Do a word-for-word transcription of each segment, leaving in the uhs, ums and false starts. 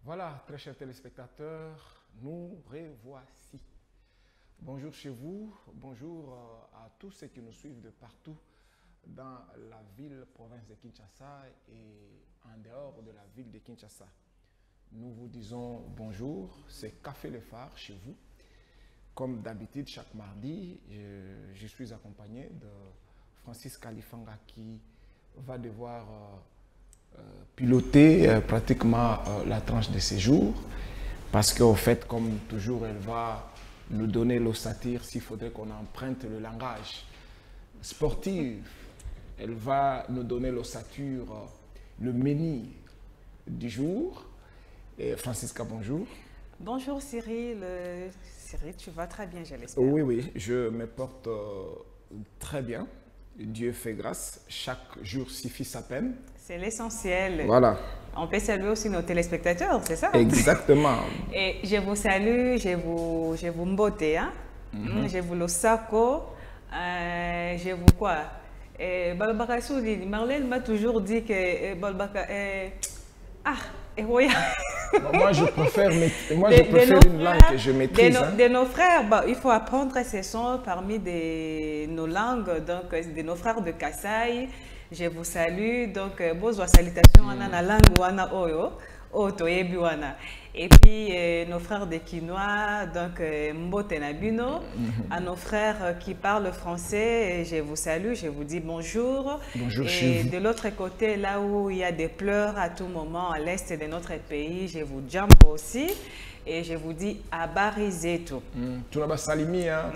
Voilà, très chers téléspectateurs, nous revoici. Bonjour chez vous, bonjour à tous ceux qui nous suivent de partout dans la ville, province de Kinshasa et en dehors de la ville de Kinshasa. Nous vous disons bonjour, c'est Café Le Phare chez vous. Comme d'habitude, chaque mardi, je, je suis accompagné de Francis Kalifanga qui va devoir euh, euh, piloter euh, pratiquement euh, la tranche de séjour parce qu'au fait, comme toujours, elle va nous donner l'ossature s'il faudrait qu'on emprunte le langage sportif. Elle va nous donner l'ossature, euh, le menu du jour. Et Francisca, bonjour. Bonjour Cyril. Euh, Cyril, tu vas très bien, je l'espère. Oui, oui, je me porte euh, très bien. Dieu fait grâce. Chaque jour suffit sa peine. C'est l'essentiel. Voilà. On peut saluer aussi nos téléspectateurs, c'est ça? Exactement. Et je vous salue, je vous, je vous mbote, hein? Mm-hmm. Je vous le sako, euh, je vous quoi? Balbaka Souli, Marlène m'a toujours dit que Balbaka est... Ah, et oui. Moi, je préfère, moi, de, je préfère une frères, langue que je maîtrise. De, no, hein. de nos frères, bah, il faut apprendre ces sons parmi des, nos langues, donc de nos frères de Kasaï. Je vous salue. Donc, bonjour, salutations mm. à la langue wana oyo, otoyebi wana. Et puis, euh, nos frères de Quinois, donc Mbote Nabino, mm-hmm. à nos frères qui parlent français, je vous salue, je vous dis bonjour. Bonjour et chez vous. De l'autre côté, là où il y a des pleurs à tout moment, à l'est de notre pays, je vous jump aussi. Et je vous dis abarizeto. Tu n'as pas salimi, hein?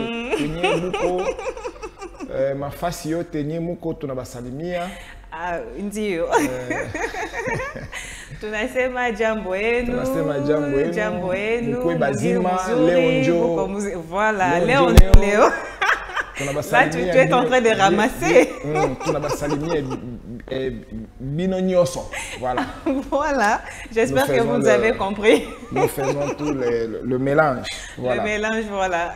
Ma face, yo tenye muko, tu n'as pas salimi, hein? Ah, ndio. Tunasema jambo yenu. Tunasema jambo yenu. Jambo yenu. Mkwe bazima, leo njo. Voilà, leo leo. Là, tu, tu es en train de ramasser. Tu n'as pas salimi bino nyoso. Voilà. Voilà. J'espère que vous le, avez compris. Nous faisons tout le, le mélange. Voilà. Le mélange, voilà.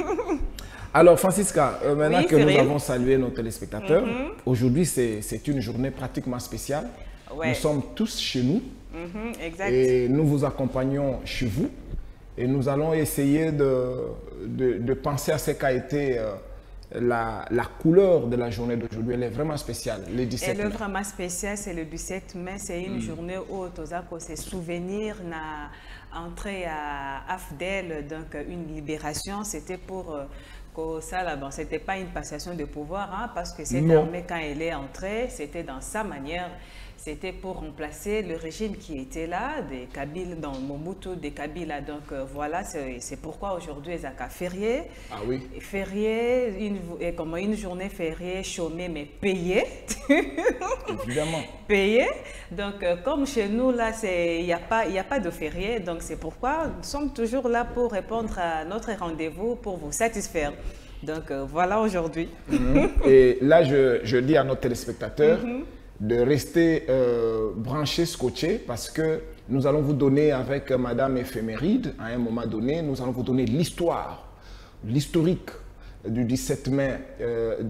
Alors, Francisca, euh, maintenant oui, que nous vrai. avons salué nos téléspectateurs, mm-hmm. aujourd'hui, c'est une journée pratiquement spéciale. Ouais. Nous sommes tous chez nous. Mm-hmm, exact. Et nous vous accompagnons chez vous. Et nous allons essayer de, de, de penser à ce qu'a été euh, la, la couleur de la journée d'aujourd'hui. Elle est vraiment spéciale, le dix-sept mai. Elle est vraiment spéciale, c'est le dix-sept mai. C'est une mm. journée où Tozako s'est souvenir na entrée à Afdel, donc une libération. C'était pour... Euh, ça là, bon, c'était pas une passation de pouvoir, hein, parce que cette armée, quand elle est entrée, c'était dans sa manière, c'était pour remplacer le régime qui était là, des Kabyles, dans Mobutu, des Kabila. Donc euh, voilà, c'est pourquoi aujourd'hui, ils ont férié. Ah oui. Férié, une, et comme une journée fériée, chômée, mais payée. Évidemment. Payée. Donc, euh, comme chez nous, là, il n'y a, a pas de férié. Donc, c'est pourquoi nous sommes toujours là pour répondre à notre rendez-vous, pour vous satisfaire. Donc, euh, voilà aujourd'hui. Mm-hmm. Et là, je, je dis à nos téléspectateurs mm-hmm. de rester euh, branchés, scotchés, parce que nous allons vous donner, avec Madame Éphéméride, à un moment donné, nous allons vous donner l'histoire, l'historique du dix-sept mai euh,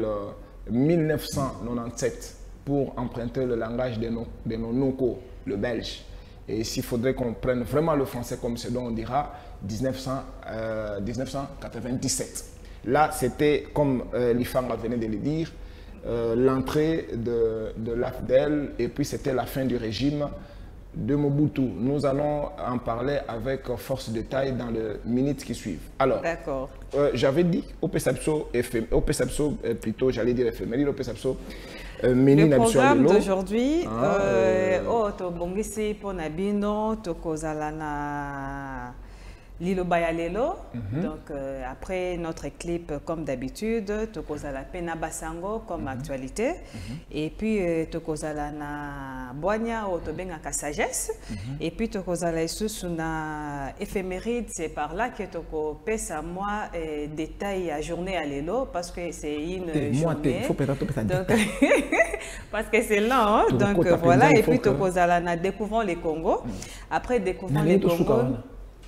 mille neuf cent quatre-vingt-dix-sept, pour emprunter le langage de nos, de nos Noko, le belge. Et s'il faudrait qu'on prenne vraiment le français comme ce dont on dira, mille neuf cent quatre-vingt-dix-sept. Là, c'était, comme euh, l'Ifanga venait de le dire, euh, l'entrée de, de l'Afdel, et puis c'était la fin du régime de Mobutu. Nous allons en parler avec force de taille dans les minutes qui suivent. Alors, euh, j'avais dit au Pesapso, au Pesapso plutôt, j'allais dire éphéméride, au Pesapso, Euh, le programme d'aujourd'hui, ah, euh, oh, to bongisi po nabino, to kozala na Lilo Bayalelo. Mm-hmm. Donc euh, après notre clip, comme d'habitude, to kozala Pena Basango comme mm-hmm. actualité. Mm-hmm. Et puis euh, to kozala na Boanya ou to benga ka sagesse. Mm-hmm. Et puis to kozala isusu na éphéméride, c'est par là que to ko pesa moi euh, détail à journée à l'élo parce que c'est une eh, journée. Faut peut-être donc, parce que c'est lent, hein? Donc voilà. Et puis to kozala na découvrons les Congo. Mm. Après découvrons les Congo.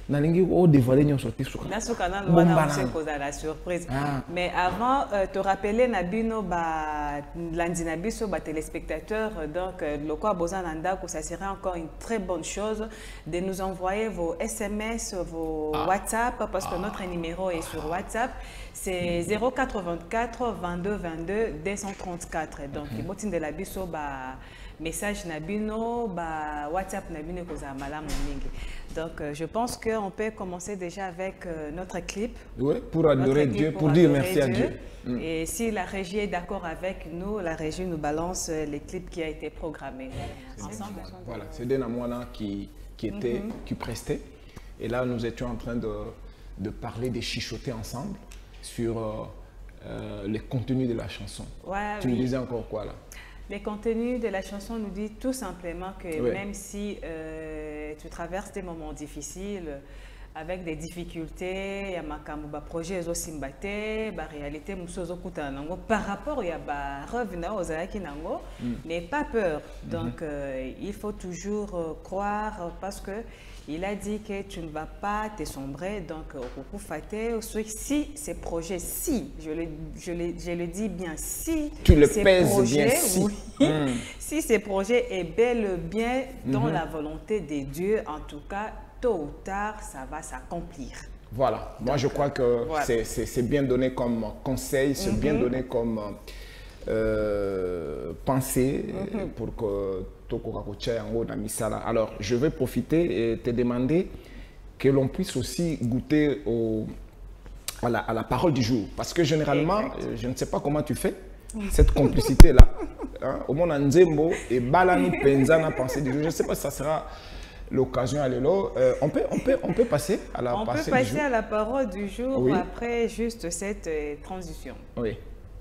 nalingi o dévoiler nyon sorti suka. Na suka na wana c'est cause la surprise. Ah. Mais avant euh, te rappeler nabino ba lundi na biso ba téléspectateurs donc le quoi bozananda que ça serait encore une très bonne chose de nous envoyer vos S M S, vos ah. WhatsApp parce que ah. notre numéro est sur WhatsApp. C'est zéro quatre-vingt-quatre vingt-deux vingt-deux deux cent trente-quatre. Donc il botin de la biso ba message nabino ba WhatsApp nabino koza malamu mingi. Donc, euh, je pense qu'on peut commencer déjà avec euh, notre clip. Oui, pour adorer Dieu, pour, pour dire merci Dieu. à Dieu. Mm. Et si la régie est d'accord avec nous, la régie nous balance euh, les clips qui a été programmés ensemble. Voilà, c'est Dena Moana qui, qui était, mm -hmm. qui prestait. Et là, nous étions en train de, de parler, de chichoter ensemble sur euh, euh, les contenus de la chanson. Ouais, tu oui. nous disais encore quoi là? Les contenus de la chanson nous disent tout simplement que oui. même si euh, tu traverses des moments difficiles, avec des difficultés, il y a un projet aussi la réalité par rapport à revenir aux Arakinango, n'aie pas peur. Donc euh, il faut toujours euh, croire parce que il a dit que tu ne vas pas te sombrer, donc si ces projets, si, je le, je le, je le dis bien, si tu le pèses projets, bien, si. Oui, mm. si ces projets est bel et bien dans mm-hmm. la volonté de Dieu, en tout cas, tôt ou tard, ça va s'accomplir. Voilà, moi donc, je crois que voilà. c'est bien donné comme conseil, c'est mm-hmm. bien donné comme euh, pensée mm-hmm. pour que alors, je vais profiter et te demander que l'on puisse aussi goûter au, à, la, à la parole du jour. Parce que généralement, exact. je ne sais pas comment tu fais, cette complicité-là. Hein, au monde Nzembo et Balani Penzana pensée du jour. Je ne sais pas si ça sera l'occasion à l'élo. Euh, on, peut, on, peut, on peut passer à la on parole du jour. On peut passer à la parole du jour oui. après juste cette euh, transition. Oui.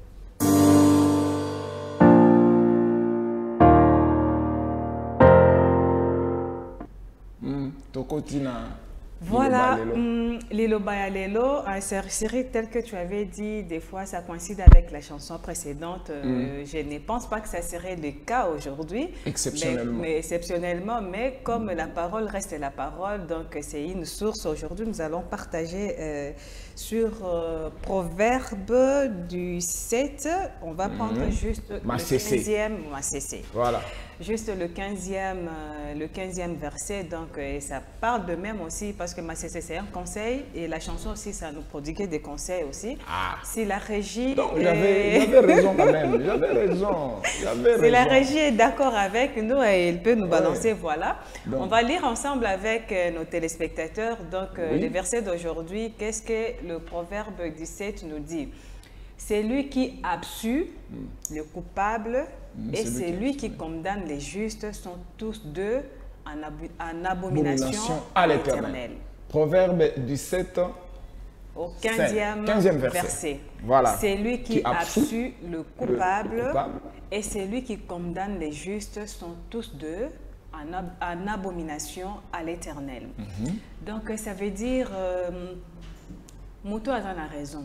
Voilà, Lilo Bayalelo, une série telle que tu avais dit, des fois ça coïncide avec la chanson précédente. Mm. Euh, je ne pense pas que ça serait le cas aujourd'hui. Exceptionnellement. Mais, mais, exceptionnellement, mais comme mm. la parole reste la parole, donc c'est une source. Aujourd'hui, nous allons partager euh, sur euh, Proverbe du sept. On va prendre mm. juste Ma le quinzième. Massessé. Voilà. Juste le quinzième, euh, le quinzième verset, donc et ça parle de même aussi parce que Massessé c'est un conseil et la chanson aussi ça nous prodiguait des conseils aussi. Ah. Si la régie, j'avais est... raison quand même, j'avais raison, si la régie est d'accord avec nous, elle peut nous balancer, ouais. voilà. Donc. On va lire ensemble avec euh, nos téléspectateurs donc euh, oui. le verset d'aujourd'hui. Qu'est-ce que le Proverbe dix-sept nous dit? C'est lui qui absue mm. le coupable mm, et c'est lui, lui qui condamne les justes sont tous deux en, ab en abomination, abomination à l'Éternel. Proverbe dix-sept, au quinzième verset. verset. Voilà. C'est lui qui, qui absue, absue le, coupable le coupable et c'est lui qui condamne les justes sont tous deux en, ab en abomination à l'Éternel. Mm-hmm. Donc ça veut dire, euh, Moutou a raison.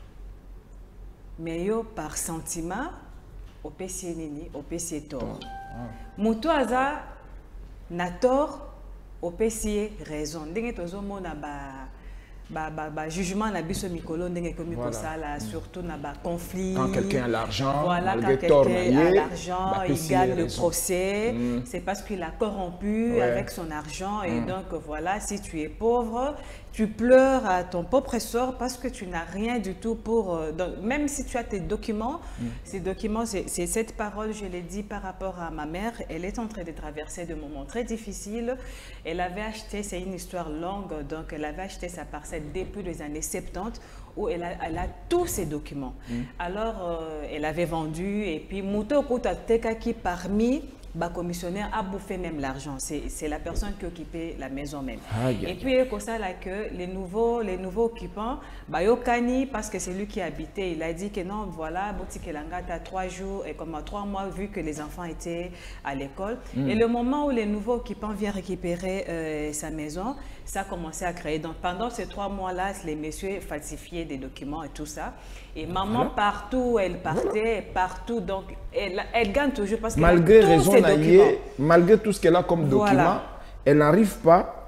Mais yo par sentiment au P C nini au P C tort. Mutu aza na tort au P C raison. Ndenge tozo mona ba ba ba, ba jugement na biso mikolo ndenge komi ko sala surtout na ba conflit. Quand quelqu'un a l'argent, voilà, quand quelqu'un a l'argent, bah, il gagne le procès, mm. c'est parce qu'il a corrompu ouais. avec son argent et mm. donc voilà, si tu es pauvre, tu pleures à ton propre sort parce que tu n'as rien du tout pour... Euh, donc, même si tu as tes documents, mm. ces documents, c'est cette parole, je l'ai dit par rapport à ma mère, elle est en train de traverser des moments très difficiles. Elle avait acheté, c'est une histoire longue, donc elle avait acheté sa parcelle depuis les années soixante-dix où elle a, elle a tous ses documents. Mm. Alors, euh, elle avait vendu et puis Mouto Kouta Teka qui parmi... Bah, commissionnaire a bouffé même l'argent. C'est la personne qui occupait la maison même. Ah, yeah. Et puis, il y a là que les nouveaux, les nouveaux occupants, bah, Yokani, parce que c'est lui qui habitait, il a dit que non, voilà, Boutikelanga, tu as trois jours et comme trois mois, vu que les enfants étaient à l'école. Mm. Et le moment où les nouveaux occupants viennent récupérer euh, sa maison, ça a commencé à créer. Donc, pendant ces trois mois-là, les messieurs falsifiaient des documents et tout ça. Et maman, voilà. partout, elle partait, voilà. partout. Donc, elle, elle gagne toujours parce que malgré raison naïe, malgré tout ce qu'elle a comme document, voilà. elle n'arrive pas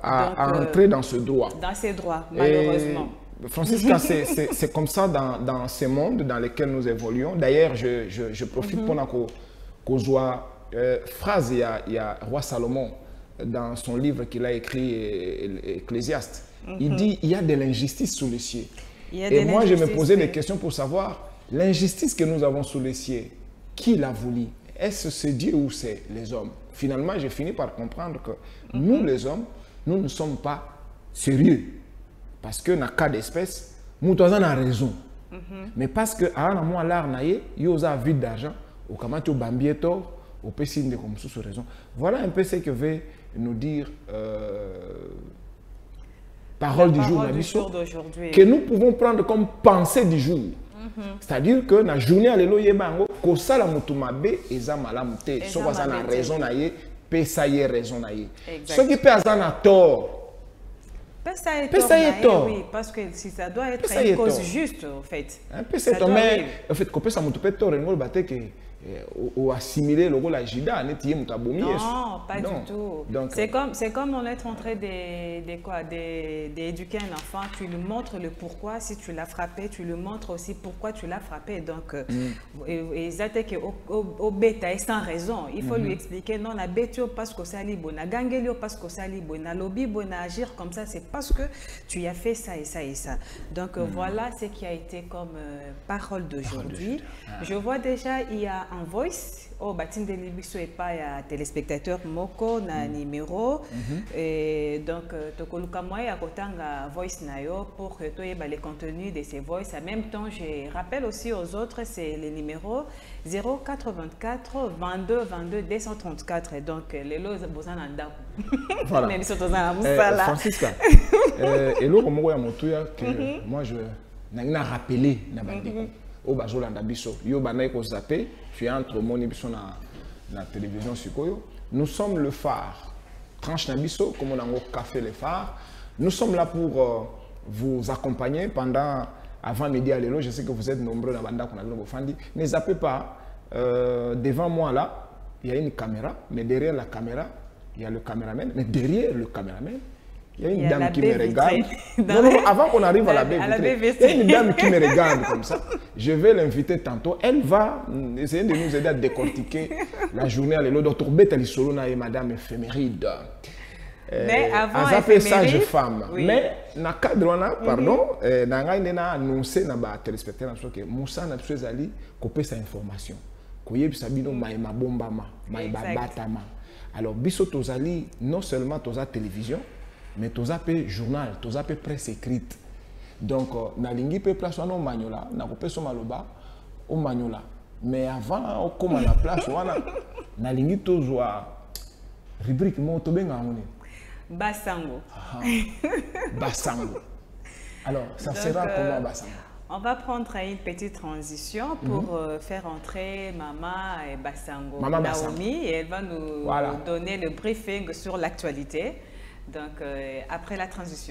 à, Donc, à entrer euh, dans ce droit. Dans ces droits, malheureusement. Et Francisca, c'est comme ça dans, dans ces mondes dans lesquels nous évoluons. D'ailleurs, je, je, je profite pour mm-hmm. qu'on soit euh, phrase, il y, a, il y a Roi Salomon, dans son livre qu'il a écrit, Ecclésiaste. Mm-hmm. Il dit, il y a de l'injustice sous les cieux. Et moi, je me posais des questions pour savoir, l'injustice que nous avons sous les cieux, qui l'a voulu? Est-ce c'est Dieu ou c'est les hommes? Finalement, j'ai fini par comprendre que mm-hmm. nous, les hommes, nous ne sommes pas sérieux. Parce que dans le cas d'espèce, nous avons raison. Mm-hmm. Mais parce que, à un moment, il y a un vide d'argent, au kamati au bambieto, au pessin de comme sous raison. Voilà un peu ce que veut nous dire euh, parole du jour, du jour d'aujourd'hui, que nous pouvons prendre comme pensée du jour. Mm-hmm. C'est-à-dire que dans la journée, allélo yebango, ko sala mutumabe eza malamu te. So ko na raison na ye, pe sa ye raison na ye. Ce qui peut avoir na tort. Peut ça est tort. Oui, parce que si ça doit être une cause juste, en fait. Un peu c'est tort, mais en fait, ko pe sa mutu pe tort, ngol baté que ou assimiler le rôle à Jida, non, pas non. du tout. C'est comme, c'est comme on est en train d'éduquer un enfant, tu lui montres le pourquoi, si tu l'as frappé, tu lui montres aussi pourquoi tu l'as frappé. Donc, mm. et ça que au bêta est sans raison. Il faut mm -hmm. lui expliquer, non, la bête parce que ça libre, na gangelio parce que ça libre, na lobby, na agir comme ça, c'est parce que tu as fait ça et ça et ça. Donc, mm. voilà ce qui a été comme euh, parole d'aujourd'hui. Ah. Je vois déjà, il y a en voice, au bâtiment de l'Ibiso et pas à téléspectateur Moko, na mm. numéro. Mm-hmm. Et donc, tokoluka moi à kotanga voice nayo pour que tu aies les contenus de ces voices. En même temps, je rappelle aussi aux autres, c'est les numéros zéro quatre-vingt-quatre vingt-deux vingt-deux deux cent trente-quatre. Et donc, les lots besoin d'anda. Voilà. Même si tu as un Francisca. Et l'autre mot à mon tour que moi je n'ai rappelé na bandeko. Au bazolanda biso yo banayi ko zappé tu entre moni biso na la télévision sikoyo. Nous sommes le phare tranche na biso comme on a un café le phare. Nous sommes là pour euh, vous accompagner pendant avant midi à l'élo. Je sais que vous êtes nombreux dans banda qu'on a vu fandi. Ne zappez pas euh, devant moi là il y a une caméra, mais derrière la caméra il y a le caméraman, mais derrière le caméraman il y a une il y a dame qui me regarde. Non, non, avant qu'on arrive à la baie vitrée, il y a une dame qui me regarde comme ça. Je vais l'inviter tantôt. Elle va essayer de nous aider à décortiquer la journée à l'élo. Docteur Betali Solona et Madame Éphéméride. Mais avant Éphéméride, fait sage femme. Oui. Mais dans le cadre, pardon, on a annoncé dans les téléspectateurs que Moussa n'a pas allé couper sa information. Koye bisabino maïma bombama, maïba batama. Alors biso tozali non seulement toza télévision, mais tous appels journal, tous appels presse écrite. Donc, na lingi pe place wana manyola, na kopé so maloba, o manyola. Mais avant, on comme la place wana, na lingi tozwa rubrique mo to benga ngone. Basango. Basango. Alors, ça Donc, sera comment euh, Basango? On va prendre une petite transition pour mm-hmm. euh, faire entrer Maman et Basango, Maman Naomi, Basango. Et elle va nous voilà. donner le briefing sur l'actualité. Donc, euh, après la transition.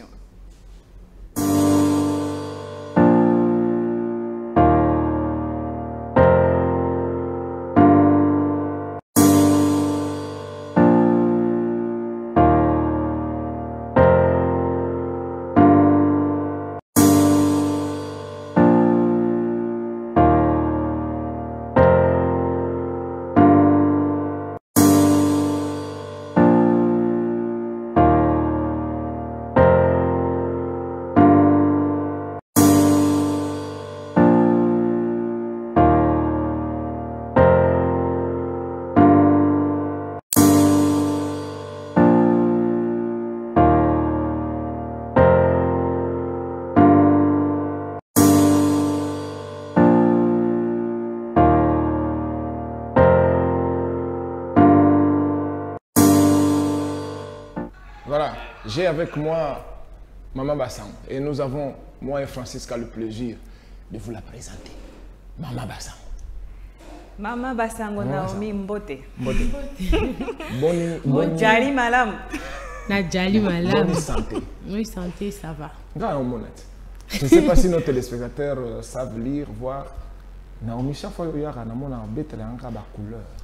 Voilà, j'ai avec moi Maman Basango et nous avons, moi et Francisca, le plaisir de vous la présenter. Maman Basango. Maman Basango Naomi Mbote. Mbote. Bonne bonne Jali malam. Na Jali malam. Bonne santé. Oui, santé, ça va. Je ne sais pas si nos téléspectateurs euh, savent lire, voir. Naomi, chaque fois qu'il y a un homme, on a un bête, il y a une couleur.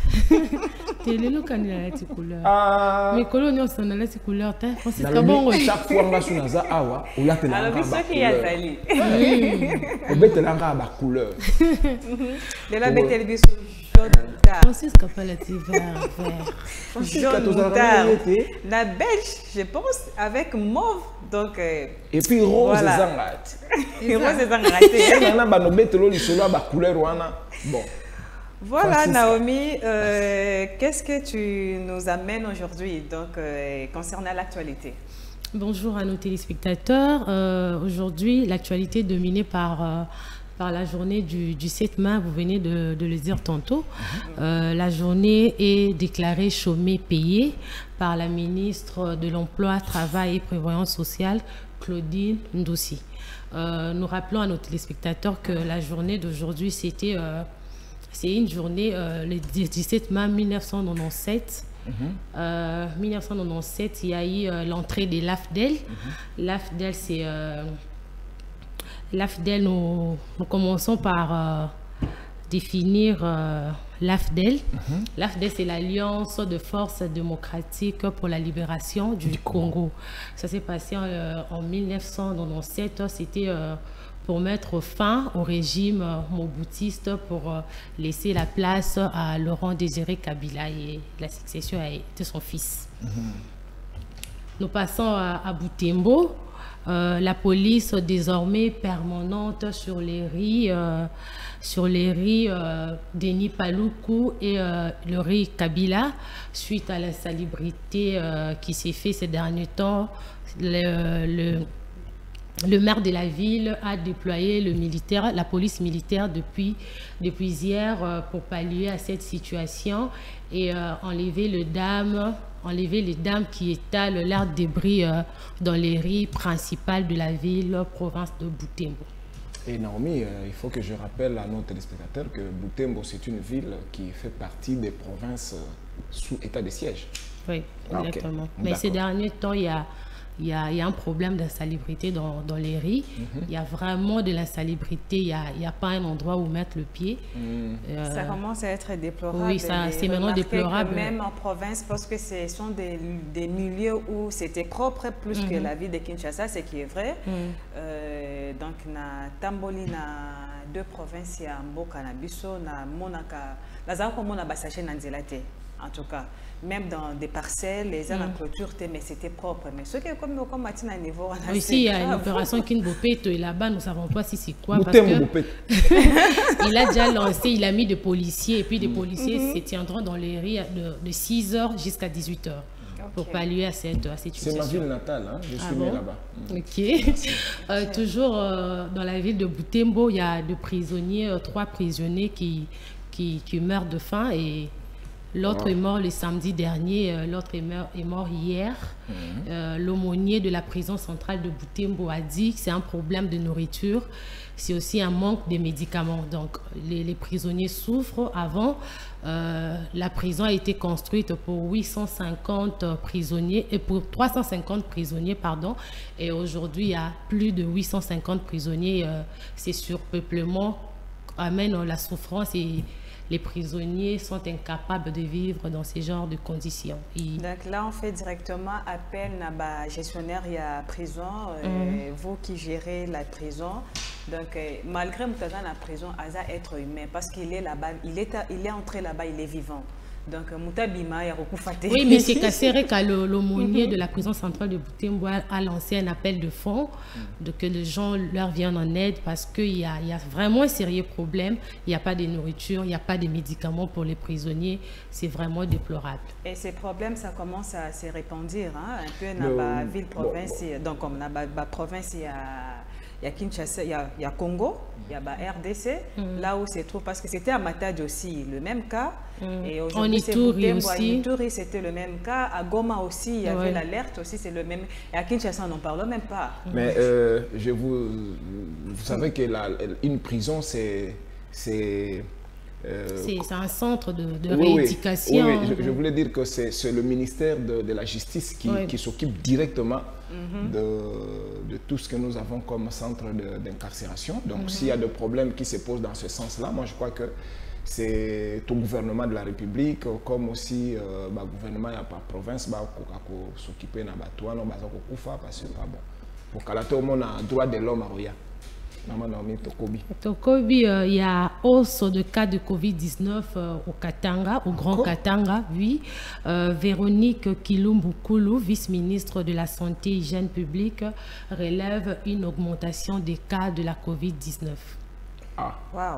T'es le candidat à la couleur. Ah. Mais coloniaux sont dans la couleur. Francis Kabongo. Chaque fois on a sur Naza Awa, on l'a tenu. Alors, c'est qui a sali. On met tenu à couleur. De la bête de Francis Kapala vert, vert. Jaune moutarde. La beige, je pense, avec mauve. Donc, euh, et puis rose voilà. Zangat. Et rose Zangat. On a nos bêtes le solo à couleur bon. Voilà Francis. Naomi, euh, qu'est-ce que tu nous amènes aujourd'hui donc euh, concernant l'actualité? Bonjour à nos téléspectateurs. Euh, aujourd'hui, l'actualité est dominée par euh, par la journée du, du sept mai, vous venez de, de le dire tantôt. Euh, la journée est déclarée chômée payée par la ministre de l'Emploi, Travail et Prévoyance sociale, Claudine Ndosi. Euh, nous rappelons à nos téléspectateurs que la journée d'aujourd'hui, c'était euh, c'est une journée, euh, le dix-sept mai mille neuf cent quatre-vingt-dix-sept. Mm-hmm. euh, mille neuf cent quatre-vingt-dix-sept, il y a eu euh, l'entrée de l'A F D E L. Mm-hmm. L'A F D E L, c'est... Euh, L'A F D E L, nous, nous commençons par euh, définir euh, l'A F D E L. Mm-hmm. L'A F D E L, c'est l'Alliance de forces démocratiques pour la libération du, du Congo. Congo. Ça s'est passé euh, en mille neuf cent quatre-vingt-dix-sept. C'était euh, pour mettre fin au régime euh, moboutiste, pour euh, laisser la place à Laurent Désiré Kabila et la succession de son fils. Mm-hmm. Nous passons à, à Butembo. Euh, la police désormais permanente sur les riz, euh, sur les riz euh, Denis Paluku et euh, le riz Kabila, suite à l'insalubrité euh, qui s'est fait ces derniers temps. Le, le, le maire de la ville a déployé le militaire, la police militaire depuis, depuis hier euh, pour pallier à cette situation et euh, enlever le dame. enlever les dames qui étalent l'air de débris euh, dans les rues principales de la ville, province de Butembo. Et Naomi, euh, il faut que je rappelle à nos téléspectateurs que Butembo, c'est une ville qui fait partie des provinces euh, sous état de siège. Oui, exactement. Okay. Mais ces derniers temps, il y a, il y a, il y a un problème d'insalubrité dans, dans les rues. Mm-hmm. Il y a vraiment de l'insalubrité. Il n'y a, il y a pas un endroit où mettre le pied. Mm. Euh, ça commence à être déplorable. Oui, c'est maintenant déplorable. Même en province, parce que ce sont des, des milieux où c'était propre plus mm-hmm. que la ville de Kinshasa, ce qui est vrai. Mm. Euh, donc, na Tamboli, na deux provinces, il y a Mboka, na Bisso, na Monaka. La Zako Mona Basaché Nanzelate, en tout cas. Même dans des parcelles, les gens mm. en clôture, mais c'était propre. Mais ce qui est comme, comme Martin à niveau... Ici, il y a une opération Kinbopeto et là-bas, nous ne savons pas si c'est quoi. Parce que il a déjà lancé, il a mis des policiers et puis des policiers mm -hmm. se tiendront dans les rues de, de six heures jusqu'à dix-huit heures. Okay. Pour pallier à cette, à cette situation. C'est ma ville natale, hein? Je suis ah né bon? là-bas. Mm. Ok. euh, toujours euh, dans la ville de Butembo, il y a deux prisonniers, euh, trois prisonniers qui, qui, qui meurent de faim et... L'autre est mort le samedi dernier, euh, l'autre est, est mort hier. Mmh. Euh, L'aumônier de la prison centrale de Butembo a dit que c'est un problème de nourriture, c'est aussi un manque de médicaments. Donc les, les prisonniers souffrent. Avant, euh, la prison a été construite pour huit cent cinquante prisonniers, et pour trois cent cinquante prisonniers, pardon. Et aujourd'hui, il y a plus de huit cent cinquante prisonniers. Euh, ces surpeuplements amènent la souffrance et les prisonniers sont incapables de vivre dans ce genre de conditions. Et... Donc là, on fait directement appel à la gestionnaire de la prison, euh, mm. vous qui gérez la prison. Donc, euh, malgré Moutaza, la prison, Aza être humain, parce qu'il est là-bas, il est, il est entré là-bas, il est vivant. Donc, Moutabima, il y a beaucoup faté. Oui, mais c'est Kassere que l'aumônier de la prison centrale de Butembo a lancé un appel de fonds, de que les gens leur viennent en aide parce qu'il y a, il y a vraiment un sérieux problème. Il n'y a pas de nourriture, il n'y a pas de médicaments pour les prisonniers. C'est vraiment déplorable. Et ces problèmes, ça commence à se répandre, hein, un peu dans la ville-province. Bon, bon. Donc, comme dans la province, il y a... Il y a Kinshasa, il y a, il y a Congo, il y a bah, R D C, mm. là où c'est trop, parce que c'était à Matadi aussi le même cas. Mm. Et aujourd'hui, c'est Ituri aussi. À Ituri, c'était le même cas. À Goma aussi, il y avait ouais. l'alerte aussi, c'est le même. Et à Kinshasa, on n'en parle même pas. Mais euh, je vous, vous savez que la, une prison, c'est... Euh, c'est un centre de, de oui, rééducation. Oui, oui. Je, je voulais dire que c'est le ministère de, de la Justice qui, oui. qui s'occupe directement mm-hmm. de, de tout ce que nous avons comme centre d'incarcération. Donc, mm-hmm. s'il y a des problèmes qui se posent dans ce sens-là, moi, je crois que c'est tout gouvernement de la République, comme aussi le bah, gouvernement par province, bah, s'occuper de la Batouane, parce que pas bon. Pour qu'à au monde a droit de l'homme à Roya. Maman Naomi Tokobi. Tokobi, euh, il y a hausse de cas de Covid dix-neuf euh, au Katanga, au Grand Katanga, oui. Euh, Véronique Kilumbukulu, vice-ministre de la Santé et Hygiène publique, relève une augmentation des cas de la Covid dix-neuf. Ah. Waouh.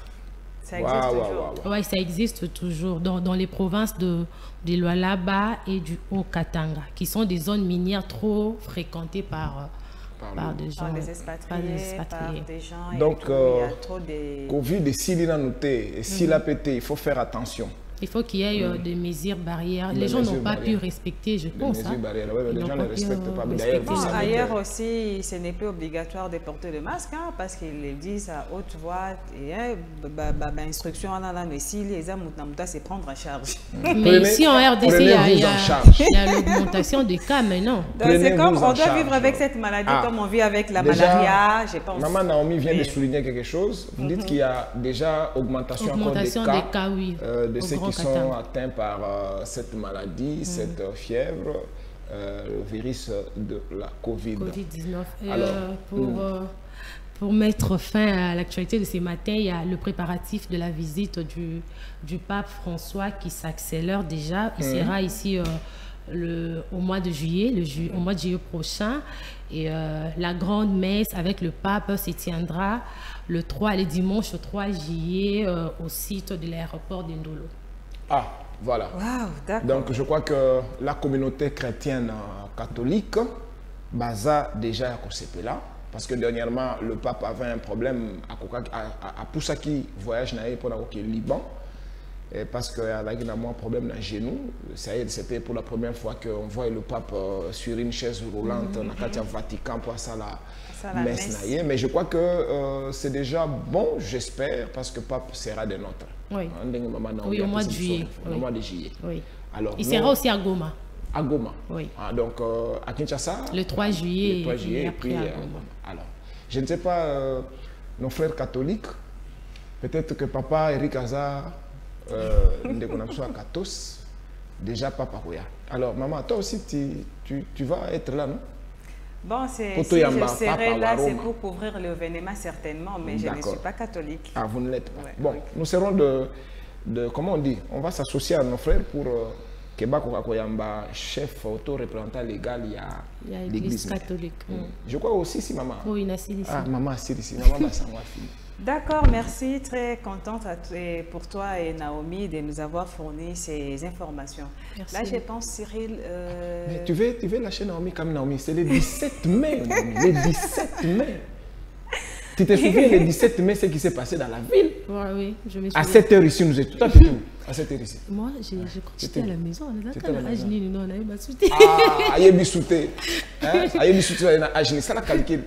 Ça existe wow, toujours. Wow, wow, wow. Oui, ça existe toujours dans, dans les provinces de, de Lualaba et du Haut-Katanga, qui sont des zones minières trop fréquentées par, par, par, des, gens, par des expatriés, par des, expatriés. Par des gens. Donc, tout, euh, il y a trop des... Covid et s'il a noté, et s'il a pété, il faut faire attention. Il faut qu'il y ait euh, des mesures barrières. Les des gens n'ont pas barrières. pu respecter, je pense. Des mesures hein. barrières, ouais, les gens ne respectent pas. Bon, ailleurs aussi, ce n'est plus obligatoire de porter le masque, hein, parce qu'ils le disent à haute voix. Et hein, bah, bah, bah, instruction, mais si les hommes, c'est prendre en charge. Mais prenez, ici en R D C, il y a, y a l'augmentation des cas maintenant. C'est comme on doit charge. vivre avec cette maladie ah. comme on vit avec la déjà, malaria, je pense. Maman Naomi vient de souligner quelque chose. Vous dites mm -hmm. qu'il y a déjà augmentation, augmentation encore des cas, des cas oui, euh, de ceux qui sont atteints par euh, cette maladie, mmh. cette euh, fièvre, euh, le virus de la Covid. Covid dix-neuf. Alors, euh, pour, mmh. euh, pour mettre fin à l'actualité de ce matin, il y a le préparatif de la visite du, du pape François qui s'accélère déjà. Il mmh. sera ici euh, le, au mois de juillet, le ju au mois de juillet prochain. Et euh, la grande messe avec le pape se tiendra le, trois, le dimanche trois juillet euh, au site de l'aéroport d'Indolo. Ah, voilà. Wow, donc, je crois que la communauté chrétienne catholique, Baza déjà à là, parce que dernièrement, le pape avait un problème à Poussaki, voyage pour le Liban, et parce qu'il y a un problème dans le genou. C'était pour la première fois qu'on voit le pape sur une chaise roulante dans mm-hmm. le Vatican pour ça la, la messe. messe. Mais je crois que euh, c'est déjà bon, j'espère, parce que le pape sera des nôtres. Oui, oui au mois de juillet. Au mois de juillet. Oui. Alors, il sera aussi à Goma. À Goma. Oui. Ah, donc, euh, à Kinshasa. Le trois juillet. Le trois juillet, et, et puis, à Goma. Alors, je ne sais pas, euh, nos frères catholiques, peut-être que papa Eric Hazard, euh, à Katos, déjà papa Roya. Alors, maman, toi aussi, tu, tu, tu vas être là, non? Bon, si je serai là, c'est pour couvrir l'événement certainement, mais je ne suis pas catholique. Ah, vous ne l'êtes pas. Ouais, bon, oui. Nous serons de, de, comment on dit, on va s'associer à nos frères pour que Koyamba, chef auto-représentant légal, il y a l'église catholique. Mm. Je crois aussi, si maman. Oui, il a ici. Ah, maman, si, si, maman, va s'en va finir. D'accord, merci. Très contente pour toi et Naomi de nous avoir fourni ces informations. Merci. Là, je pense, Cyril... Euh... Mais tu veux, tu veux lâcher Naomi comme Naomi. C'est le dix-sept mai, Naomi. Le dix-sept mai. Tu te souviens, le dix-sept mai, ce qui s'est passé dans la ville? Ouais, oui, je me souviens. À sept heures ici, nous étions tout à fait à sept heures ici. Moi, je crois que j'étais à la maison. J'étais à la maison. Non, on a eu ma soutien. Ah, aïe, bisouté. Aïe, bisouté, aïe, ça la calcule.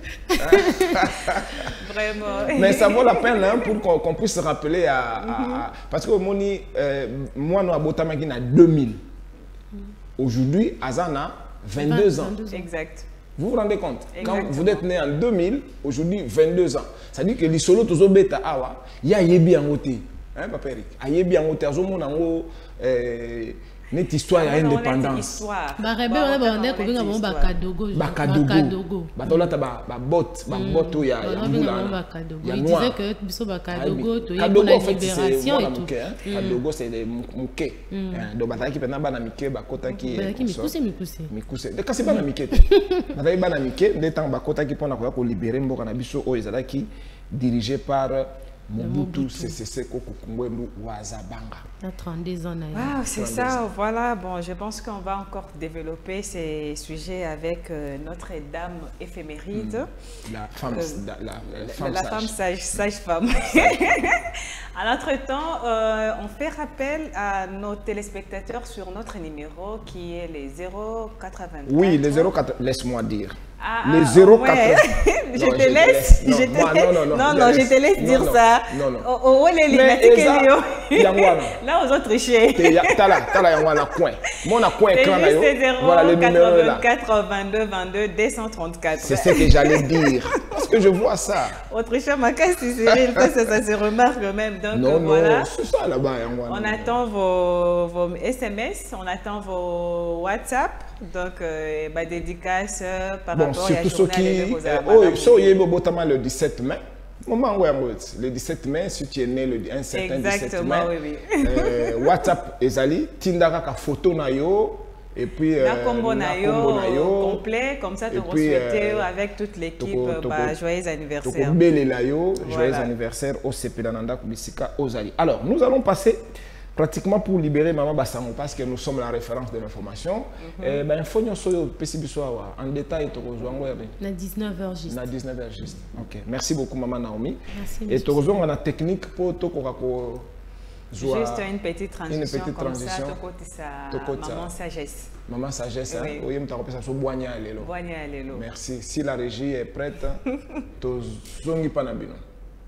Vraiment. Mais ça vaut la peine hein, pour qu'on qu puisse se rappeler à... à, à parce que Moni, euh, moi, nous avons à deux mille. Aujourd'hui, Azan a vingt-deux ans. Exact. Vous vous rendez compte? Exactement. Quand vous êtes né en deux mille, aujourd'hui vingt-deux ans. Ça veut dire que les solos tous bêta awa, il y a yebi en côté. Hein papa Eric? A yebi en côté, azomo nango net histoire à indépendance. Ba rebe on ba ndeko binga mo ba kadogo. Ba kadogo. Ba tola ta ba ba bot, ba bot ya ya mbula. Il disait que biso ba kadogo to ya pour la libération et tout. Kadogo c'est des muke. Donc ba taki pena ba na mike ba kota ki. Ba ki mikuse mikuse. Mikuse. De kasi ba na mike. Ba taki ba na mike, de temps ba kota ki pona ko libérer mboka na biso o ezalaki dirigé par Mobutu Sese Seko Kukumbwelu Wazabanga. À trente-deux ans. Wow, c'est ça, ans. Voilà. Bon, je pense qu'on va encore développer ces sujets avec euh, notre dame éphéméride. Mmh. La femme, euh, la, la, la femme la sage. femme sage, sage femme. En entre-temps, euh, on fait rappel à nos téléspectateurs sur notre numéro qui est les zéro quatre-vingt-quatre. Oui, les zéro quatre, laisse-moi dire. Ah, les zéro quatre. Ouais. je non, te je laisse. Je te moi, laisse. Non, non, non, non, non je te laisse non, dire non, ça. Non, non. Oh, oh, les lignes. Là, aux autres trichés. T'as là, t'as là, on a coin. Moi, on a coin écran là. Voilà le numéro là. quatre-vingt-deux vingt-deux deux cent trente-quatre. C'est ce que j'allais dire. Parce que que je vois ça. Autrichien, ma casse, Cyril, ça, ça se remarque même. Donc, non, voilà. non, c'est ça là-bas. On attend vos, vos S M S, on attend vos WhatsApp, donc euh, bah, dédicaces euh, par bon, rapport à la journée surtout ceux qui... Oh, so, il y a eu le dix-sept mai. Moment où le dix-sept mai, si tu es né le un certain dix-sept mai, oui, oui. euh, WhatsApp ezali, tindaka ka photo na yo et puis la combo na yo complet, comme ça tu peux souhaiter euh, avec toute l'équipe bah, joyeux anniversaire. Joyeux anniversaire au C P Dananda Kubisika Ozali. Alors, nous allons passer pratiquement pour libérer Maman Bassango parce que nous sommes la référence de l'information. Et ben il faut nous soyons en détail à dix-neuf heures juste. À dix-neuf heures juste. OK. Merci beaucoup Maman Naomi. Merci. Et tu rejoins on a technique pour to ko juste une petite transition une petite comme transition. Ça maman sagesse. Maman sagesse. Oui, me t'appelle ça so boigna lelo. Boigna lelo. Merci. Si la régie est prête, to zongi panabino.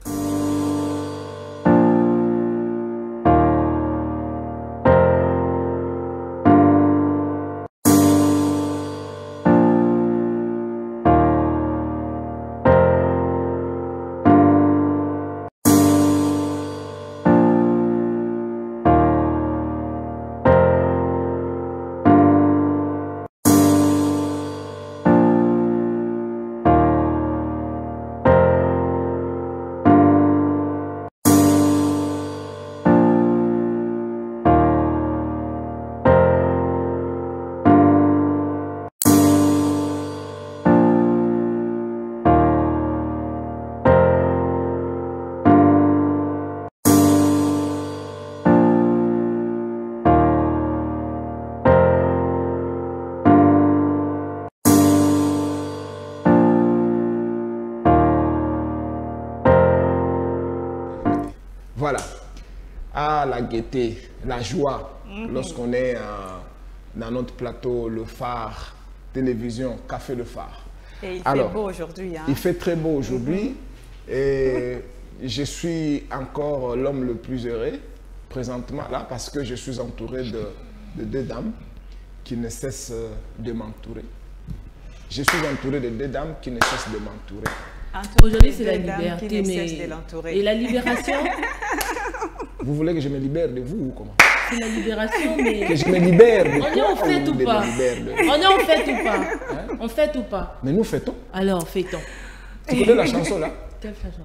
Voilà, ah, la gaieté, la joie, mm-hmm. lorsqu'on est euh, dans notre plateau, le phare, télévision, café le phare. Et il Alors, fait beau aujourd'hui. Hein? Il fait très beau aujourd'hui mm-hmm. et je suis encore l'homme le plus heureux présentement là parce que je suis entouré de, de deux dames qui ne cessent de m'entourer. Je suis entouré de deux dames qui ne cessent de m'entourer. Aujourd'hui, c'est la liberté, mais... Et la libération? Vous voulez que je me libère de vous ou comment? C'est la libération, mais... Que je me libère de On est en fête ou pas? On est en fête ou pas? Hein? On fête ou pas? Mais nous fêtons. Alors, fêtons. Tu connais la chanson là? Quelle chanson?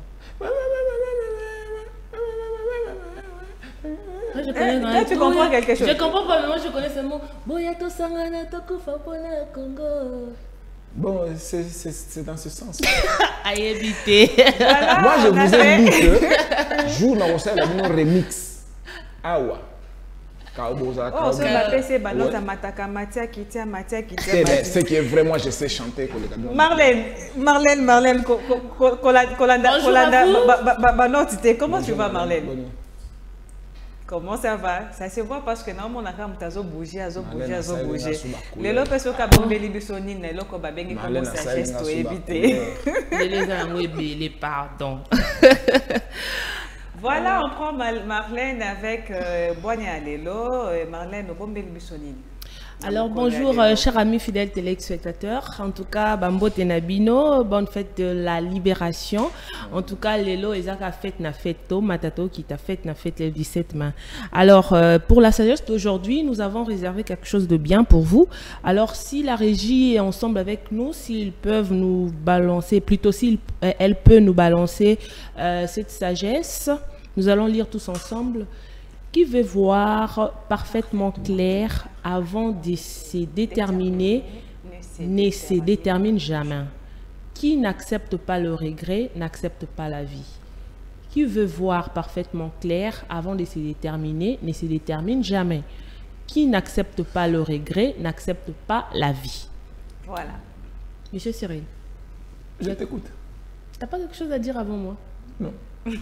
Moi, je connais eh, là, tu comprends quelque chose? Je comprends pas, mais moi, je connais ce mot. Boyato Sangana Tokufa Pona Congo. Bon, c'est dans ce sens. À éviter. Voilà, moi, je vous ai dit que jour dans le remix. Awa. Oh, ça va passer balota mataka matia kitia matia kitia. Ce qui est vrai, moi, je sais chanter. Marlène, Marlène, Marlène, Colanda, Colanda, comment tu vas, Marlène? Comment ça va? Ça se voit parce que normalement on a zo bouger, zo bouger, zo bouger. Les locaux sont kabombeli bisoni, les locaux babengi comment ça geste pour éviter. Les amis, les pardon. Voilà, on prend Marlène avec euh, Boigna Lelo, Marlène au bombeli bisoni. Alors bonjour euh, chers amis fidèles téléspectateurs, en tout cas Bambo Tenabino, bonne fête de la libération. En tout cas Lelo Ezaka fête na fête to Matato qui t'a fête na fête le dix-sept mai. Alors euh, pour la sagesse d'aujourd'hui, nous avons réservé quelque chose de bien pour vous. Alors si la régie est ensemble avec nous, s'ils peuvent nous balancer, plutôt si elle peut nous balancer euh, cette sagesse, nous allons lire tous ensemble. Qui veut voir parfaitement clair avant de se déterminer, ne se détermine jamais. Qui n'accepte pas le regret, n'accepte pas la vie. Qui veut voir parfaitement clair avant de se déterminer, ne se détermine jamais. Qui n'accepte pas le regret, n'accepte pas la vie. Voilà. Monsieur Cyril. Je t'écoute. Tu n'as pas quelque chose à dire avant moi? Non.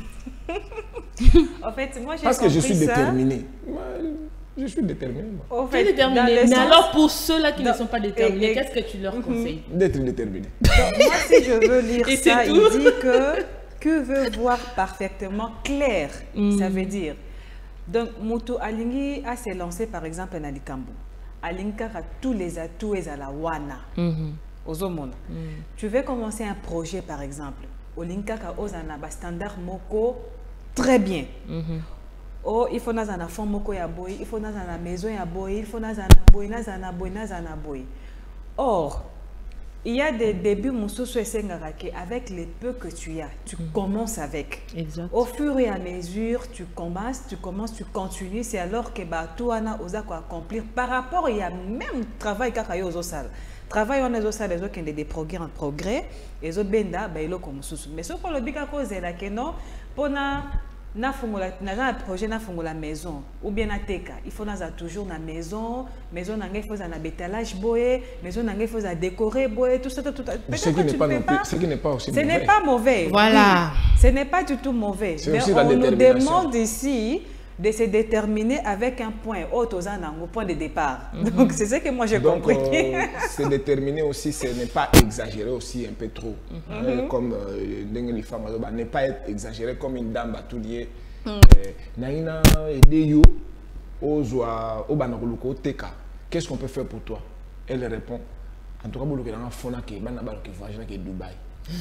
En fait, moi j'ai Parce que je suis ça. déterminé. Moi, je suis déterminé. Moi. En fait, déterminé. Mais sens... alors pour ceux-là qui dans... ne sont pas déterminés, qu'est-ce que tu leur conseilles? D'être déterminé. Donc, moi si je veux lire et ça, il dit que que veut voir parfaitement clair. Mm. Ça veut dire. Donc Moutou Alingi a s'est lancé par exemple à Nalikambo. Alinka a tous les atouts et à la wana. Mm -hmm. Ozomona. Mm. Tu veux commencer un projet, par exemple. Olinkaka ozana ba standard moko très bien. Mm-hmm. Oh, il faut nazana fond moko ya boy, il faut nazana maison ya boy, il faut nazana boy, nazana boy, nazana boy. Or, il y a des débuts avec les peu que tu as, tu mm. commences avec. Exact. Au fur et à mesure, tu commences, tu commences, tu continues. C'est alors que bah, tout a osé accomplir par rapport il y a même travail qu'a eu aux salles. Travail on a aux salles les autres qui ont des progrès en progrès, les autres benda bah ils comme sous. Mais ce qu'on le dit qu'à cause là que non, pour na na fungula na un projet na fungula maison ou bien na teka il faut na toujours na maison maison na ngai faut na bétalage boé maison na ngai faut na décorer boé tout ça tout ce qui n'est pas non plus ce qui n'est pas aussi mauvais ce n'est pas mauvais voilà oui. Ce n'est pas du tout mauvais mais on nous demande ici de se déterminer avec un point haut aux au point de départ. Mm-hmm. Donc c'est ce que moi j'ai compris. Euh, se déterminer aussi, ce n'est pas exagérer aussi un peu trop. Mm-hmm. euh, comme euh, les femmes, ne pas être exagéré comme une dame batoulier. Naina Edeyo Ozoa Obanakoluko Teka. Qu'est-ce qu'on peut faire pour toi? Elle répond. En tout cas, vous avez un fond qui est voyage à Dubaï.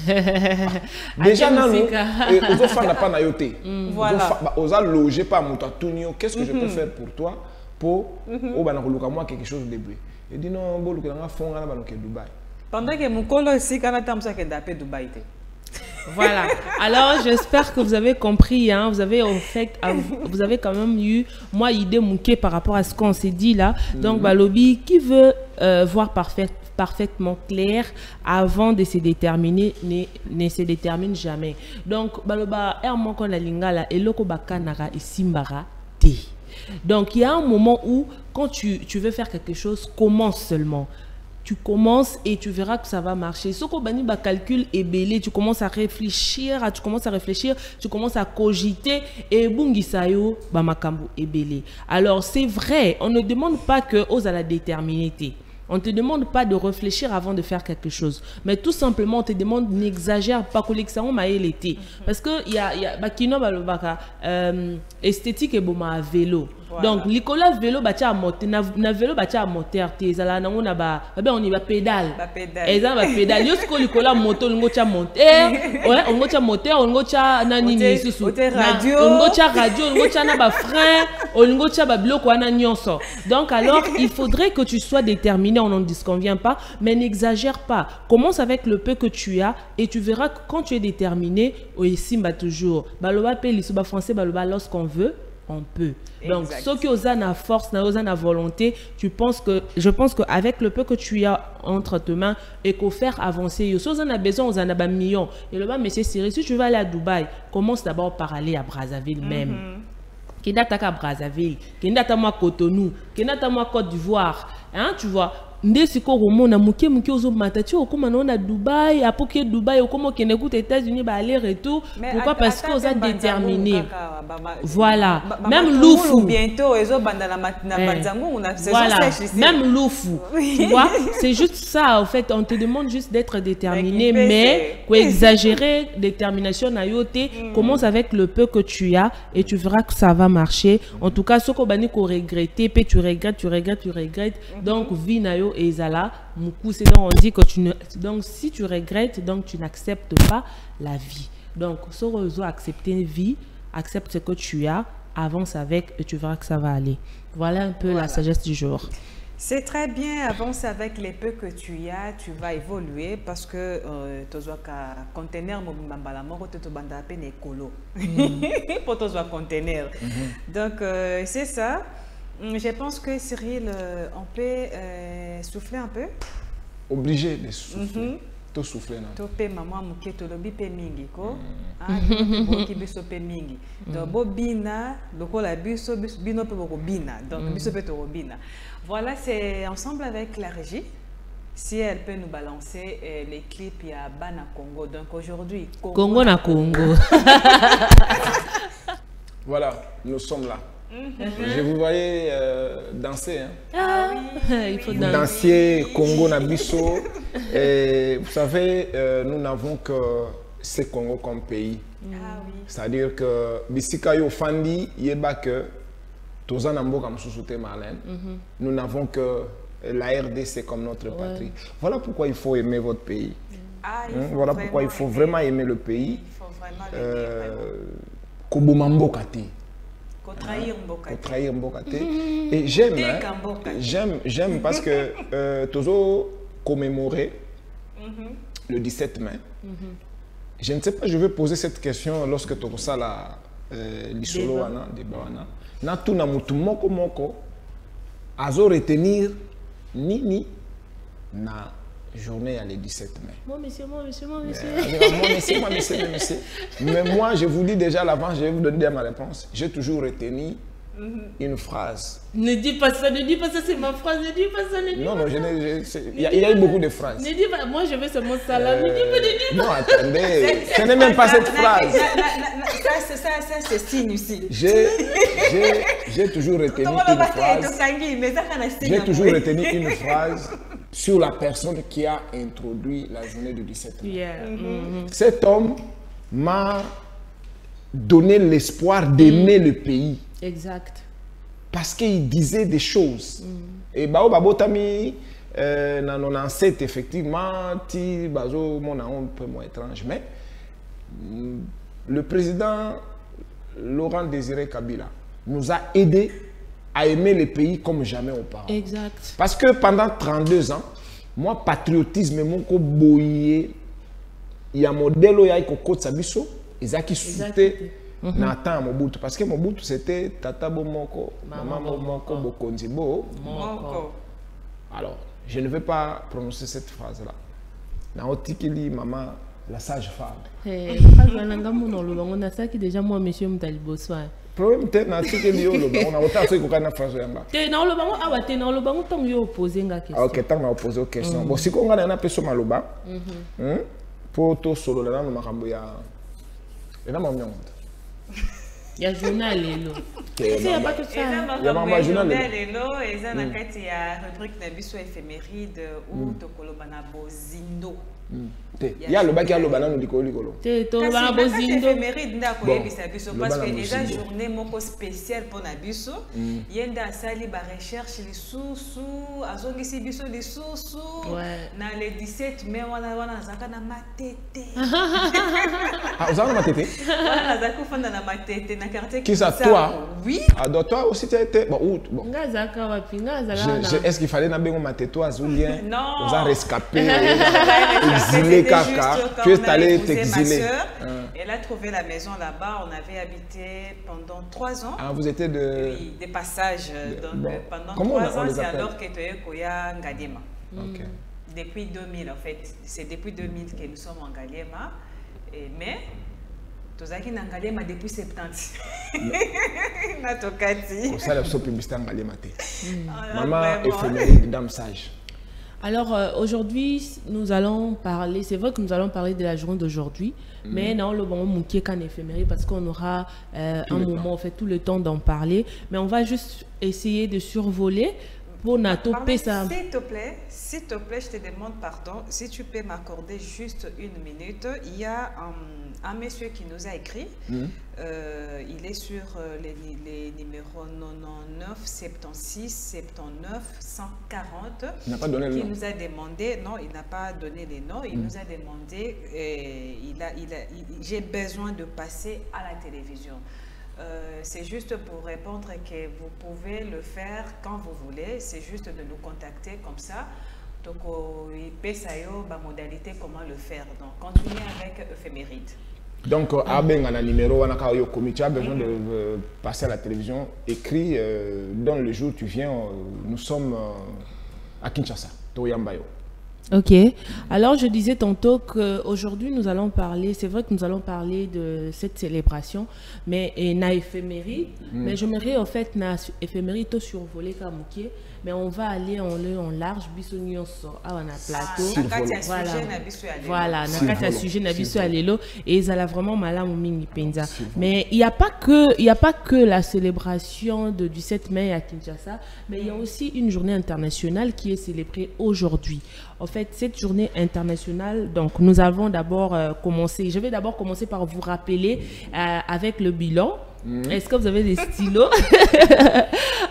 Déjà, non, aux enfants n'a pas naïoté. Aux a logé par mon tatunio. Qu'est-ce que je peux faire pour toi pour au banakoluka moi quelque chose de bruit? Il dit non, bon, le fond à Dubaï. Pendant que mon colo ici, quand on a ça d'appel Dubaï. Voilà. Alors, j'espère que vous avez compris. Hein, vous avez en fait, vous avez quand même eu moi idée mouquée par rapport à ce qu'on s'est dit là. Donc, Balobi, qui veut euh, voir parfait. parfaitement clair avant de se déterminer ne, ne se détermine jamais. Donc baloba ermo kon la lingala eloko bakanara isimbara te. Donc il y a un moment où quand tu, tu veux faire quelque chose, commence seulement. Tu commences et tu verras que ça va marcher. Ce qu'on bani ba calcul est belé, tu commences à réfléchir, tu commences à réfléchir, tu commences à cogiter et bungisayo ba makambo est belé. Alors c'est vrai, on ne demande pas que aux à la déterminité. On ne te demande pas de réfléchir avant de faire quelque chose. Mais tout simplement, on te demande n'exagère pas que l'examen m'a été. Parce que il y a, y a bakino balobaka euh, esthétique et bon à vélo. Voilà. Donc Nicolas vélo batia à moteur, na, na vélo batia à moteur, t'es là na on a ba, ben on y va pédale. Ba pédale. Et ça va pédale. Yosko Nicolas moto, on gocha moteur, ouais, on gocha moteur, on gocha nani ni susu. Radio. On gocha radio, on gocha na ba frein, on gocha ba bloc ou na nyonso. Donc alors, il faudrait que tu sois déterminé, on n'en disconvient pas, mais n'exagère pas. Commence avec le peu que tu as et tu verras que quand tu es déterminé, oui, simba toujours. Baloba pe lisuba français baloba lorsqu'on veut. On peut. Donc, ce qui aux a force, aux a volonté, tu penses que, je pense qu'avec le peu que tu as entre tes mains et qu'au faire avancer, si on a besoin, on en a un million. Et le bas, monsieur Siri, si tu vas aller à Dubaï, commence d'abord par aller à Brazzaville même. Qui date à Brazzaville, qui date à moi Cotonou, qui date à moi Côte d'Ivoire. Hein, tu vois? Ndesiko romona muke muke ozo matati okoma na Dubaï apoke Dubaï okoma kene aux États-Unis ba aller retour. Pourquoi? Parce que vous êtes déterminé. Voilà. Même Loufou bientôt ezo banda na banzango on a voilà. Même Loufou. Tu vois? C'est juste ça en fait, on te demande juste d'être déterminé mais quoi exagérer détermination na yote, commence avec le peu que tu as et tu verras que ça va marcher. En tout cas, ce qu'on bani ko regretter, puis tu regrettes, tu regrettes, tu regrettes. Donc vie na yo et Zala, c'est donc on dit que tu ne donc si tu regrettes donc tu n'acceptes pas la vie. Donc ce réseau accepter une vie, accepte ce que tu as, avance avec et tu verras que ça va aller. Voilà un peu voilà. La sagesse du jour. C'est très bien, avance avec les peu que tu as, tu vas évoluer parce que tu as un conteneur pour ton conteneur. Donc c'est ça. Je pense que Cyril, euh, on peut euh, souffler un peu. Obligé de souffler. Mm-hmm. To souffler non. To pe maman muke to lobi pe mingi ko. Ah, bo ki biso pe mingi. Donc bo bina, lokola biso bino pe bo bina. Donc biso pe to bina. Voilà, c'est ensemble avec la régie. Si elle peut nous balancer euh, les clips, il y a Bana Congo. Donc aujourd'hui, Congo, Congo na Congo. Voilà, nous sommes là. Mm-hmm. Je vous voyais euh, danser. Hein. Ah, oui, il faut danser. Danser Congo Nabiso. Et vous savez, euh, nous n'avons que ce Congo comme pays. Ah, oui. C'est-à-dire que Bisika yo Fandi, Yeba que Tozan Ambo comme Soussouté Marlène. Nous n'avons que la R D C comme notre patrie. Ouais. Voilà pourquoi il faut aimer votre pays. Ah, il hein? Voilà pourquoi il faut aimer. vraiment aimer le pays. Il faut vraiment l'aimer. Euh, trahir Mbokate. Et j'aime, hein, j'aime, j'aime parce que euh, toujours commémorer mm-hmm. le dix-sept mai. Mm-hmm. Je ne sais pas, je vais poser cette question lorsque tu as ça là, l'isolo wana, débat wana. Na tout na mutu moko moko, azo retenir nini na journée à le dix-sept mai. Moi, monsieur, moi, monsieur, moi, monsieur. Mais, moi, monsieur, moi, monsieur, moi, monsieur. Mais moi, je vous dis déjà à l'avance, je vais vous donner ma réponse. J'ai toujours retenu mm-hmm. une phrase. Ne dis pas ça, ne dis pas ça, c'est ma phrase, ne dis pas ça, ne dis non, pas non, ça. Non, il y, y a eu beaucoup de phrases. Ne dis pas, moi je veux seulement ça là, euh, ne dis pas, ne dis pas. Non, attendez, ce n'est même pas cette phrase. Ça, ça, ça, c'est signe aussi. J'ai toujours retenu une phrase. J'ai toujours retenu une phrase sur la personne qui a introduit la journée du dix-sept mai. Yeah. Mm-hmm. Cet homme m'a donné l'espoir d'aimer mm. le pays. Exact. Parce qu'il disait des choses. Mm. Et Bao Babotami, euh, dans nos ancêtres, effectivement, ti bazo mon un peu moins étrange, mais mm, le président Laurent Désiré Kabila nous a aidés à aimer le pays comme jamais auparavant. Exact. Parce que pendant trente-deux ans, moi, patriotisme, mon ko boyé, il y a un modèle où il y a un côté sabiso, ils ont qui sauté dans temps Mobutu. Parce que Mobutu c'était Tata Bomoko, Maman Bomoko, Bokonzibo. Alors, je ne vais pas prononcer cette phrase-là. Dans Otikili, maman, la sage-femme. Hey, on a ça qui déjà moi, monsieur Mtaliboswa. Problème te na tike liyo lo ba on a autant so ko kana phrase yanga te na lo bango awa te na lo bango tong yo poser nga question. OK, tant na poser question. Bon si ko ngana na peso maloba mhm pour to solo la na makambo ya ena mamnyonda ya journal lelo c'est ya pas tout ça ya mama journal lelo eza na kati ya rubrique na biso éphéméride ou to koloba na bozindo. Il y a le bac qui a le banane du colicolo. C'est éphéméride parce que déjà journée moko spéciale pour Nabiso. Yenda sali ba recherche les sous-sous, azongisi biso les sous-sous. Na le dix-sept mai wana wana zaka na matete. Ah, zaka na matete? Wana zaka fanda na matete na quartier. Qui ça toi? Oui. Ah, donc toi aussi tu as été bon où bon. Nga zaka wapi nga zaka. Est-ce qu'il fallait na bengo matete ou azulien? Non. Vous a rescapé. Exilé caca, tu es allé t'exiler. Elle a trouvé la maison là-bas, on avait habité pendant trois ans. Ah, vous étiez de... Oui, des passages. De... Donc bon. Pendant Comment trois ans, c'est alors que tu es Koya Ngadema. Okay. Depuis deux mille en fait, c'est depuis deux mille que nous sommes en Ngadema. Mais... Tozaki na Ngadema depuis septante. Na tokati. Ça la so publicité Ngadema té. Maman éphéméride dame sage. Alors euh, aujourd'hui, nous allons parler, c'est vrai que nous allons parler de la journée d'aujourd'hui, mmh. mais non, le bon moment qui est qu'un éphéméride parce qu'on aura euh, un moment, en fait, tout le temps d'en parler, mais on va juste essayer de survoler pour Nato ça. S'il te plaît, s'il te plaît, je te demande pardon, si tu peux m'accorder juste une minute. Il y a un, un monsieur qui nous a écrit, mmh. euh, il est sur euh, les, les numéros quatre-vingt-dix-neuf, soixante-seize, soixante-dix-neuf, cent quarante. Il n'a pas donné le qui nom. nous a demandé, non, il n'a pas donné les noms, il mmh. nous a demandé, euh, il a, il a, il, j'ai besoin de passer à la télévision. Euh, c'est juste pour répondre que vous pouvez le faire quand vous voulez, c'est juste de nous contacter comme ça. Donc, il peut savoir la modalité comment le faire. Donc, continuez avec éphéméride. Donc, à un numéro, on a tu as besoin de euh, passer à la télévision, écrit euh, dans le jour où tu viens, euh, nous sommes euh, à Kinshasa, Toyambayo. Ok, alors je disais tantôt qu'aujourd'hui nous allons parler, c'est vrai que nous allons parler de cette célébration, mais et na éphéméride, mm. mais j'aimerais en fait na éphéméride tout survoler comme ok, mais on va aller en le en large, bisognon sort à un plateau, ah, voilà, voilà, na kati sujet na biso alelo et ça a vraiment malamu mingi penza. Mais il n'y a pas que il y a pas que la célébration de, du sept mai à Kinshasa, mais il y a aussi une journée internationale qui est célébrée aujourd'hui. En fait, cette journée internationale, donc nous avons d'abord euh, commencé, je vais d'abord commencer par vous rappeler euh, avec le bilan. Mmh. Est-ce que vous avez des stylos?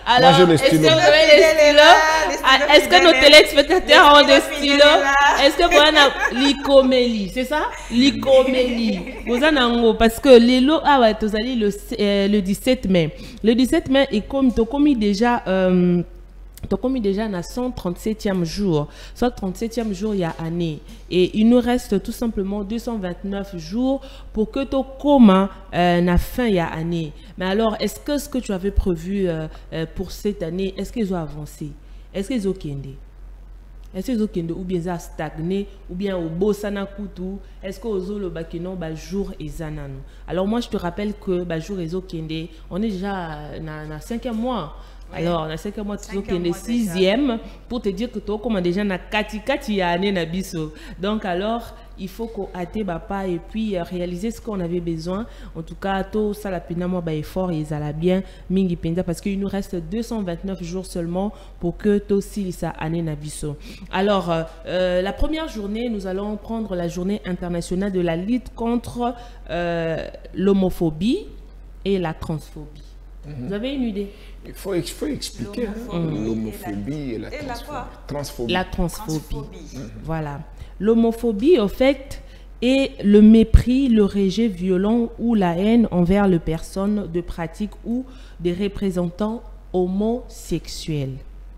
Alors, est-ce que vous avez les stylos? Est-ce que nos téléspectateurs ont des stylos? Est-ce que vous avez l'icomélie? C'est ça? L'icomélie. Vous en avez parce que les lots, ah ouais, vous allez le, euh, le dix-sept mai. Le dix-sept mai, et comme tu as commis déjà. Euh, Tu as commis déjà dans cent trente-septième jour. cent trente-septième jour, il y a année. Et il nous reste tout simplement deux cent vingt-neuf jours pour que tu commes euh, la fin, il y a année. Mais alors, est-ce que ce que tu avais prévu euh, euh, pour cette année, est-ce qu'ils ont avancé? Est-ce qu'ils ont kende? Est-ce qu'ils ont kende ou bien ils ont stagné ou bien au beau sana kutu? Est-ce qu'ils ont le bakino ba jour et zanano? Alors moi, je te rappelle que ba jour et zo kende, on est déjà dans le cinquième mois. Oui. Alors, on a cinq mois, tu es le sixième pour te dire que tu as déjà na kati kati ya ane na biso. Donc, alors, il faut qu'on ate bapa et puis euh, réaliser ce qu'on avait besoin. En tout cas, tout ça, la pena moi, bah, effort, ils allaient bien, mingi penda, parce qu'il nous reste deux cent vingt-neuf jours seulement pour que tout aussi ça ane na biso. Alors, euh, euh, la première journée, nous allons prendre la journée internationale de la lutte contre euh, l'homophobie et la transphobie. Mm-hmm. Vous avez une idée? Il faut, il faut expliquer l'homophobie et la, et la transphobie. La transphobie. Mmh. Voilà. L'homophobie, au fait, est le mépris, le rejet violent ou la haine envers les personnes de pratique ou des représentants homosexuels.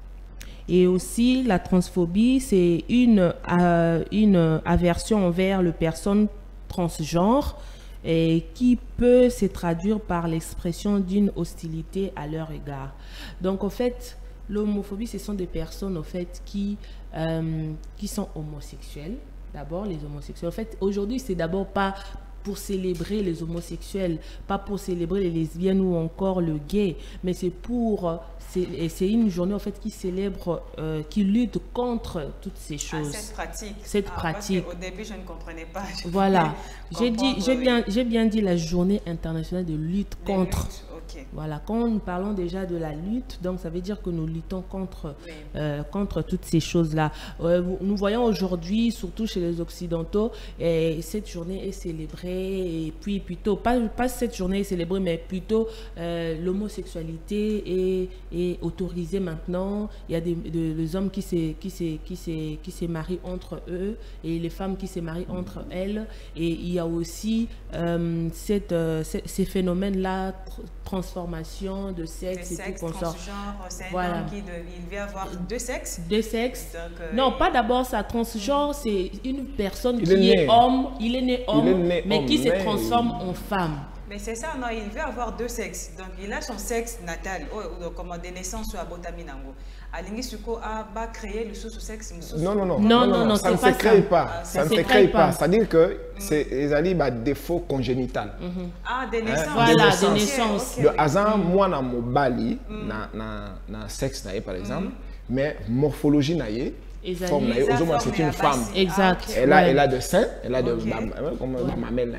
Et aussi, la transphobie, c'est une, euh, une aversion envers les personnes transgenres, et qui peut se traduire par l'expression d'une hostilité à leur égard. Donc, en fait, l'homophobie, ce sont des personnes, en fait, qui, euh, qui sont homosexuelles. D'abord, les homosexuels. En fait, aujourd'hui, c'est d'abord pas pour célébrer les homosexuels, pas pour célébrer les lesbiennes ou encore le gay, mais c'est pour... C'est une journée en fait qui célèbre, euh, qui lutte contre toutes ces choses. Ah, cette pratique. Cette ah, pratique. Au début, je ne comprenais pas. Je voilà. J'ai dit, j'ai oui. bien, j'ai bien dit la journée internationale de lutte Les contre. Luttes. Okay. Voilà. Quand nous parlons déjà de la lutte, donc ça veut dire que nous luttons contre, oui. euh, contre toutes ces choses-là. Euh, nous voyons aujourd'hui, surtout chez les Occidentaux, et cette journée est célébrée, et puis plutôt, pas, pas cette journée est célébrée, mais plutôt euh, l'homosexualité est, est autorisée maintenant. Il y a des, des, des hommes qui se, qui, se, qui, se, qui se marient entre eux, et les femmes qui se marient entre elles. Et il y a aussi euh, cette, euh, ces, ces phénomènes-là, transformation de sexe, de et sexe, tout qu'on sort. C'est un voilà. homme qui de, il veut avoir deux sexes. Deux sexes. Donc, euh, non, pas d'abord ça. Transgenre, c'est une personne il qui est, est homme, il est né homme, est né mais homme, qui mais... se transforme en femme. Mais c'est ça, non, il veut avoir deux sexes. Donc, il a son sexe natal, ou oh, comme de naissance sur Abotaminango. Alingi Suko a ba créé le sous-sexe. Non, non, non. Non, non, non, ça ne se crée pas. Ah, ça ne se crée pas. C'est-à-dire que c'est des défauts congénital. Ah, des naissances. Voilà, des naissances. Le hasard, moi, dans mon bali, dans sexe, par exemple, mais morphologie, naïe. C'est une femme. Exact. Elle a, elle a de seins, elle a de comme mamelle.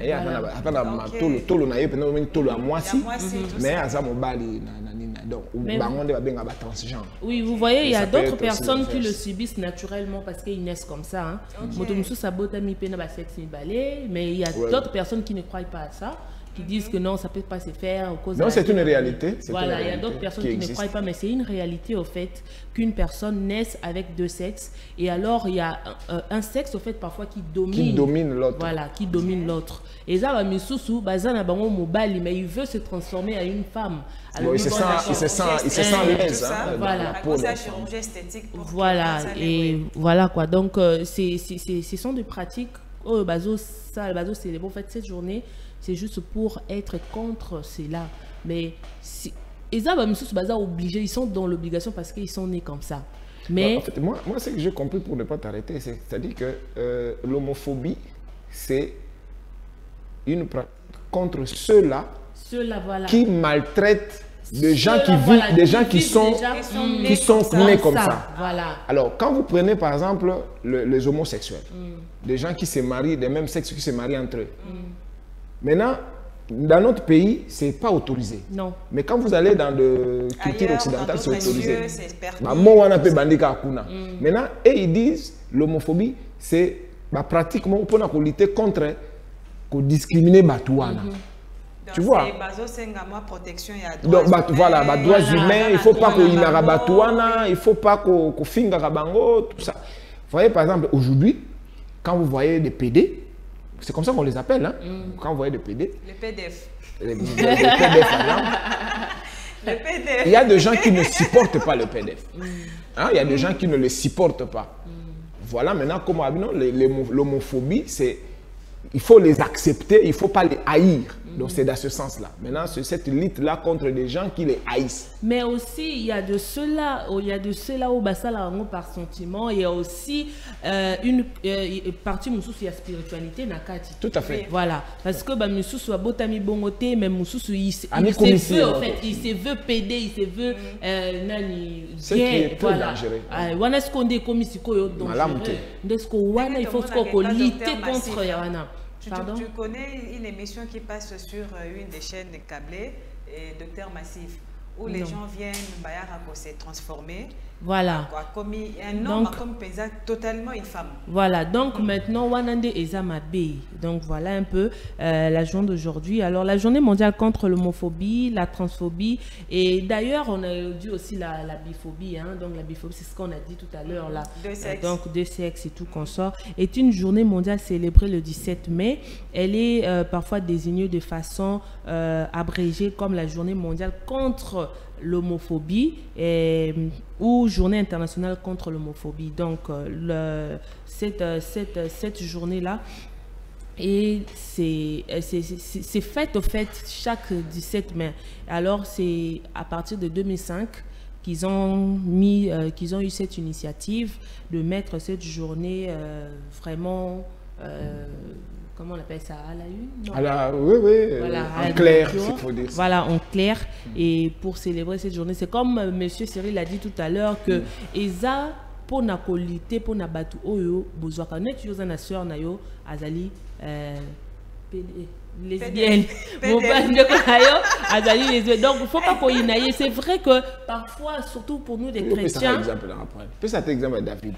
Tout le naïe, tout le moitié. Mais elle a mon bali. Donc, oui, vous voyez, il y a d'autres personnes qui le subissent naturellement parce qu'ils naissent comme ça. Mais il y a d'autres personnes qui ne croient pas à ça, qui disent que non, ça ne peut pas se faire. Non, c'est une réalité. Voilà, il y a d'autres personnes qui, qui ne croient pas, mais c'est une réalité au fait qu'une personne naisse avec deux sexes. Et alors, il y a un, un sexe au fait parfois qui domine. Qui domine l'autre. Voilà, qui domine l'autre. Et ça, bah, Misusu, bah, ça n'a pas mobile, mais il veut se transformer en une femme. Alors, bon, il, se sent, il se sent, il se sent l'aise. Hein, voilà. La chirurgie esthétique. Voilà, et voilà quoi. Donc, euh, c'est, c'est, c'est, ce sont des pratiques. Oh, bazo, ça, le bazo, c'est bon. En fait, cette journée, c'est juste pour être contre cela. Mais si, ils sont obligés, ils sont dans l'obligation parce qu'ils sont nés comme ça. Mais en fait, moi, moi ce que j'ai compris pour ne pas t'arrêter, c'est-à-dire que euh, l'homophobie, c'est une pratique contre ceux-là ceux voilà. qui maltraitent des gens qui vivent, voilà, des gens qui sont, qui, qui sont nés comme ça. ça. Voilà. Alors, quand vous prenez par exemple le, les homosexuels, mm. des gens qui se marient, des mêmes sexes qui se marient entre eux. Mm. Maintenant, dans notre pays, ce n'est pas autorisé. Non. Mais quand vous allez dans le culture occidentale, c'est autorisé. Bah, moi, on appelle bandika akuna. Mm. Maintenant, et ils disent l'homophobie, c'est bah, pratiquement pour lutter contre, pour discriminer Batouana. Mm -hmm. Tu vois. Protection, donc bah, voilà, bah, droits humains, il ne faut pas qu'il y ait rabatouana, il ne faut pas qu'on finga rabango, tout ça. Vous voyez, par exemple, aujourd'hui, quand vous voyez des P D, c'est comme ça qu'on les appelle, hein? Mm. Quand vous voyez des P D. Les P D F. Les, les, les P D F, le P D F. Il y a des gens qui ne supportent pas le P D F. Mm. Hein? Il y a des gens qui ne le supportent pas. Mm. Voilà, maintenant, comment l'homophobie, c'est il faut les accepter, il ne faut pas les haïr. Donc c'est dans ce sens-là. Maintenant, c'est cette lutte-là contre des gens qui les haïssent. Mais aussi, il y a de ceux-là, il y a de ceux-là où bah, ça la par sentiment. Il y a aussi euh, une euh, partie moussous, il y a spiritualité nakati. Tout à fait. Voilà, parce que bah moussous soit botami bongoté, mais moussous il, il se veut en fait, il se veut péder, il se veut nani. C'est qui est très dangereux. Wana ce qu'on dit comme si quoi dangereux. Est-ce qu'on wana il faut qu'on lutter contre Yana. Tu, tu, tu connais une émission qui passe sur une des chaînes câblées, Docteur Massif, où non. les gens viennent se transformer. Voilà. Quoi, comme un homme donc, comme paysage, totalement une femme. Voilà. Donc mmh. maintenant, Wanande Ezamabe. Donc voilà un peu euh, la journée d'aujourd'hui. Alors la journée mondiale contre l'homophobie, la transphobie et d'ailleurs on a dit aussi la, la biphobie. Hein. Donc la biphobie, c'est ce qu'on a dit tout à l'heure là. Deux sexes. Euh, donc deux sexes et tout qu'on sort. Est une journée mondiale célébrée le dix-sept mai. Elle est euh, parfois désignée de façon euh, abrégée comme la journée mondiale contre l'homophobie ou journée internationale contre l'homophobie. Donc euh, le, cette, cette, cette journée-là, et c'est fait au fait chaque dix-sept mai. Alors c'est à partir de deux mille cinq qu'ils ont mis, euh, qu'ils ont eu cette initiative de mettre cette journée euh, vraiment euh, comment on appelle ça, à la une non. À la, oui, oui, voilà, en clair, il faut dire ça. Voilà, en clair. Mm. Et pour célébrer cette journée, c'est comme euh, M. Cyril l'a dit tout à l'heure, que mm. Eza, pour na qualité, pour na batu oyo, besoin quand net yo na sœur na yo, azali euh, lesbienne. Donc il ne faut pas qu'on y aille. C'est vrai que parfois, surtout pour nous des chrétiens. Peux ça exemple David.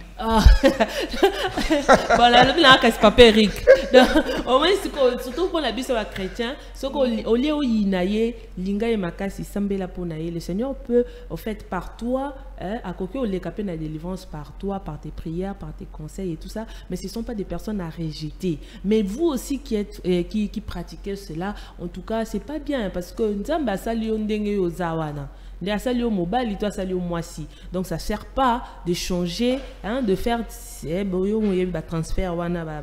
Voilà, le blanc c'est pas Péric. Au moins surtout pour la vie sur la chrétien, ce qu'on au lieu où y naïe, linga et makasi sambela pour naïe. Le Seigneur peut au fait par toi, à côté où les capés la délivrance par toi, par tes prières, par tes conseils et tout ça. Mais ce ne sont pas des personnes à rejeter. Mais vous aussi qui êtes qui qui pratiquez cela, en tout cas, c'est pas bien parce que nzamba sali ondenge yo zawana. Donc ça ne sert pas de changer, hein, de faire un transfert.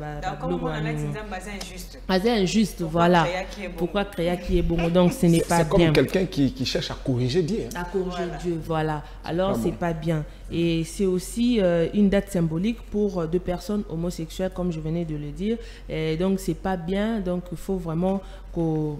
C'est injuste, voilà. Pourquoi créer qui est bon? Donc ce n'est pas bien. C'est comme quelqu'un qui, qui cherche à corriger Dieu. À corriger Dieu, voilà. Alors c'est pas bien. Et c'est aussi euh, une date symbolique pour euh, deux personnes homosexuelles, comme je venais de le dire. Et donc c'est pas bien. Donc il faut vraiment qu'on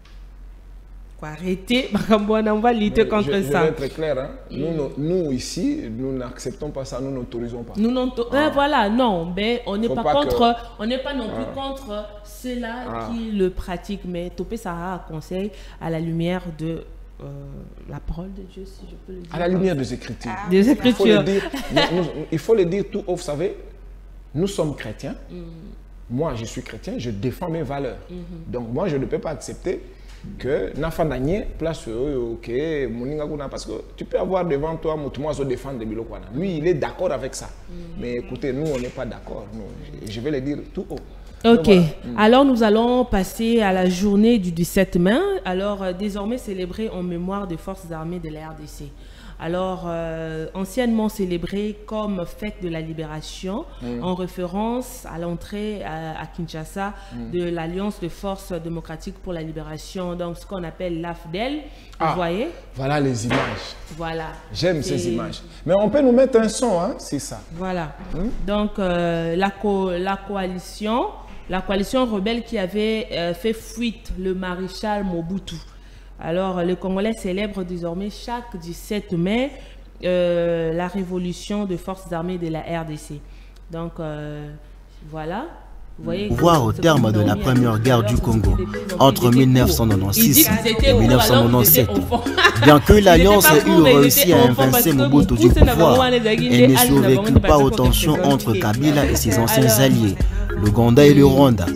arrêter, on va lutter contre je, ça. Je vais être clair, hein? nous, nous, nous ici, nous n'acceptons pas ça, nous n'autorisons pas. Nous ah. Voilà, non, mais on n'est pas, pas contre, que... on n'est pas non plus ah. contre ceux-là ah. qui le pratiquent, mais Topé Sarah conseille à la lumière de euh, la parole de Dieu, si je peux le dire. À la lumière des Écritures. Ah. Des Écritures. Il faut le dire, nous, il faut le dire tout haut, vous savez, nous sommes chrétiens. Mm. Moi, je suis chrétien, je défends mes valeurs. Mm-hmm. Donc moi, je ne peux pas accepter que n'afandanye place ok moninga parce que tu peux avoir devant toi moi se défendre de bilokwana. Lui il est d'accord avec ça. Mm. Mais écoutez, nous on n'est pas d'accord. Je vais le dire tout haut. Ok, voilà. mm. Alors nous allons passer à la journée du dix-sept mai. Alors euh, désormais célébrée en mémoire des forces armées de la R D C. Alors, euh, anciennement célébrée comme fête de la libération, mmh. en référence à l'entrée à, à Kinshasa mmh. de l'Alliance de forces démocratiques pour la libération, donc ce qu'on appelle l'A F D E L. Ah, vous voyez? Voilà les images. Voilà. J'aime ces images. Mais on peut nous mettre un son, hein, c'est ça. Voilà. Mmh. Donc, euh, la, co la coalition, la coalition rebelle qui avait euh, fait fuite le maréchal Mobutu. Alors, les Congolais célèbrent désormais chaque dix-sept mai euh, la révolution des forces armées de la R D C. Donc, euh, voilà. Vous voyez, voir au terme de la première guerre du Congo, entre mille neuf cent quatre-vingt-seize et mille neuf cent quatre-vingt-dix-sept, bien que l'Alliance ait eu réussi à inverser Mobutu du pouvoir, elle ne survécut pas aux tensions entre Kabila et ses anciens alliés, l'Ouganda et le Rwanda.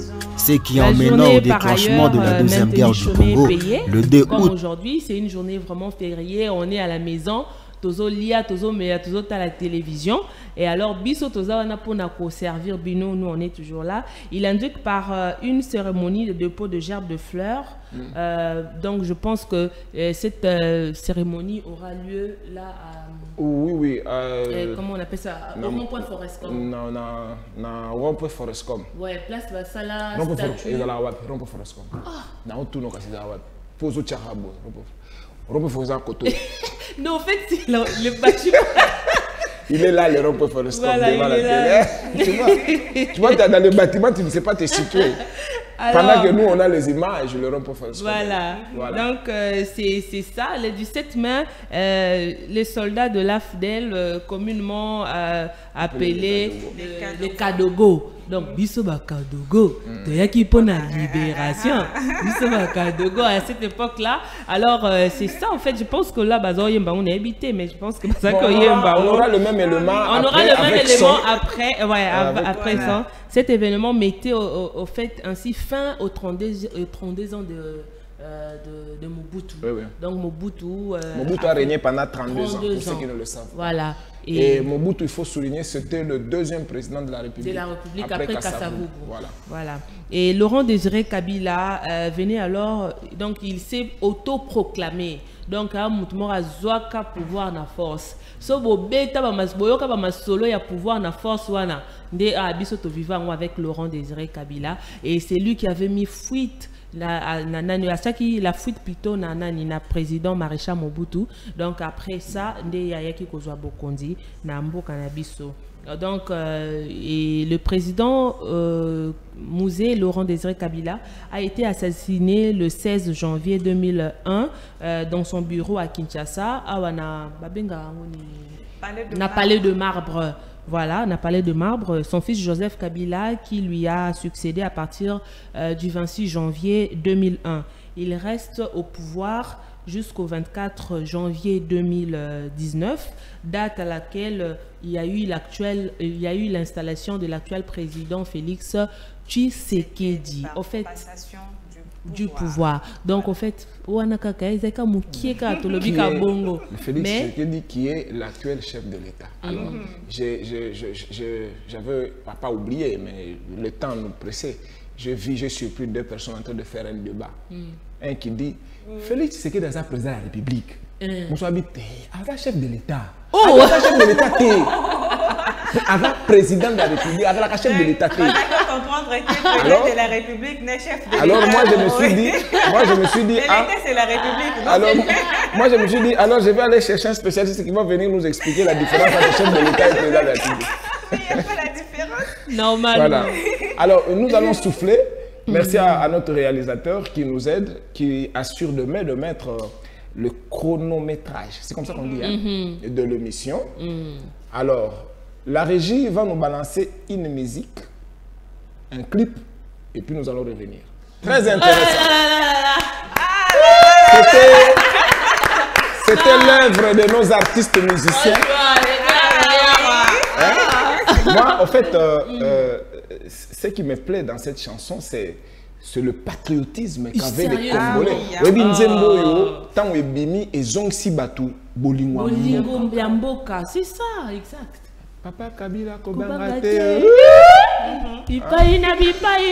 Ce qui emmènera au déclenchement de la deuxième guerre du Congo, le deux août. Aujourd'hui, c'est une journée vraiment fériée, on est à la maison. Tozo lia, tozo mea, tozo à la télévision. Et alors, biso toza wana pona ko servir bino, nous on est toujours là. Il indique par euh, une cérémonie de dépôt de gerbes de fleurs. Mm. Euh, donc, je pense que euh, cette euh, cérémonie aura lieu là à... Oui, oui. Euh, euh, comment on appelle ça? Au rond-point Forescom. Non, non, non, rond-point Forescom. Ouais, place de la salle. Rond-point Forescom. Non, tout le monde a dit Pozo Tcharabo. Rond-point Forescom Koto. Non, en fait, c'est le, le bâtiment. Il est là, le rond-point Forescom, voilà, devant la télé. Tu vois, tu vois, tu es dans le bâtiment, tu ne sais pas te situer. Alors, pendant que nous, on a les images, le rond-point Forescom. Voilà. voilà. Donc, euh, c'est ça. Le dix-sept mai, euh, les soldats de l'A F D E L, euh, communément euh, appelés les Kadogo. Donc, Bisoba Kadogo, de Yaki pour la libération. Bisoba Kadogo, à cette époque-là. Alors, euh, c'est ça, en fait, je pense que là, bah, on est habité, mais je pense que ça, bon, on, aura, on aura le même élément. On après, aura le même élément son. après, ouais, avec, après voilà. ça. Cet événement mettait au, au, au fait ainsi fin aux trente-deux ans de. Euh, de, de Mobutu. Oui, oui. Donc Mobutu... Euh, Mobutu a régné pendant trente-deux ans, pour ceux qui ne le savent. Voilà. Et, et Mobutu, il faut souligner, c'était le deuxième président de la République. De la République après, après Kasavubu. Voilà. voilà. Et Laurent Désiré Kabila euh, venait alors... Donc il s'est autoproclamé. Donc à Moutoumor a Zouaka pouvoir na force. So bo beta ba masboyoka ba masolo ya pouvoir na force wana. Nde a bisoto vivant avec Laurent Désiré Kabila. Et c'est lui qui avait mis fuite La, na, na, la fuite plutôt na, na, na président Maréchal Mobutu. Donc après ça, nde yaki kozwa bokondi na mboka na biso. Donc euh, et le président euh, Mouzé Laurent Désiré Kabila a été assassiné le seize janvier deux mille un euh, dans son bureau à Kinshasa. Awana babenga na palais de marbre. Voilà, on a parlé de marbre. Son fils Joseph Kabila qui lui a succédé à partir euh, du vingt-six janvier deux mille un. Il reste au pouvoir jusqu'au vingt-quatre janvier deux mille dix-neuf, date à laquelle euh, il y a eu l'actuel, il y a eu l'installation de l'actuel président Félix Tshisekedi. Au fait, du pouvoir. Donc, en fait, Félix Tshisekedi qui est l'actuel chef de l'État. Alors, mm -hmm. je n'avais pas oublié, mais le temps nous pressait. Je vis, j'ai surpris deux personnes en train de faire un débat. Mm. Un qui dit, mm. Félix Tshisekedi est un président de la République. Monsieur Abité, un chef de l'État. Oh, un chef de l'État. Avant président de la République, avant la chef de l'État. On peut comprendre que le président de la République n'est chef de l'État. Alors moi je me suis dit, moi je me suis dit, ah, c'est la République. Non, alors moi je me suis dit, alors je vais aller chercher un spécialiste qui va venir nous expliquer la différence entre chef de l'État et président de la République. Il n'y a pas la différence. Normalement. Voilà. Alors nous allons souffler. Merci à, à notre réalisateur qui nous aide, qui assure de main de mettre le chronométrage, c'est comme ça qu'on dit, hein, mm-hmm. de l'émission. Mm. Alors, la régie va nous balancer une musique, un clip, et puis nous allons revenir. Très intéressant. C'était l'œuvre de nos artistes musiciens. Hein? Moi, en fait, euh, euh, ce qui me plaît dans cette chanson, c'est c'est le patriotisme qu'avaient les Congolais. Oui, Nzembo yo, tant we bimi et zong si batu bolingo mboka, c'est ça, exact. Papa Kabila Kobangate. Pipaï na pipaï.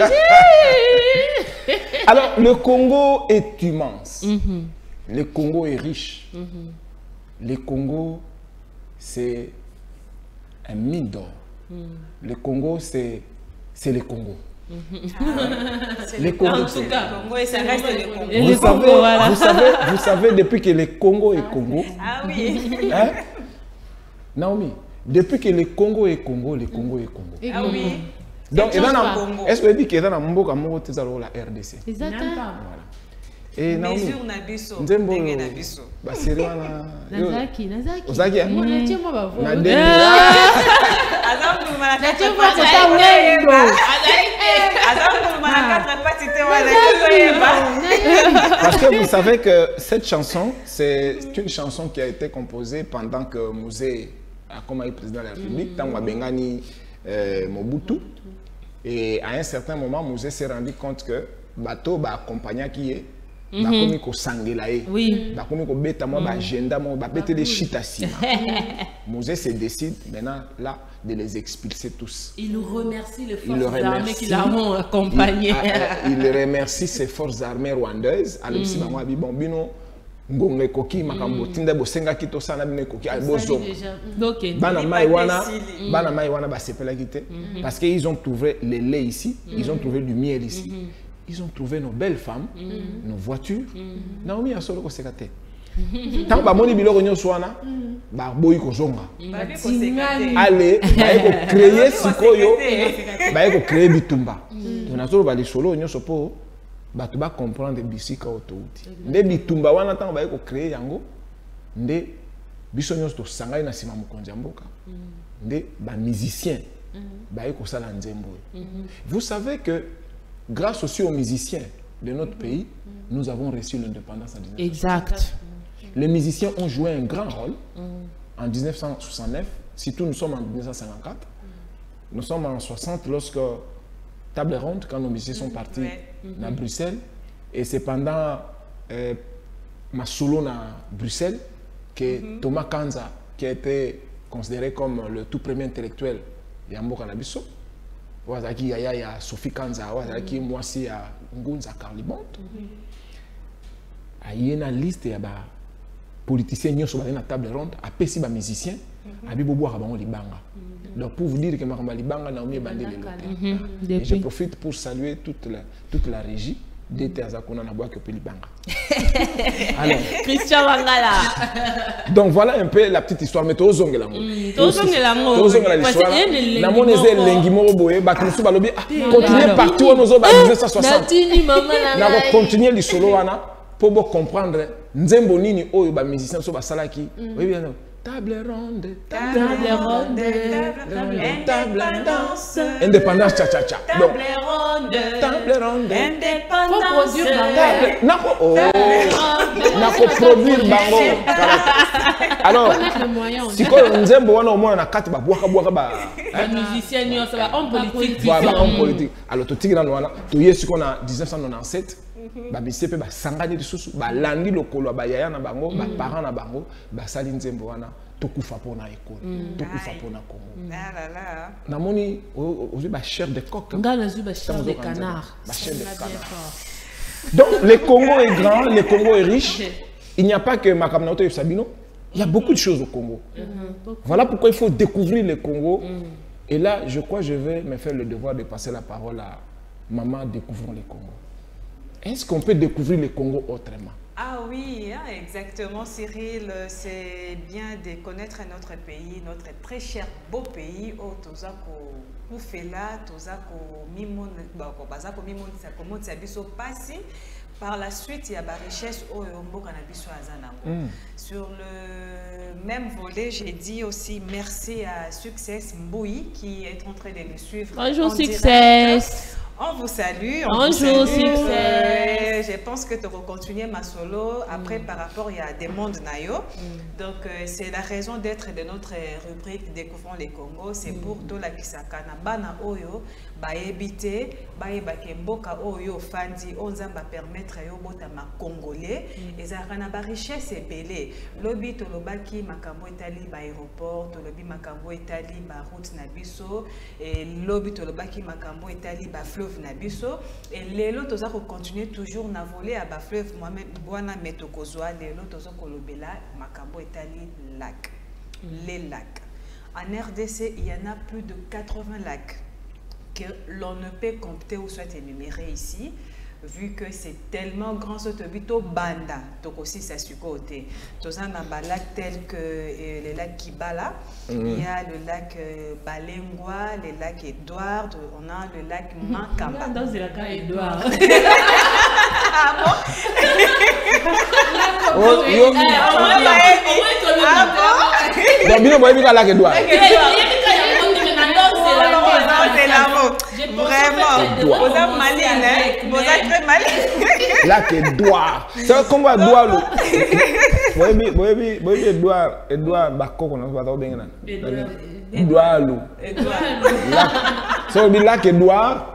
Alors, le Congo est immense. Mm-hmm. Le Congo est riche. Mm-hmm. Le Congo, c'est un mine d'or. Mm. Le Congo, c'est le Congo. Ah, les Congo, en tout cas, le Congo et ça reste le Congo. Vous, savez, Congo, voilà. vous, savez, vous savez, depuis que le Congo est Congo. Ah oui. Hein? Naomi, depuis que le Congo est Congo, le Congo est Congo. Ah oui. Donc, est-ce que vous dites que dans le Congo, il y a la R D C? Exactement. Et Naomi, Nzembo, bah c'est là. Nazaki, Nazaki. Ozaki. On a dit moi bah vous. Azam nous m'a quatre wendo. Azam nous m'a quatre patité wala. Parce que vous savez que cette chanson, c'est une chanson qui a été composée pendant que Mouzé a comme président de la République, tant Wabengani Mobutu. Et à un certain moment, Moses s'est rendu compte que bateau va accompagner qui est. Bah comme il sangela oui bah comme il bêta moi bah agenda moi bah bêter des shit à cima. Moses se décide maintenant là de les expulser tous. Il nous remercie les forces armées qui l'ont accompagné. Il, il remercie ses forces armées rwandaises. Alors si bah moi bon bino ngonge koki makambo tinda bosenga kito sana bino koki bozo. Donc bana maiwana bana maiwana bah c'est pas la quitter parce qu'ils ont trouvé le lait ici, ils ont trouvé du miel ici. Ils ont trouvé nos belles femmes, mm-hmm. nos voitures. Mm-hmm. Naomi a solo ko sekate. Tant que moni biloko nyoso wana, ba boyi ko zonga. Allez, ba ko créer sikoyo, ba ko créer bitumba. Donc na solo ba li solo nyoso po ba tu ba comprendre bisika autouti. Nde bitumba wana tant ba ko créer yango, nde biso nyoso to sangai na sima mukonzi mboka. Nde ba musicien ba ko sala nzembo. Vous savez que grâce aussi aux musiciens de notre pays, nous avons reçu l'indépendance en dix-neuf cent soixante-neuf. Exact. Les musiciens ont joué un grand rôle en dix neuf cent soixante-neuf, surtout nous sommes en mille neuf cent cinquante-quatre. Nous sommes en soixante lorsque Table Ronde, quand nos musiciens sont partis à Bruxelles, et c'est pendant euh, ma solo à Bruxelles que Thomas Kanza, qui a été considéré comme le tout premier intellectuel de Yambo Nabiso, Wazaki Yaya ya Sophie Kanza, Wazaki Mwasi ya Ngunza Carlibont. Il y a une liste de politiciens qui sont dans la table ronde, à Pessi ba musiciens, à Bibobo Rabango Libanga. Donc pour vous dire que Maramba Libanga n'a oublié bandé les lotés. Je profite pour saluer toute la, toute la régie d'été Azakona Naboua que Libanga. Alors, Christian Wangala. Donc voilà un peu la petite histoire, mais tous ont l'amour. Tous ont l'amour. Tous ont l'histoire. Namon est l'engimoro boé, Bakinusu Balobi, continuez partout où nous avons mille neuf cent soixante. Nous avons continué le solo pour comprendre Nzembo Nini Oyo ba musicien so ba salaki. Oui bien. Table ronde, table ronde, table danse, indépendance cha cha cha. Table ronde, table ronde, indépendance. Nako oh, nako produire bango. Alors, si quoi Nzembo wana au moins na kati ba boaka boaka ba. Les musiciens ni on ça va en politique. Voilà en politique. Alors to tigana wana, to yesu qu'on a mille neuf cent quatre-vingt-dix-sept. Ba bisepe ba sangani lisusu ba landi lokolo ba yaya na bango ba parents na bango ba sali nzembo wana tokufa pona ekolo tokufa pona Congo. Ah là là. Na moni ozu ba chair de coq. Ngala zu ba chair de canard. Ba chair de canard. Donc le Congo est grand, le Congo est riche. Il n'y a pas que Makamnaoto et Sabino. Il y a beaucoup de choses au Congo. Voilà pourquoi il faut découvrir le Congo. Et là, je crois que je vais me faire le devoir de passer la parole à Maman Découvrons le Congo. Est-ce qu'on peut découvrir le Congo autrement? Ah oui, hein, exactement Cyril, c'est bien de connaître notre pays, notre très cher beau pays. Oh, tozako koufela, tozako mimon, bako bazako mimon, ça commence à biso passer. Par la suite, il y a la richesse au Yombo Kanabiso Azanamo. Sur le même volet, j'ai dit aussi merci à Success Mboui qui est en train de nous suivre. Bonjour Success. On vous salue. On Bonjour, vous salue. Euh, je pense que tu vas continuer ma solo. Après, mm. par rapport, il y a des mondes Nayo. Mm. Donc, euh, c'est la raison d'être de notre rubrique Découvrons les Congo. C'est mm. pour tout la Kisakana. Bana Oyo, ba ebite, ba ebake mboka Oyo, Fandi, on va permettre yo botama Congolais. Et ça a ba richesse et belé. Lobi tolobaki makambo etali ba aéroport, tolobi makambo etali ba route nabiso, et lobi tolobaki makambo etali ba fleuve nabiso, et lelo toza ko continuer toujours na voler à ba fleuve moi-même bwana metokozwa lelo toza kolobela makambo etali lac. Les lacs. En R D C, il y en a plus de quatre-vingts lacs que l'on ne peut compter ou soit énumérer ici. Vu que c'est tellement grand, ce tobito banda, donc aussi ça côté. Tous un lac tel que euh, le lac Kibala, mm. il y a le lac euh, Balengwa, le lac Edouard, on a le lac Mankamba. Dans le lac Edouard. Ah bon? Oh, yo. Donc, bien, moi, il y a le lac Edouard. Vraiment, vous êtes malin, hein? Vous êtes très malin. Là, que Edouard. C'est comme Edouard. Vous voyez, vous voyez, Edouard, Edouard Bako, on a bien. Doualo. Ça veut dire lac Edouard.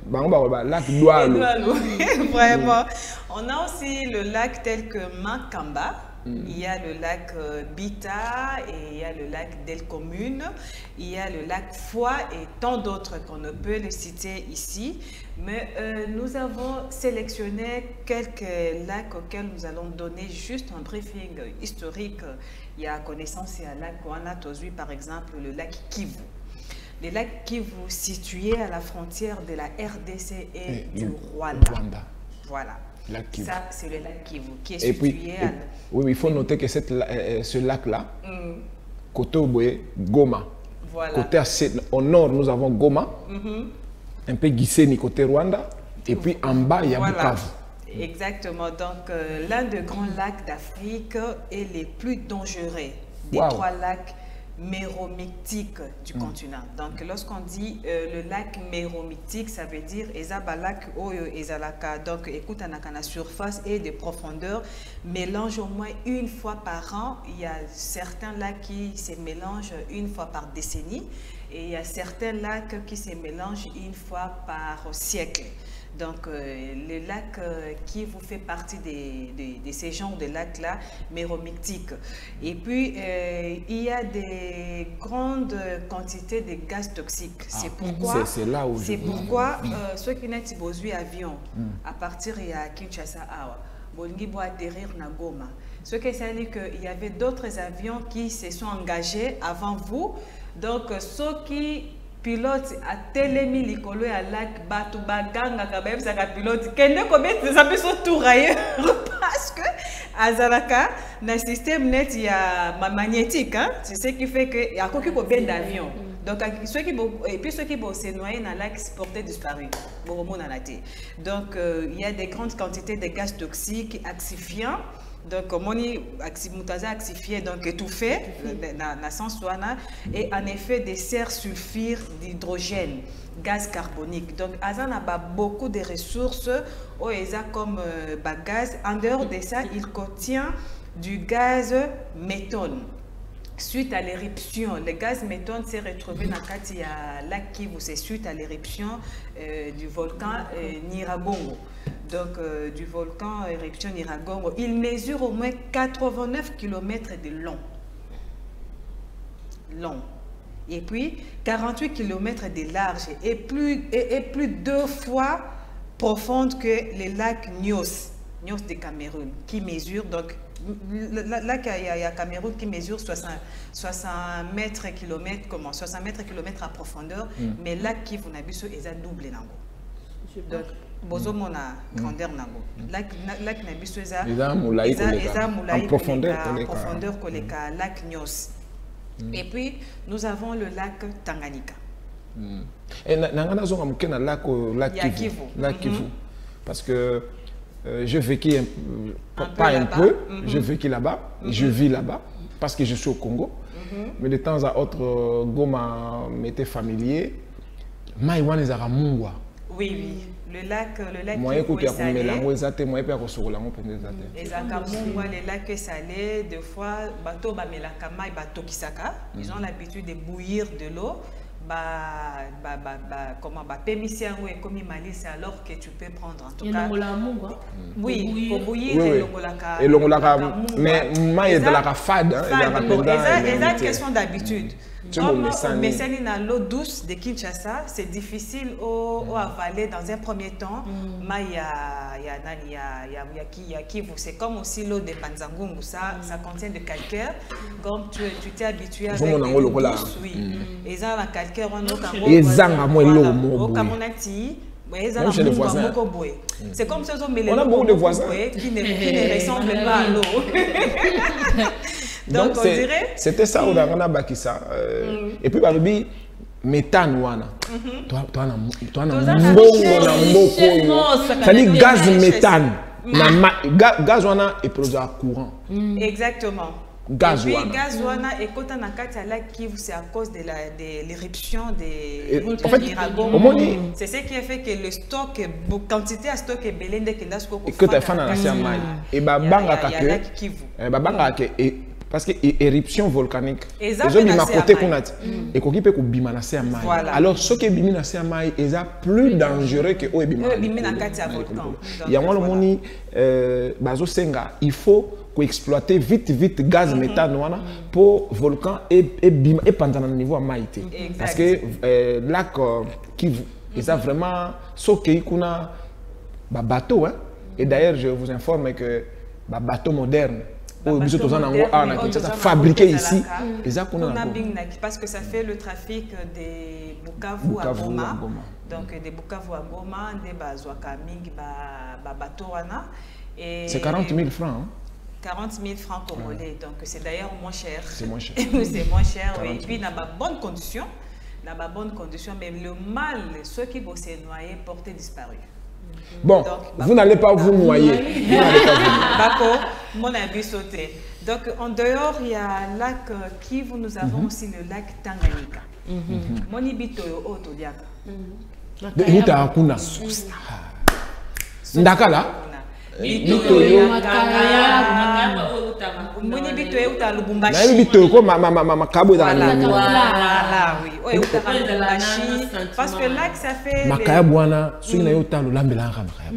Lac Doualo. Vraiment. On a aussi le lac tel que Makamba. Mm. Il y a le lac euh, Bita et il y a le lac Del Commune, il y a le lac Foix et tant d'autres qu'on ne peut les citer ici. Mais euh, nous avons sélectionné quelques lacs auxquels nous allons donner juste un briefing historique. Il y a connaissance, il y a le lac Wana Tozui par exemple, le lac Kivu. Les lacs Kivu situés à la frontière de la R D C et, et du Rwanda. Rwanda. Voilà. Ça, c'est le lac Kivu qui est et situé puis, à... Et, oui, il faut noter que cette, euh, ce lac-là, mm. côté Oboé, Goma. Voilà. Côté au nord, nous avons Goma, mm-hmm. un peu Gisenyi côté Rwanda, et puis en bas, il y a voilà. Bukavu. Exactement. Donc, euh, l'un des grands lacs d'Afrique et les plus dangereux des wow. trois lacs méromictique du mm. continent. Donc, lorsqu'on dit euh, le lac méromictique, ça veut dire ezaba lac oyo ezalaka. Donc, écoute, on a la surface et des profondeurs mélange au moins une fois par an. Il y a certains lacs qui se mélangent une fois par décennie et il y a certains lacs qui se mélangent une fois par siècle. Donc, euh, le lac euh, qui vous fait partie de, de, de ces genres de lacs-là, méromictiques. Et puis, euh, il y a des grandes quantités de gaz toxiques. Ah, c'est pourquoi, c'est là où c'est pourquoi euh, ceux qui n'ont pas besoin d'avion, mm. à partir de Kinshasa, ils vont atterrir à Goma. Ce qui ça dit qu'il y avait d'autres avions qui se sont engagés avant vous. Donc, ceux qui pilote a telemi likolo ya lac batu baganga kabem saka pilote kende combien de ça peut tout ailleurs parce que azalaka na système net ya magnétique hein c'est ce qui fait que ya koki ko ben d'avion donc ceux qui et puis ceux qui vont se noyer dans lac portés disparu bon mon donc euh, il y a des grandes quantités de gaz toxiques axifiants. Donc, moni mutaza axifié, donc étouffé, dans le sens et en effet des serres sulfure d'hydrogène, gaz carbonique. Donc, Azan a beaucoup de ressources, comme euh, gaz. En dehors de ça, il contient du gaz méthane. Suite à l'éruption, le gaz méthane s'est retrouvé dans le lac Kivu, c'est suite à l'éruption euh, du volcan euh, Nyiragongo. Donc, euh, du volcan éruption Nyiragongo. Il mesure au moins quatre-vingt-neuf kilomètres de long. Long. Et puis, quarante-huit kilomètres de large et plus, et, et plus deux fois profonde que le lac Nyos, Nyos de Cameroun, qui mesure donc. Là, il y a, a Cameroun qui mesure soixante mètres kilomètres, comment soixante mètres kilomètres à profondeur, mm. mais là qui vous n'avez pas ils ont doublé nango. Donc, bozo mona grandeur nango. Là là qui n'avez pas ils ont en profondeur, en profondeur que le lac Nyos. Et puis nous avons le lac Tanganyika. Et nangana zonga mukena lac lac Kivu, lac Kivu, parce que Euh, je vécu un, un pas un peu, mm-hmm. je vécu là-bas, mm-hmm. je vis là-bas parce que je suis au Congo. Mm-hmm. Mais de temps à autre, euh, Goma m'était familier. Maïwan est à Mungwa. Oui, oui. Le lac, le lac moi, écoute, est salé. Moi, écoute, moi, Les Akamungwa, les lacs salés, des fois, bateau bamelakama et bateau kisaka, ils ont l'habitude de bouillir de l'eau. Bah, bah, bah, bah, comment bah, permission et comme malice alors que tu peux prendre en tout cas. Oui, pour bouillir et l'ongolaka. Et l'ongolaka, mais moi il y a de la fade. Et ça, c'est question d'habitude. Comme mais c'est dans l'eau douce de Kinshasa, c'est difficile au, au avaler dans un premier temps. Mais il y a, il y a, il y a, il y a, il y a qui vous, c'est comme aussi l'eau de Panzangungu, ça, ça contient de calcaire. Comme tu, tu t'es habitué avec l'eau douce, oui. Et ça, la calcaire, on a et zanga moi l'eau au Camonati. C'est comme ça, on a beaucoup de voisins qui ne, qui ne ressemblent pas à l'eau. Donc, on dirait. C'était ça, on a bâti ça. Et puis, par le méthane, toi, toi, toi, ça dit gaz méthane. Gaz, on a et produit à courant. Exactement. Gaz, et puis, gaz, on a et quand on a quatre lacs qui c'est à cause de l'éruption des volcans Nyiragongo. C'est ce qui a fait que le stock, quantité à stock est belende que là, et que tu as fait dans la Siamaï. Et bah, banga kake. Et bah, banga kake. Et parce que éruption volcanique et ça peut côté qu'on a et qu'on peut qu'on bima na sea mai alors ce qui bima na sea mai est plus dangereux que o bima na kati ya volcan il y a un moni euh bazo senga il faut qu'on exploiter vite vite gaz méthane wana pour volcan et et bima et pendant le niveau maïté parce que lac Kivu ils a vraiment ce qui kuna ba bateau hein et d'ailleurs je vous informe que ba bateau moderne fabriqué ici, parce que ça fait le trafic des Bukavu à Goma, donc des Bukavu à Goma, des Bazouakaming, Babatoana. C'est quarante mille francs. Hein? quarante mille francs congolais, donc c'est d'ailleurs moins cher. C'est moins cher. C'est moins cher, oui. Et puis, il y a de bonnes conditions, dans de bonnes conditions, mais le mal, ceux qui vont se noyer, porter disparu. Bon, donc, vous n'allez pas vous noyer. Vous n'allez pas vous noyer. D'accord, mon avis sauté. Donc, en dehors, il y a le lac Kivu, nous avons mm -hmm. aussi le lac Tanganyika. Moni bitoyo oto diaka. Nita hakuna. Ndakala? Bitoyo Moni bitoyo uta Lubumbashi. Na bitoyo ko ma ma ma ma kabo da la. Voilà, oui. Oui, uta Lubumbashi. Parce que là que ça fait makaya bwana, soki na yo ta lulambela nga makaya.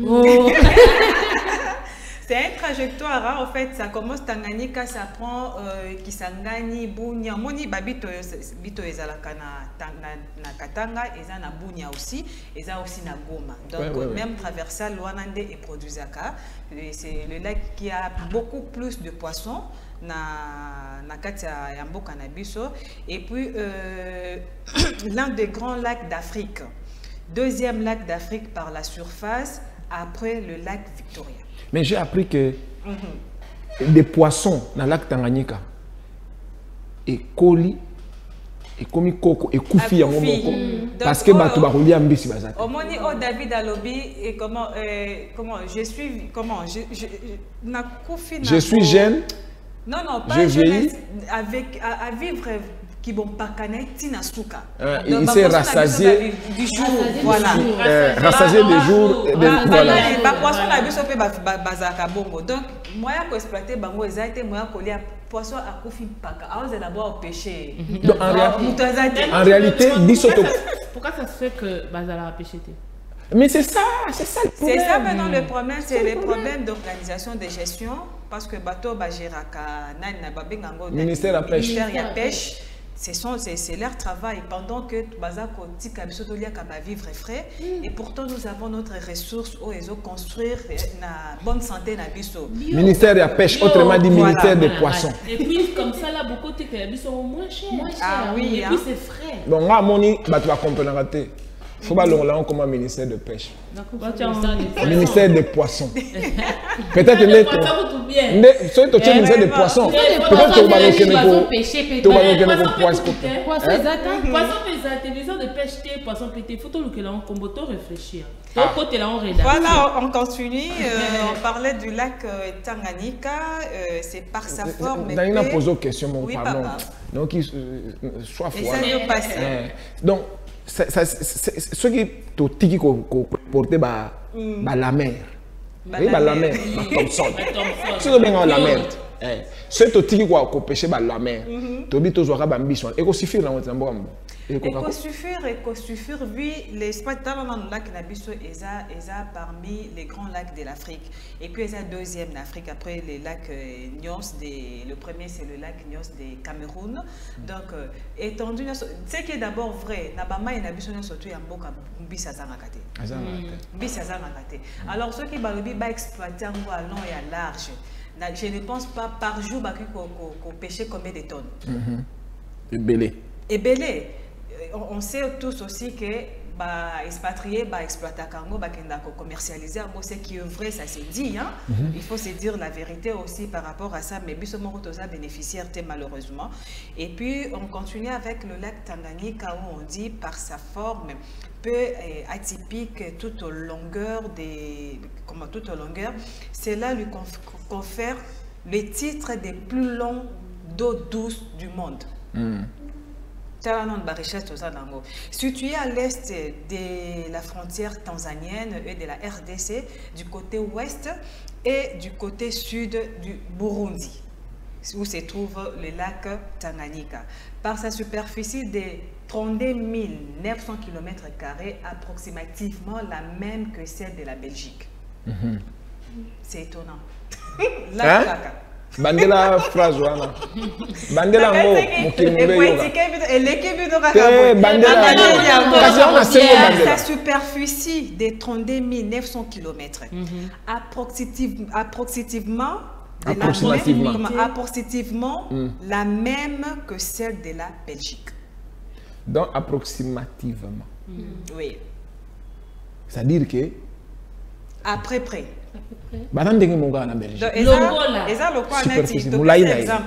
C'est une trajectoire, hein. En fait, ça commence Tanganyika, ça prend euh, Kisangani, Bunia, Moni, Babito, Bito ezalaka na Katanga, eza na Bunia aussi, eza aussi na Goma. Donc, ouais, ouais, même ouais. Traversal, Luanande et Produzaka, c'est le lac qui a beaucoup plus de poissons na na Katia Yambo Cannabiso. Et puis, euh, l'un des grands lacs d'Afrique, deuxième lac d'Afrique par la surface, après le lac Victoria. Mais j'ai appris que mm-hmm. des poissons dans le lac Tanganyika, et Koli, et Komi Koko, et Koufi, en Momoko, parce que Batou Barouli a mbisi bazate. Au moni, oh David Alobi, et comment, euh, comment, je suis, comment, je, je, na Koufi, je suis jeune. Non, non, pas jeune, avec, à, à vivre. Qui vont pas connaître Tinasuka. Euh, il s'est rassasié du jour, voilà. Rassasié des jours. Voilà. Ba poisson na biso pe bazaka bongo. Donc moyen ko exploiter bango ezate moyen ko lia poisson à kofi paka. A oser d'abord au pêcher. Donc en réalité, biso to. Pourquoi ça se fait que bazala a pêché? Mais c'est ça, c'est ça le problème. C'est ça maintenant le problème, c'est les problèmes d'organisation de gestion parce que bateau bajiraka nani na babengango ministère de la pêche. Ministère de la pêche. C'est leur travail pendant que Bazako Tika Bisotolia Kaba vivre frais et pourtant nous avons notre ressource au réseau construire na bonne santé na biso. Ministère de la pêche, autrement dit voilà. Ministère des poissons. Et puis comme ça là beaucoup de Tika Biso moins cher. Moins cher. Ah oui. Et hein. puis c'est frais. Donc là moni bah tu vas comprendre rater. Faut pas l'on comme un ministère de pêche. Ministère des poissons. Peut-être que les soit tu es ministère des poissons. Peut-être que tu vas le pêcher. Tu vas le poisson. Poisson poisson ministère de pêche poisson pété. Faut que l'on comboto réfléchir. Côté là on rédacte. Voilà, on continue. On parlait du lac Tanganyika. C'est par sa forme. Daniela pose une question, mon pardon. Donc soit fois. Donc ce qui est tiki porté par la mer, par la mer, par Thompson. Si vous avez la mer, ce qui est tiki ko pêcher par la mer, tu dis toujours que ambition. Et suffire dans votre emboîtement. Éco-suffire, éco-suffire, vu les spots dans le lac Nabiso, Eza, Eza parmi les grands lacs de l'Afrique. Et puis Eza deuxième d'Afrique après les lacs euh, Nyos, des, le premier c'est le lac Nyos des Cameroun. Donc euh, étendu, ce qui est d'abord vrai, Nabama et Nabiso surtout en boka Mbisa Zangakate. Mbisa Zangakate. Alors ceux qui balobi ba exploiter en à long et à large, je ne pense pas par jour qu'on pêcher combien de tonnes. Et belé. Et belé. On sait tous aussi que bah expatriés, bah exploiter Congo, bah commercialiser, c'est qui est vrai, ça c'est dit, hein. Mm-hmm. Il faut se dire la vérité aussi par rapport à ça, mais biso morotosa bénéficiaire malheureusement. Et puis on continue avec le lac Tanganyika où on dit par sa forme peu euh, atypique toute longueur des, comment toute longueur, cela lui confère le titre des plus longs d'eau douce du monde. Mm. Situé à l'est de la frontière tanzanienne et de la R D C, du côté ouest et du côté sud du Burundi. où se trouve le lac Tanganyika. Par sa superficie de trente-deux mille neuf cents kilomètres carrés, approximativement la même que celle de la Belgique. Mm-hmm. C'est étonnant. Lac hein? Kaka. Bandela phrase wana. Bandela ngo mukimbe yoga. Et bandela. Sa superficie de trente-deux mille neuf cents kilomètres. Approximativement approximativement approximativement la même, approximativement mm. la même que celle de la Belgique. Donc approximativement. Mm. Oui. C'est-à-dire que après près. Bah dans des mondes en Belgique. Et ça, et ça le point net. Donc exemple.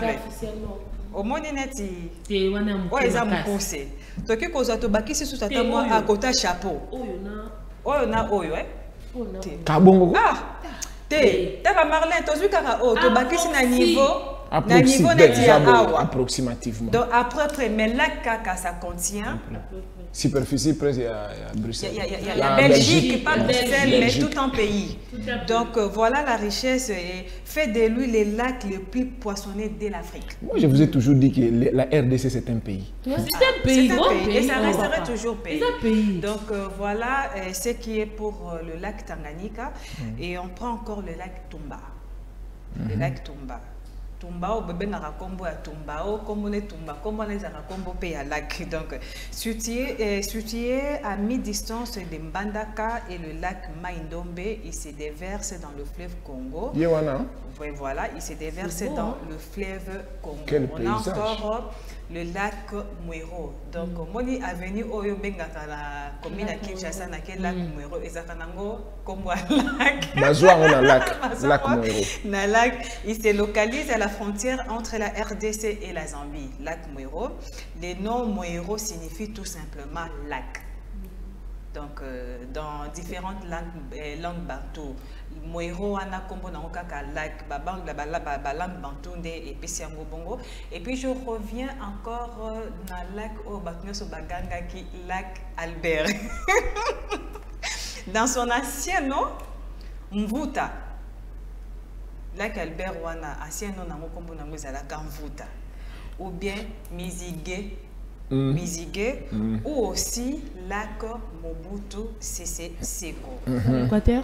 Au monde net. Et on a un. Ouais, ça me pousse. Donc que cause to baki sous ta moi à côté chapeau. Oh yona. Oh yona oh ouais. Oh non. Kabongo. Ah. Té, t'as Marlène, t'as vu qu'à oh, tu baki si na niveau. Na niveau net ya awa. Approximativement. Donc après près, mais là Kaka ça contient. Superficie presque à Bruxelles. Il y a, il y a, il y a la, la Belgique, Belgique, pas Bruxelles, mais tout un pays. Tout Donc euh, voilà la richesse et fait de lui les lacs les plus poissonnés de l'Afrique. Moi je vous ai toujours dit que la R D C c'est un pays. C'est un pays. C'est un pays, pays et ça resterait toujours pays. Un pays. Donc euh, voilà euh, ce qui est pour euh, le lac Tanganyika. Mm. Et on prend encore le lac Tumba. Mm-hmm. Le lac Tumba. Tumbao bébé na rakombo ya Tumbao comme les Tumba comme les rakombo pe ya lac donc situé situé à mi-distance de Mbandaka et le lac Mai-Ndombe, il se déverse dans le fleuve Congo. Yewana. Oui, voilà, il se déverse beau, dans hein? le fleuve Congo. Quel On paysage. a encore le lac Mwero. Donc mm. moni avenue oyo bengaka la commune à Kinshasa na quel lac Mwero et zakanango comme lac. Bazwa on a lac lac Mwero. Na lac, il se localise à la frontière entre la R D C et la Zambie, lac Mwero. Le nom Mwero signifie tout simplement lac. Donc euh, dans différentes langues euh, langues bantou. Mwero ana kombo na okaka lac babang la bala balang bantunde et pesiango bongo. Et puis je reviens encore euh, dans lac au baknyoso baganga qui lac Albert. Dans son ancien nom Mvuta. Lac Albert wana ancien nom na kombo na ngozala Mvuta. Ou bien Mizige mm. Mizige mm. ou aussi lac Mobutu Sese Seko. Équateur.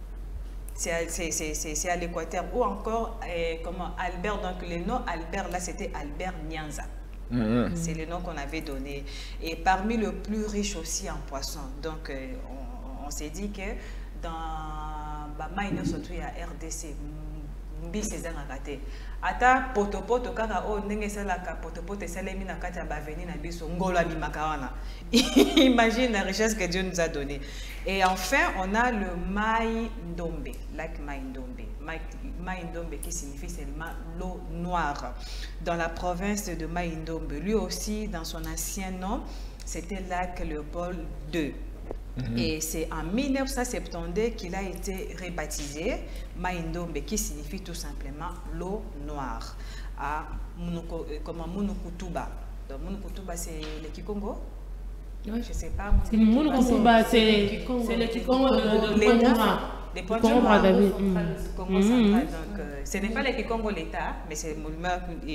C'est à l'équateur. Ou encore, eh, comment, Albert, donc le nom Albert, là, c'était Albert Nyanza. Mm-hmm. C'est le nom qu'on avait donné. Et parmi le plus riche aussi en poissons. Donc, euh, on, on s'est dit que dans Bamaïno, surtout, il y a R D C. Mbi César Agate. Ata potopoto kaka o ndenge salaka potopoto salemi na kati ya baveni na biso ngola mi makawana. Imagine la richesse que Dieu nous a donnée. Et enfin, on a le Mai-Ndombe, lac Mai-Ndombe. Mai-Ndombe qui signifie seulement l'eau noire. Dans la province de Mai-Ndombe, lui aussi, dans son ancien nom, c'était lac Léopold deux. Mm-hmm. Et c'est en mille neuf cent soixante-douze qu'il a été rebaptisé Mai-Ndombe, qui signifie tout simplement l'eau noire, à Munuko, comme Munukutuba. Donc Munukutuba, c'est le Kikongo. Oui. Je ne sais pas. C'est le Munukutuba, c'est le Kikongo de l'État. Les points de Congo central. Donc, euh, ce n'est pas le Kikongo l'État, mais c'est le monument.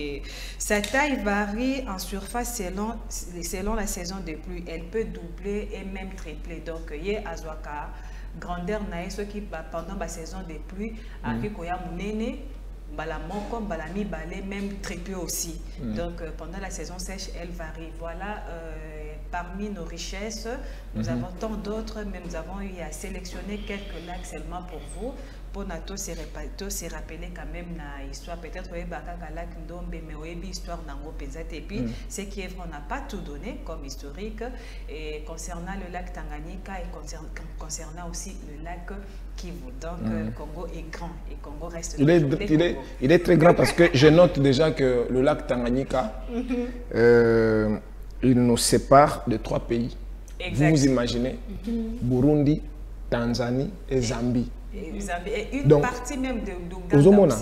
Sa taille varie en surface selon, selon la saison de pluie. Elle peut doubler et même tripler. Donc, il y a Azwaka, grandeur naïe, ce qui pendant la saison de pluie, à Kikoya Mounene, Balamoko, Balami, Balé, même tripler aussi. Mm. Donc, euh, pendant la saison sèche, elle varie. Voilà. Euh, Parmi nos richesses, nous mm-hmm. avons tant d'autres, mais nous avons eu à sélectionner quelques lacs seulement pour vous. Pour nous se rappeler quand même la histoire. Peut-être que le lac Ndombe, mais il histoire d'Ango Pezat. Et puis, mm. ce qui est vrai, on n'a pas tout donné comme historique. Et concernant le lac Tanganyika et concernant, concernant aussi le lac Kivu. Donc, mm. Congo est grand et Congo reste il est, il, est, il est très grand parce que je note déjà que le lac Tanganyika, mm-hmm. euh, il nous sépare de trois pays. Exactement. Vous vous imaginez, mm-hmm. Burundi, Tanzanie et Zambie. Et, et une donc, partie même de, de Ghana aussi.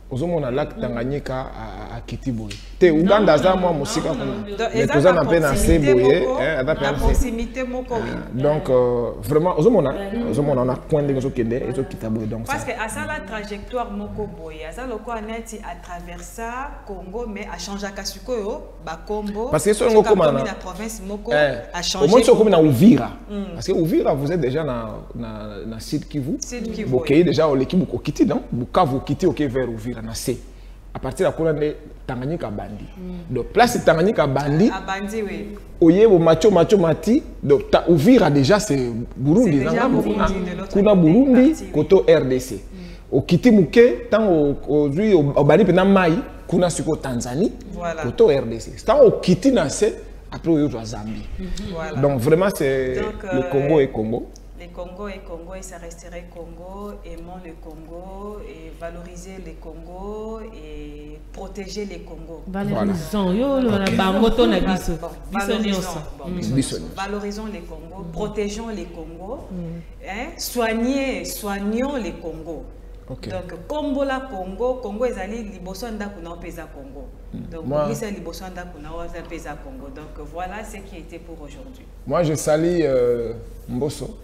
ozomona lac Tanganyika à Kitiboy. Te Uganda za moi musika kuna. Mais toza na pe na Seboye, hein, ada pe na proximité moko. Donc vraiment ozomona, ozomona na coin de zo kende ezo Kitiboy donc. Parce que à ça la trajectoire moko boye, à ça loko neti à traverser Congo mais à changer kasikoyo ba Kombo. Parce que so ngoko mana la province moko a changé. Au moins so comme na Uvira. Parce que Uvira vous êtes déjà na na na Sud Kivu. Sud Kivu. Vous avez déjà l'équipe au Kiti non? Bukavu Kiti OK vers Uvira na C. À partir de la de Tanganyika Bandi. Donc place Tanganyika Bandi. À Bandi oui. Oye au macho macho mati donc Uvira déjà c'est Burundi kuna Burundi koto R D C. Au Kiti Muke tant au lui au Bandi pena mai kuna suko Tanzanie koto R D C. Tant au Kiti na C après au Zambie. Donc vraiment c'est le Congo et Congo. Le Congo et Congo et ça resterait Congo, aimons le Congo et valoriser le Congo et protéger les Congo. Valorisons, yo la bangoto na biso. Valorisons les Congo, protégeons les Congo, hein, soignez, soignons les Congo. Okay. Donc Congo la Congo, Congo est allé liboso ndaku na pesa Congo. Donc Congo c'est liboso ndaku na pesa Congo. Donc voilà ce qui était pour aujourd'hui. Moi je salue euh, Mbosso.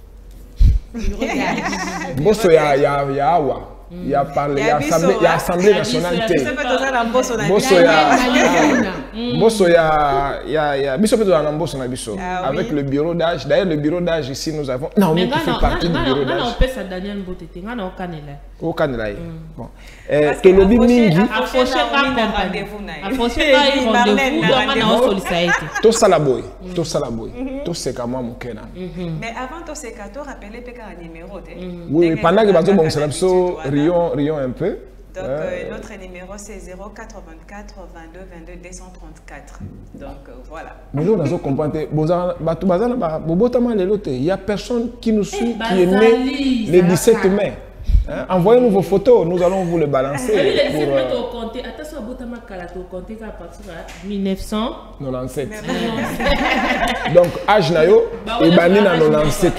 Mbosso ya ya ya awa. Il y a parlé, il y a assemblée, il y a assemblée nationale. Mbosso ya Mbosso ya ya ya biso peut dans Mbosso na biso avec le bureau d'âge. D'ailleurs le bureau d'âge ici nous avons non mais qui fait partie du bureau d'âge. On peut ça Daniel Mbotete, ngana okanela. Okanela. Bon. Euh Tolobi mingi approcher pas rendez-vous na. Approcher pas rendez-vous donc ngana solliciter. To salaboy, to salaboy. To seka moi mukena. Mais avant to seka to rappeler pe ka numéro te. Oui, pendant que bazo bon salabso rions rions un peu. Donc euh, notre numéro c'est zéro quatre-vingt-quatre vingt-deux vingt-deux deux cent trente-quatre. Donc euh, voilà. Mais nous on comprendre bozana batu bazana ba bobotama lelo te. Il y a personne qui nous suit qui est né le dix-sept mai. Hein? Envoyez-nous vos photos, nous allons vous les balancer. Pour, euh... compter. Attention, Botama Kalato compter à partir de mille neuf cent quatre-vingt-dix-sept. Donc, âge nayo et bani na quatre-vingt-dix-sept.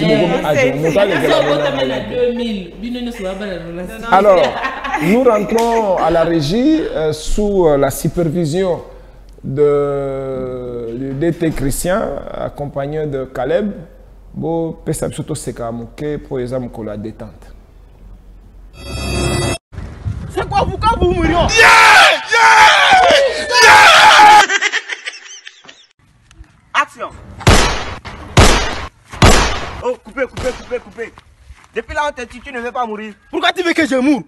Alors, nous rentrons à la régie euh, sous euh, la supervision de, du D T Christian, accompagné de Caleb. Bo pesa biso to seka muke pour les âmes la détente. C'est quoi vous quand vous mourrez? Yeah! Yeah! Yeah! Action! Oh, coupez, coupez, coupez, coupez. Depuis là, on t'a dit tu ne veux pas mourir. Pourquoi tu veux que je moure?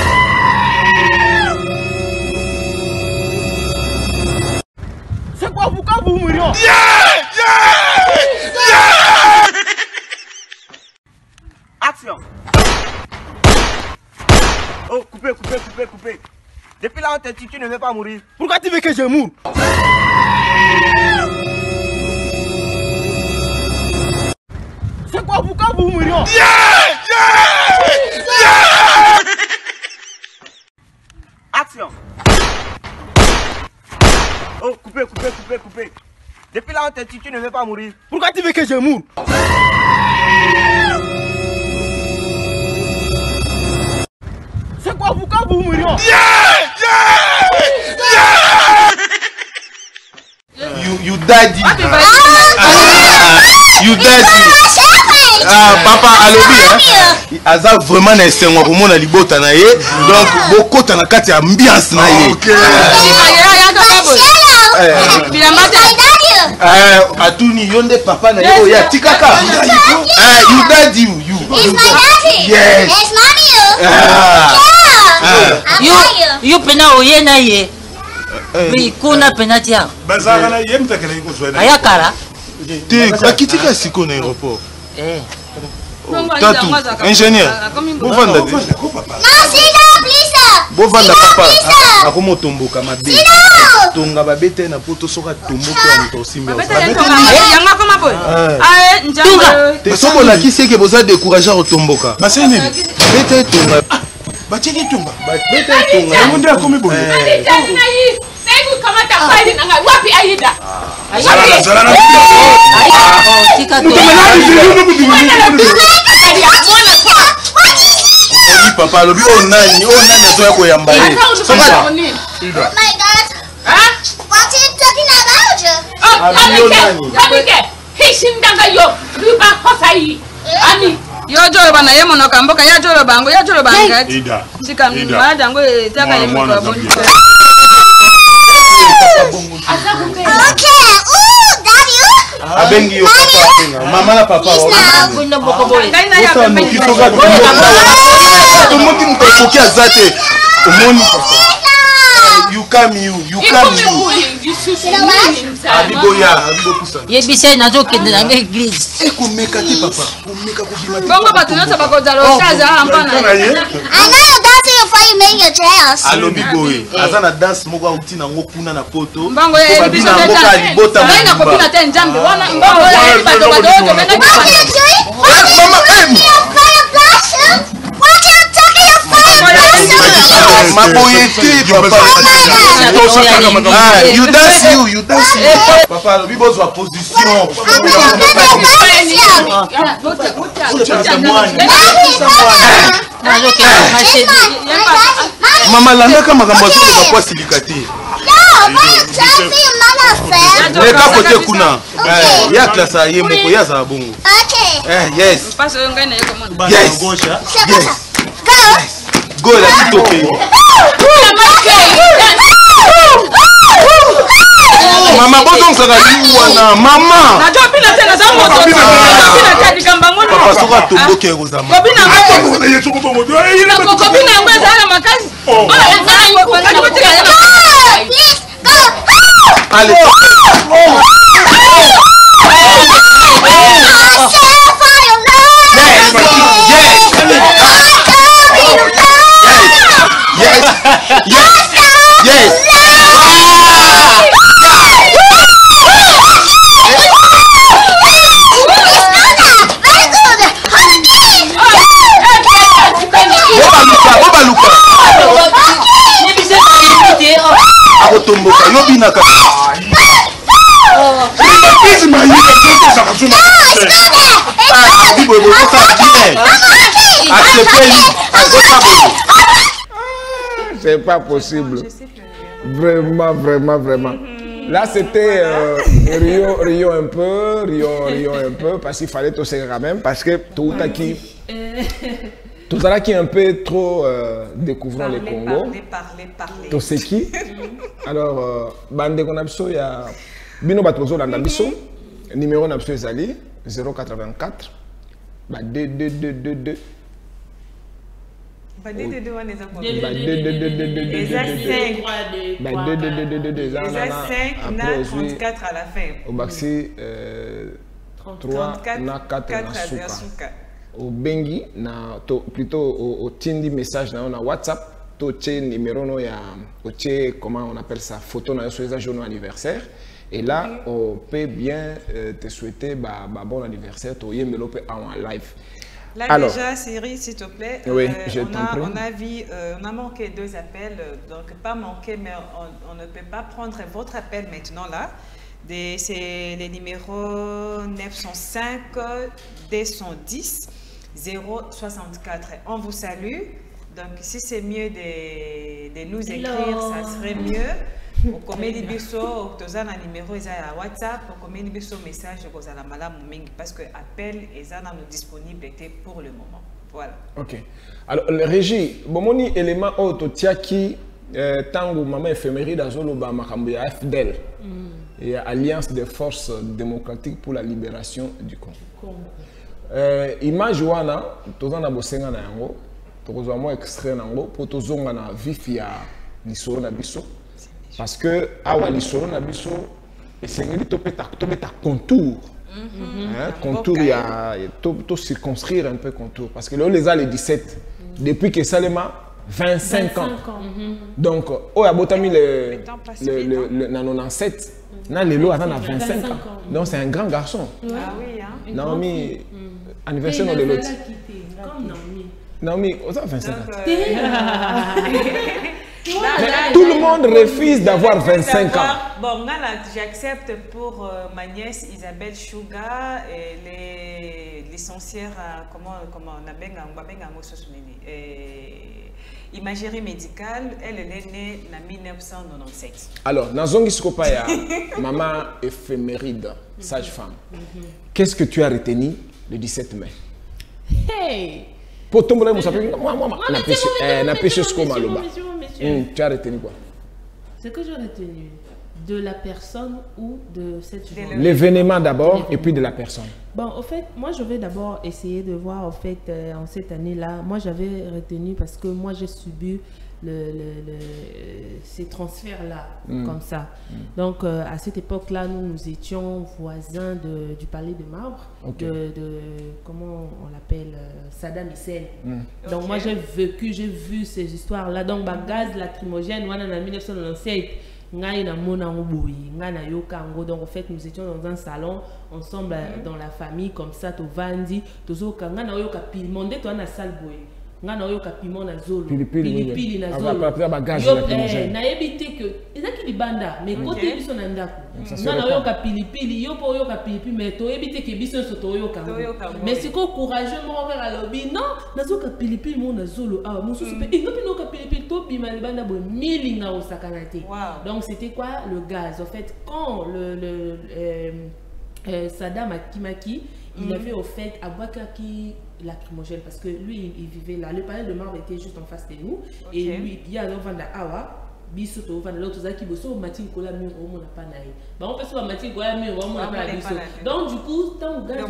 C'est quoi vous quand vous mourrez? Yeah! Yeah! Yeah! Action! Oh, coupez, coupez, coupez, coupez. Depuis là, on t'a dit tu ne veux pas mourir. Pourquoi tu veux que je moure? C'est quoi vous quand vous mourrez? Yeah! Yeah! Yeah! Action! Oh, coupez, coupez, coupez, coupez. Depuis là, on t'a dit tu ne veux pas mourir. Pourquoi tu veux que je moure? C'est quoi vous quand vous mourrez? Yeah! Yeah! Yeah! You you daddy. You daddy. Ah papa alobi hein. Aza vraiment na esengo ko mona libota na ye. Donc boko ta na kati ambiance na ye. OK. Eh atuni yonde papa na yo ya tikaka. Eh you daddy you. It's my daddy. Yes. It's not you. Ah. You you pena oye na ye. Oui, kuna pena tia. Bazara na ye mtakele ko zoena. Ayakara. Te akitika siko na aéroport. Eh. Tatu, ingénieur. Vous vendez. Non, sit down, please. Vous vendez papa. Akomo tomboka mabe. Tonga babete na poto soka tomboka mto simba. Yanga koma boy. Ah, njanga. Te somo la kisi ke boza décourager au tomboka. Ba sene. Bete tonga. Ba tiki tonga. Ba bete tonga. Munde akomi boy. Kama tafali na wapi aida? Zala zala na. papa lobi o nani o nani azoya koyamba ye. Oh my God. Huh? What are you talking about? Oh, Kamike. Kamike. Hishimdanga yo. Luba hosai. Ani. Yo jolo bana ye mono kamboka ya jolo bango ya jolo banga. Ida. Sika mwa dango taka ye mwa boni. Okay. Ooh, daddy. Abengi yo papa. Mama na papa. Kuna boko boy. Ngaina ya papa. Kisoka to moki mtoki azate. Omoni papa. You come you, you come you. Abiboya, abibo kusa. Ye bise na zo kende na église. Eko meka ti papa. Omeka ko bima. Bongo batu nyonso bakozala osaza ampana. I know you dancing before you make your dress. Alobi boy. Azana dance moko auti na ngokuna na poto. Mbongo ye biso tata. Libota. Baina kopina te njambe wana mbongo ye bato bato to bena ki. Mama em. Ah, you dance you, you dance you. Papa, le bibo soit position. Maman, langa kama kama zo le papa silikate. Le ka côté kuna. Eh, ya classe ye moko ya za bongo. Okay. Eh, yes. Passe ngai na yeko mona. Yes. Yes. Go la titoke. Mama bozo msaka wana mama. Najua pina tena za moto. Pina kadi kamba ngono. Papa soka tomboke kozama. Kobina ngo. Na yesu ko bongo. Ina ko kobina ngo za makazi. Oh, na ngo ko na botika yana. Allez. Yes. Yes. Yes. Akotomboka yo binaka. C'est pas possible. Vraiment, vraiment, vraiment. Là, c'était euh, Rio, Rio un peu, Rio, Rio un peu, parce qu'il fallait tout ça quand même, parce que tout à qui, tout ça qui est un peu trop euh, découvrant parler, le Congo. Parler, parler, parler. Tout ce qui. Alors, bande qu'on a besoin, il y a Bino Batozo Landabiso, numéro Napso Ezali zéro quatre-vingt-quatre, bah deux deux deux deux deux. Bah deux deux deux on les a combien? Bah deux deux deux deux deux deux. Les A cinq. Bah deux deux deux deux deux deux. Les A cinq, on a trente-quatre à la fin. Au Baxi trois, na quatre na Souka. Au Bengi, na plutôt au Tindi message na on a WhatsApp. To tche numéro no ya, au tche comment on appelle ça, photo na sur les journaux anniversaire. Et là, mm-hmm. on peut bien euh, te souhaiter bah, bah, bon anniversaire, tu as me en live. Là alors, déjà, Cyril, s'il te plaît, oui, euh, je on, a, prie. on, a vu, euh, on a manqué deux appels, donc pas manqué, mais on, on ne peut pas prendre votre appel maintenant là. C'est les numéros neuf cent cinq, deux cent dix, zéro soixante-quatre. On vous salue. Donc, si c'est mieux de, de nous écrire, hello, ça serait mieux. Au comédie biso, au tozana numéro ils à WhatsApp, au comédie biso message aux à la malade parce que appel et ça n'a disponible pour le moment. Voilà. Ok. Alors, le régie, bon moni élément auto tia qui tango maman éphéméride dans zolo ba makambo ya F D L et Alliance des forces démocratiques pour la libération du Congo. Euh, image wana tozana bosenga na yango. Tokozwa mo extrait nango pour tozonga na vif ya lisoro na biso parce que awa lisoro na biso esengeli topeta topeta contour hein contour ya to to circonscrire un peu contour parce que là les a les dix-sept depuis que Salema vingt-cinq ans donc oh ya botami le le le na quatre-vingt-dix-sept na lelo atana vingt-cinq ans donc c'est un grand garçon. Ah oui hein. Naomi anniversaire de l'autre. Naomi, on a vingt-cinq ans. Mais tout le monde refuse d'avoir vingt-cinq ans. Bon, j'accepte pour euh, ma nièce Isabelle Chouga, et les licenciaires, comment, comment on appelle, imagerie médicale, elle est née en mille neuf cent quatre-vingt-dix-sept. Alors, dans Zongi Skopaya, maman éphéméride, sage-femme, qu'est-ce que tu as retenu le dix-sept mai? Hey! Pour ton bonheur, moi, moi, moi, n'a pêché ce qu'on m'a loba. Tu as retenu quoi? Ce que j'ai retenu de la personne ou de cette journée. L'événement d'abord et puis de la personne. Bon, au fait, moi je vais d'abord essayer de voir, au fait, euh, en cette année-là, moi j'avais retenu parce que moi j'ai subi le, le, le, ces transferts-là, mm. comme ça. Mm. Donc euh, à cette époque-là, nous, nous étions voisins de, du Palais de Marbre, okay. de, de, comment on l'appelle, euh, Saddam Hussein. Mm. Donc okay. moi j'ai vécu, j'ai vu ces histoires-là. Donc bah, gaz lacrymogène, en mille neuf cent quatre-vingt-dix-sept, donc en fait nous étions dans un salon ensemble mm. dans la famille comme ça to vandi to zo kanga na yoka pimondé to na salle boy ngana yoka piment na zolo pilipili na zolo na ebité que ezaki libanda mais côté biso na ndako ngana yoka pilipili yo po yoka pilipili mais to ebité que biso so to yoka mais c'est ko courageux mon frère alobi non na zoka pilipili mon na zolo ah mon souci pe ngopi yoka pilipili to bima libanda bo milinga o sakanate. Donc c'était quoi le gaz en fait quand le le euh, euh, Saddam Akimaki il mm. avait au fait Abouakaki lacrymogène parce que lui il vivait là, le palais de Marbre était juste en face de nous. Okay. Et lui il y a l'envanda awa biso to vanda l'autre zaki boso mati kola mur au mona pa naï ba on peut se mati kola mur au mona pa biso. Donc du coup tant gars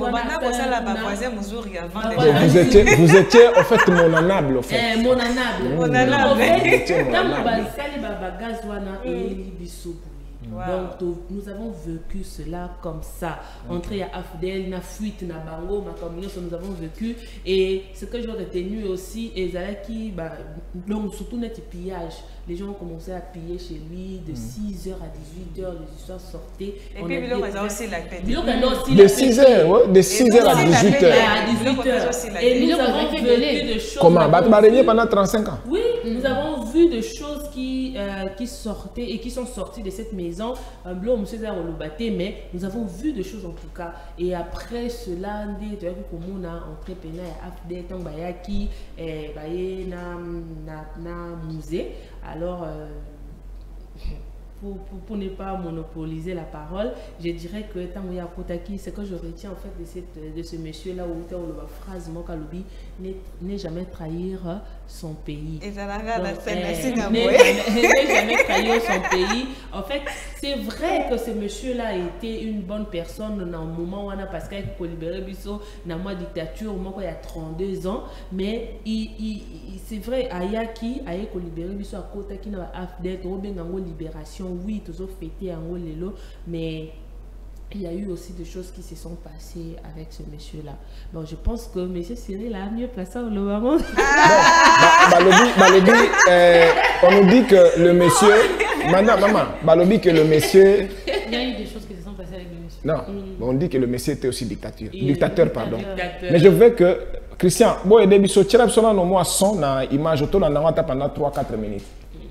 vous étiez vous étiez en fait monanable en fait. Eh monanable monanable tant ba sali ba gaz wana et biso. Wow. Donc nous avons vécu cela comme ça. Okay. Entrer à Afdel, na fuite, na bango, ma combinaison, nous avons vécu. Et ce que j'ai retenu aussi, et qui, bah, donc surtout notre pillage. Les gens ont commencé à piller chez lui de mm. six heures à dix-huit heures, les histoires sortaient. Et puis Bilon a aussi la paix. De six heures, ouais, de six heures à dix-huit heures. À dix-huit heures. Et nous avons vécu de choses. Comment? Bah, tu m'as régné pendant trente-cinq ans. Oui, nous avons vu des choses qui, euh, qui sortaient et qui sont sorties de cette maison. Un bleu, monsieur Zarolobaté, mais nous avons vu des choses en tout cas. Et après cela, tu as vu comment on a entré Pena et Afde, Tambayaki, et Baye, na musée. Alors, euh, pour, pour, pour ne pas monopoliser la parole, je dirais que Tanguya Kotaki, ce que je retiens en fait de, cette, de ce monsieur-là, où il y a la phrase Mokalobi, n'est jamais trahir son pays. Et ça n'est jamais trahir son pays. En fait, c'est vrai que ce monsieur-là a été une bonne personne dans le moment où on a parce qu'il a libéré Bisso dans la dictature, il y a trente-deux ans, mais il, il, il, c'est vrai, Ayaki a libéré Bisso à côté qui n'a pas d'être en libération. Oui, toujours fêté en lelo, mais il y a eu aussi des choses qui se sont passées avec ce monsieur-là. Bon, je pense que M. Cyril a mieux placé au moment. Balobi, euh, on nous dit que le monsieur... Maman, maman, Balobi que le monsieur... Il y a eu des choses qui se sont passées avec le monsieur. Non, mm. on dit que le monsieur était aussi dictateur. Dictateur, pardon. Dictateur. Mais je veux que... Christian, bon, il y a des choses qui sont dans moi son dans l'image auto pendant trois à quatre minutes.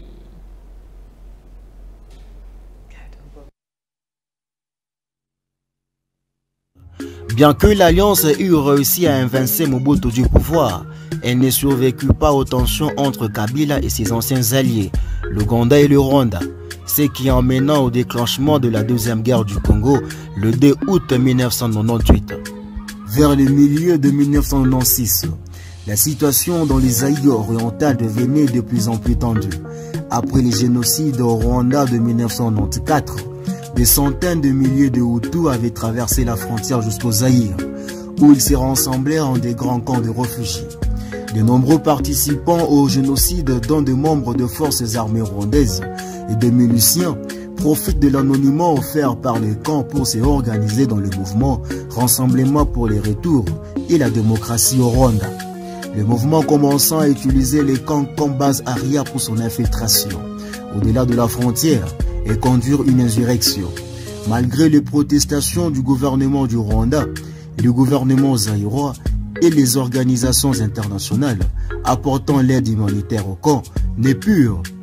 Bien que l'Alliance ait eu réussi à invincer Mobutu du pouvoir, elle ne survécut pas aux tensions entre Kabila et ses anciens alliés, l'Ouganda et le Rwanda, ce qui emmena au déclenchement de la Deuxième Guerre du Congo le deux août mille neuf cent quatre-vingt-dix-huit. Vers le milieu de mille neuf cent quatre-vingt-seize, la situation dans les Zaïre orientales devenait de plus en plus tendue. Après les génocides au Rwanda de mille neuf cent quatre-vingt-quatorze, des centaines de milliers de Hutus avaient traversé la frontière jusqu'au Zaïre, où ils se rassemblèrent en des grands camps de réfugiés. De nombreux participants au génocide, dont des membres de forces armées rwandaises et des miliciens, profitent de l'anonymat offert par les camps pour se organiser dans le mouvement Rassemblement pour les retours et la démocratie au Rwanda. Le mouvement commençant à utiliser les camps comme base arrière pour son infiltration au-delà de la frontière et conduire une insurrection. Malgré les protestations du gouvernement du Rwanda, le gouvernement zaïrois et les organisations internationales apportant l'aide humanitaire au camp ne purent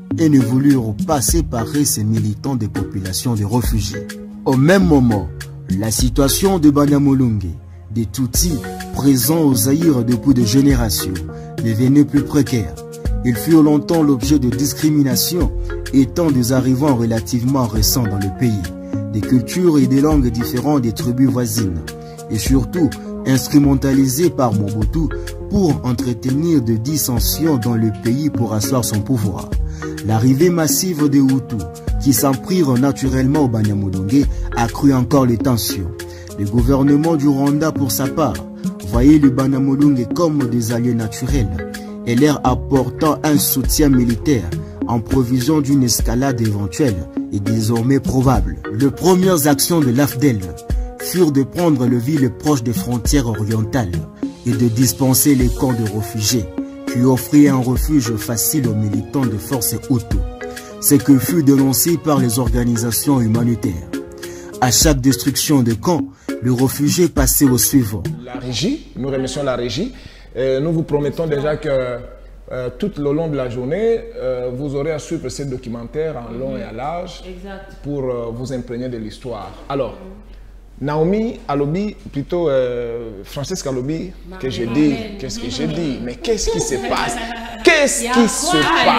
et ne voulurent pas séparer ces militants des populations de réfugiés. Au même moment, la situation de Banyamulenge, des Tutsis présents au Zaïre depuis des générations, devenait plus précaire. Ils furent longtemps l'objet de discrimination, étant des arrivants relativement récents dans le pays, des cultures et des langues différentes des tribus voisines, et surtout instrumentalisés par Mobutu pour entretenir des dissensions dans le pays pour asseoir son pouvoir. L'arrivée massive des Hutus, qui s'en prirent naturellement au Banyamulenge, accrut encore les tensions. Le gouvernement du Rwanda, pour sa part, voyait le Banyamulenge comme des alliés naturels et leur apportant un soutien militaire en provision d'une escalade éventuelle et désormais probable. Les premières actions de l'A F D E L furent de prendre le ville proche des frontières orientales et de dispenser les camps de réfugiés qui offraient un refuge facile aux militants de forces Hutus, ce que fut dénoncé par les organisations humanitaires. À chaque destruction de camp, le réfugié passait au suivant. La régie, nous remercions la régie. Et nous vous promettons déjà que euh, tout le long de la journée, euh, vous aurez à suivre ce documentaire en long mm-hmm. et à large exact. Pour euh, vous imprégner de l'histoire. Alors, mm-hmm. Naomi Alobi, plutôt euh, Francesca Alobi, que j'ai dit, qu'est-ce que j'ai dit, mais qu'est-ce qui se passe? Qu'est-ce qui se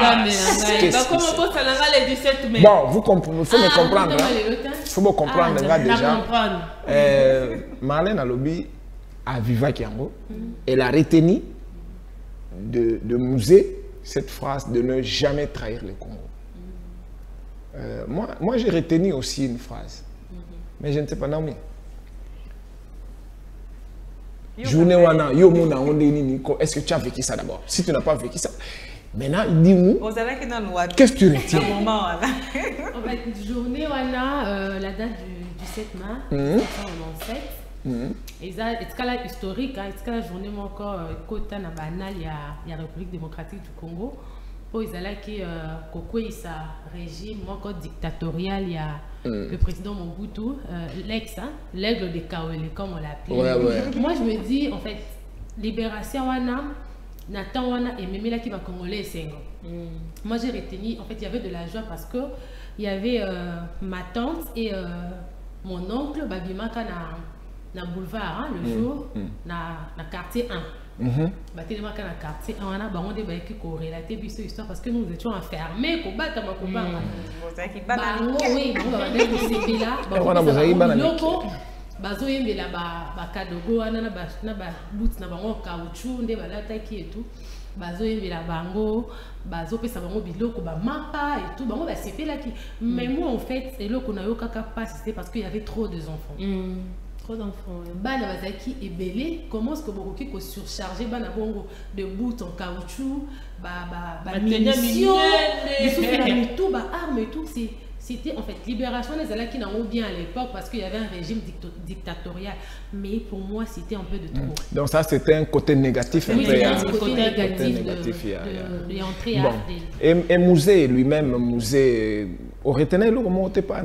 passe? Bon, vous comprenez, il faut me comprendre. Il faut me comprendre là déjà. Euh, Marlène Alobi à Viva Kiango, elle a retenu de, de Musée cette phrase de ne jamais trahir le Congo. Euh, moi, moi j'ai retenu aussi une phrase, mais je ne sais pas, Naomi. Journée wana, yo mona onde nini ko. Est-ce que tu as vécu ça d'abord? Si tu n'as pas vécu ça, maintenant dis-nous. Qu'est-ce que tu retiens? En fait, journée wana, euh, la date du, du sept mars, mm-hmm. sept. Mm-hmm. Et ça, c'est la historique, hein, c'est la journée encore côté na banal il y a il y a République démocratique du Congo. Pour ils allaient qui Koko il sa régime encore dictatorial il y a mm. le président Mobutu, euh, l'ex, hein, l'aigle de Kawele comme on l'appelait. Ouais, ouais. Moi je me dis en fait libération wana Nathan wana et même là qui va congolais cinq ans. Mm. Moi j'ai retenu en fait il y avait de la joie parce que il y avait euh, ma tante et euh, mon oncle Babimaka na na boulevard hein, le mm. jour mm. na na quartier un. Mm-hmm. Bah tellement qu'à la quartier on a bah on dit bah qui corrélater puis cette histoire parce que nous étions enfermés pour battre ma combat. Bah oui on va aller de ces là bah on a besoin de loko bah zo yembe là bah bah kadogo ana na bah na bah boot na bango caoutchouc nde bah la taki et tout bah zo yembe là bango bah zo pesa bango biloko bah mapa et tout bango bah c'est là qui mais moi en fait c'est là qu'on a eu kaka pas c'était parce qu'il y avait trop de enfants. d'enfants. Bana bazaki et belé comment est-ce que bokoki ko surcharger bana bongo de bout en caoutchouc ba ba ba munitions et tout ba armes et tout c'est c'était en fait libération des Alliés qui n'ont bien à l'époque parce qu'il y avait un régime dictatorial mais pour moi c'était un peu de trop. Donc ça c'était un côté négatif. Oui, un côté, côté négatif de l'entrée à et, et Musée lui-même Musée aurait tenu le comment pas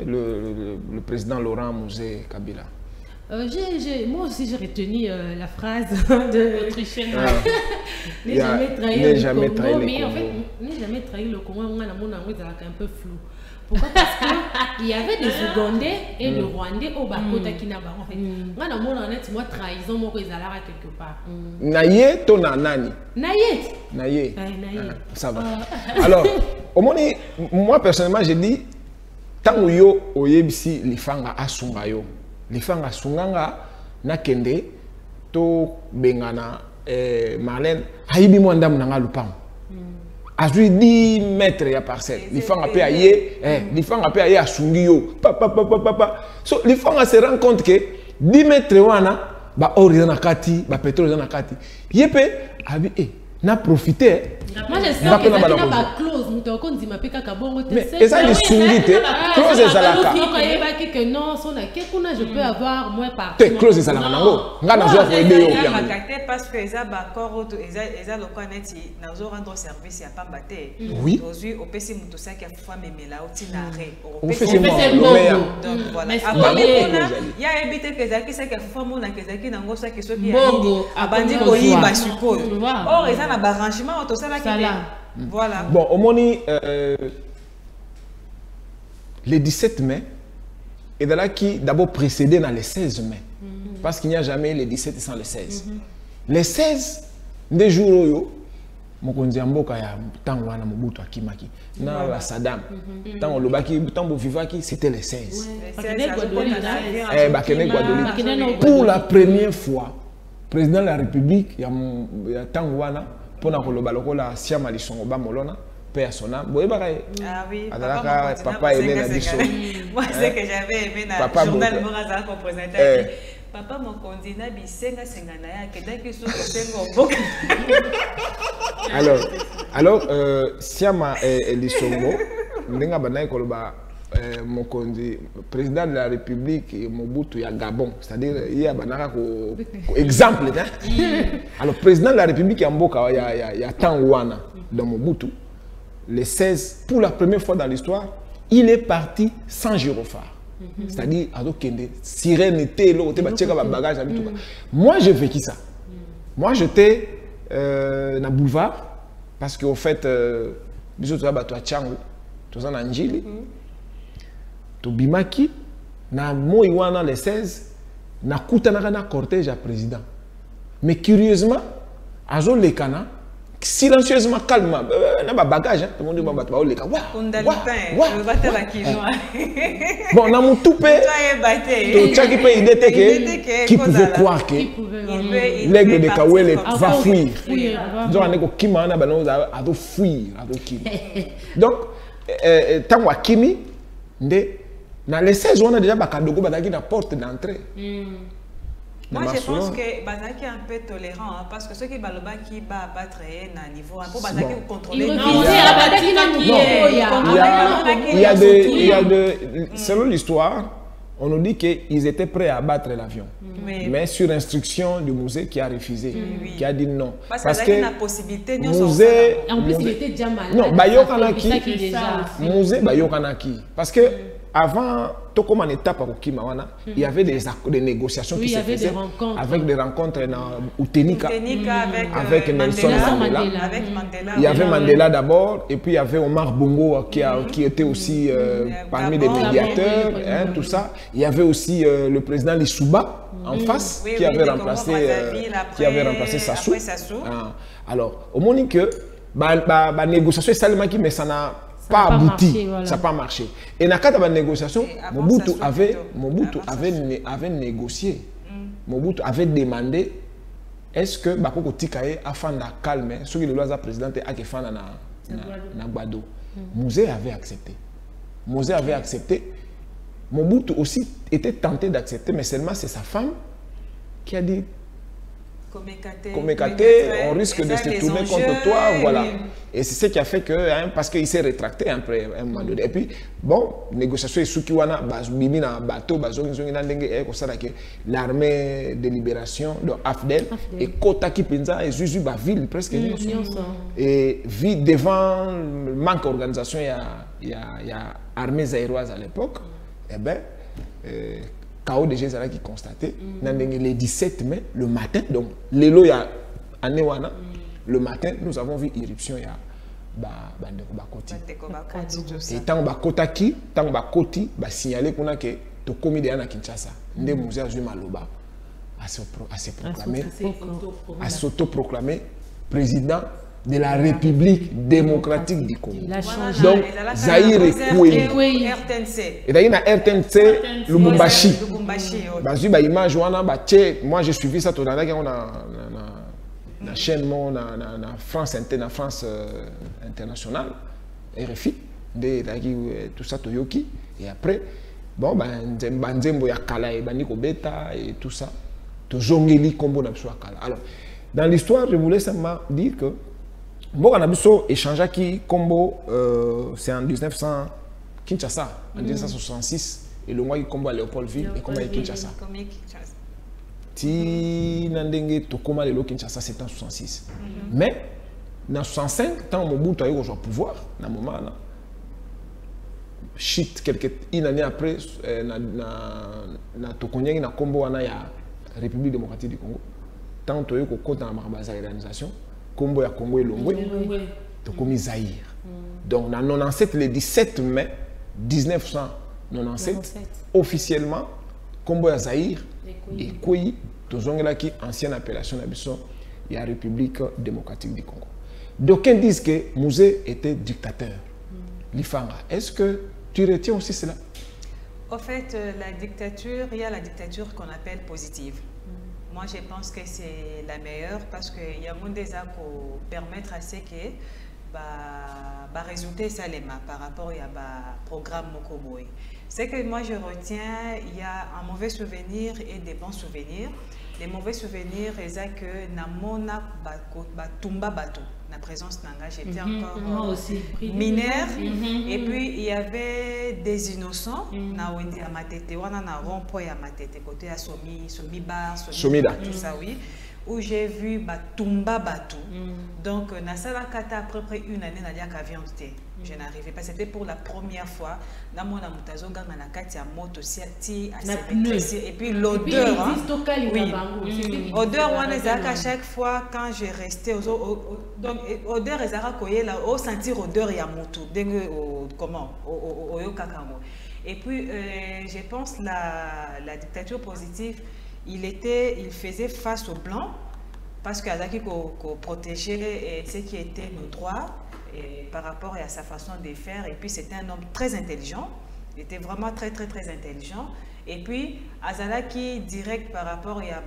le le président Laurent Musée Kabila. Euh, j'ai, j'ai, moi aussi j'ai retenu euh, la phrase de l'Autrichien. N'est jamais trahi le jamais Congo, trahi mais en fait, n'est jamais trahi le Congo, on a un peu flou. Pourquoi? Parce qu'il y avait des Ougandais et des Rwandais au Bakota qui n'a pas. En fait, on a moi trahison, moi, ils allaient quelque part. Naye, ton nani? Naye. Naye. Ça va. Alors, au moins, moi personnellement, j'ai dit, tant que yo, oyebisi, les fanga asungayo. Les fanga sunganga na kende to bengana eh, Marlène haibi mwanda munanga lupang azui dix mètres ya parcelle les fanga pe aye eh les fanga pe aye asungi yo papa papa papa so les fanga se rend compte que dix mètres wana ba ori na kati ba pétrole na kati yepe abi eh na profiter. Moi je sais que ça n'a pas clause, nous t'en compte dit ma peka kabongo te. Mais et ça les sungite clause et salaka. Que non, son a quelque je peux avoir moi par. Te clause et salaka nango. Nga na zo ko aider yo bien. Parce que ça ba corps auto eza eza lo connaître na zo rendre service ya pamba te. Oui. Aujourd'hui au P C muto ça qui a fois memela au tinare. Au P C le meilleur. Donc voilà. Il y a évité que ça qui ça qui a fois mon na que ça qui nango ça qui soit qui a abandi ko yiba suppose. Or eza na arrangement auto ça là Voilà. Bon, au moni, euh, le dix-sept mai, et de là qui d'abord précédé dans le seize mai. Mm-hmm. Parce qu'il n'y a jamais le dix-sept sans le seize. Mm-hmm. Le seize, des jours où mokonzi mboka ya tango wana Mobutu akimaki na la Saddam tango lobaki tango vivaki c'était le seize. Eh bakene Guadeloupe. Pour la première fois, président de la République ya tango wana pona koloba lokola siama lisongo ba molona père sona boyebaka ah oui papa papa aimé na biso. Moi c'est que j'avais aimé na journal Moraza comme présentateur. Papa mokonzi na bisenga sengana ya kedaki so sengo boka. Alors alors euh siama lisongo ndenga banayi koloba mokonzi président de la République Mobutu ya Gabon, c'est-à-dire il y a banaka ko exemple hein. Alors président de la République ya mboka ya ya ya Tangwana dans Mobutu le seize, pour la première fois dans l'histoire, il est parti sans gyrophare. Mm-hmm. C'est-à-dire, sirène était là, bagage. Mm-hmm. Moi, j'ai vécu ça. Mm-hmm. Moi, j'étais euh, dans le boulevard, parce qu'au fait, je suis à Tchango, je suis en Anjili, je suis Bimaki, na Moïwana le seize, na Koutanara cortège à président. Mais curieusement, à Zol Lekana, silencieusement, calmement, il y a un bagage, tout le monde dit, bah, les gars, waouh, bon, on a mon toupé, qui pouvait croire que l'aigle de Kawele va fuir. Donc, on a qui m'a a fuir, donc, tant que Kimi, dans les seize, on a déjà Bakadogo, Badaki la porte d'entrée. Moi, je pense que Bazaki est un peu tolérant hein, parce que ceux qui baloba qui va battre un niveau un peu Bazaki vous contrôler. Il y a des, il y a de, selon l'histoire, on nous dit qu'ils étaient prêts à abattre l'avion, oui. Mais sur instruction du musée qui a refusé, oui. Qui a dit non. Parce, parce que la possibilité de musée, en plus il était déjà malade. Non, Bayokanaki, musée Bayokanaki, parce que avant, tout comme en étape à Kimawana, mm-hmm. Il y avait des, des négociations oui, qui se faisaient avec des rencontres dans Utenika, avec, avec euh, Nelson Mandela. Mandela. Mandela. Avec Mandela. Il y avait Mandela d'abord, et puis il y avait Omar Bongo qui, a, qui était aussi euh, mm-hmm. parmi les médiateurs, hein, tout ça. Il y avait aussi euh, le président Lissouba en mm-hmm. face, oui, qui, oui, avait remplacé, euh, après, qui avait remplacé Sassou. Ah. Alors, au moment que la négociation est seulement qui, mais ça n'a pas abouti, marché, voilà. Ça n'a pas marché. Et dans le cadre de la négociation, Mobutu avait, Mobutu avait, né, avait négocié. Mm. Mobutu avait demandé est-ce que Bakoko Tikaye a fait la calme, ce que le loi président a fait dans Gbado. Mouzé avait accepté. Mouzé avait accepté. Mobutu aussi était tenté d'accepter, mais seulement c'est sa femme qui a dit Komekate, on risque de se tourner contre toi, oui, voilà. Oui. Et c'est ce qui a fait que, hein, parce qu'il s'est rétracté après un moment donné. Et puis, bon, négociation et Sukiwana, Bimi na bateau, l'armée de libération de Afdel et Kota Kipinza et Zuzu Baville presque. Et vit devant le manque d'organisation, il y a, il y a armée zaïroise à l'époque. Eh bien, euh, K O de Gézara qui constatait, mm. le dix-sept mai, le matin, donc, l'élo ya Anewana, mm. Le matin, nous avons vu irruption ya Bandeko Bakoti. Et tant Bakotaki, tant Bakoti, ba signalé qu'on a que to commis de Anna Kinshasa, Nde Moussa Azui Maloba, à se proclamer, à s'autoproclamer président de la République démocratique du Congo. Donc, Zaïre est Koué. Et d'ailleurs, dans R T N C, Lubumbashi. Bazu, bah, image, moi j'ai suivi ça tout dans la chaîne, na France Inter, na France internationale, R F I, tout ça, Toyoki. Et après, bon, ben, Nzembo ya Kala et Baniko Beta et tout ça. Tozongeli Kombo na Psoa Kala. Alors, dans l'histoire, je voulais simplement dire que bon, on a vu échanger qui combo, euh, c'est en mille neuf cents Kinshasa, en mille neuf cent soixante-six, et le mois qui combo à Léopoldville et comment est Kinshasa. Si Nandenge Tokoma le Kinshasa, c'est en soixante-six. Mais en soixante-cinq, tant Mobutu a eu au pouvoir, dans moment là, shit, quelques une année après, na Tokonyeng na combo na ya République démocratique du Congo, tant que eu au côté dans la organisation. Combo ya Congo et Longwe. tokomi Zaïre. Mm. Donc, en quatre-vingt-dix-sept, le dix-sept mai mille neuf cent quatre-vingt-dix-sept, officiellement, Kombo ya Zaïre, et Koyi, qui ancienne appellation d'Abisson, il y a la République démocratique du Congo. D'aucuns disent que Mouzé était dictateur. Mm. Lifanga, est-ce que tu retiens aussi cela? En fait, euh, la dictature, il y a la dictature qu'on appelle positive. Mm. Moi, je pense que c'est la meilleure parce qu'il y a un des actes pour permettre à ce que bah, bah, résulter ça les mains par rapport à bah, programme Mokoboy. C'est que moi je retiens, il y a un mauvais souvenir et des bons souvenirs. Les mauvais souvenirs, c'est que Namona Tumba Bato, la présence d'Anga, j'étais mm -hmm. encore moi aussi. Mineure. Mm -hmm. Et puis il y avait des innocents, na Wendy à Matete, on a un rond-point à Matete, côté à Somi, Somi Bar, Somi Bar, tout ça, oui. Où j'ai vu Tumba Bato. Mm. Donc, Nassala Kata, à peu près une année, Nadia Kavianté. Je n'arrivais pas. C'était pour la première fois. Dans mon amoutazo, dans la Katia moto, si et puis l'odeur. Oui. L'odeur, on est à chaque fois quand j'ai resté. Donc, odeur, ils ont là, au sentir odeur, il y a moto. Comment? Au Yokakango. Et puis, euh, je pense la, la dictature positive. Il, était, il faisait face aux Blancs parce qu'il a protégeait ce qui était nos droits et par rapport à sa façon de faire. Et puis c'était un homme très intelligent, il était vraiment très très très intelligent. Et puis Azalaki direct par rapport à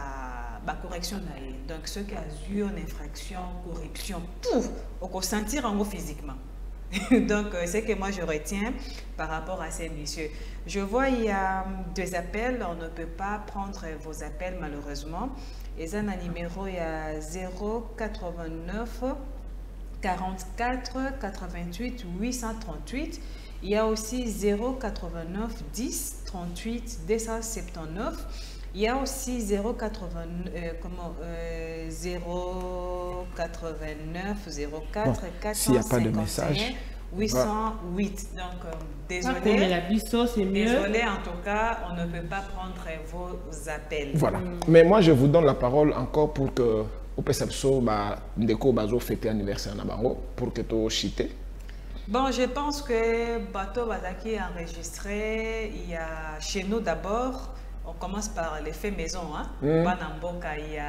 la correction. Donc ceux qui ont eu une infraction, corruption, pouf, on peut sentir en haut physiquement. Donc, euh, c'est que moi je retiens par rapport à ces messieurs. Je vois il y a deux appels, on ne peut pas prendre vos appels malheureusement. Et ça, un numéro, il y a zéro quatre-vingt-neuf quarante-quatre quatre-vingt-huit huit cent trente-huit. Il y a aussi zéro quatre-vingt-neuf dix trente-huit deux cent soixante-dix-neuf. Il y a aussi zéro quatre-vingt-neuf, euh, comment, euh, zéro quatre-vingt-neuf zéro quatre quatre cent cinquante et un huit cent huit. Donc, euh, désolé. Désolé, en tout cas, on ne peut pas prendre vos appels. Voilà. Mm. Mais moi, je vous donne la parole encore pour que au Pesapso, bah, Ndeko Bazo fêter anniversaire Nabango, pour que tu chité. Bon, je pense que Bato Bazaki est enregistré. Il y a chez nous d'abord. On commence par les faits maison. Hein? Mm. Banamboka, il y a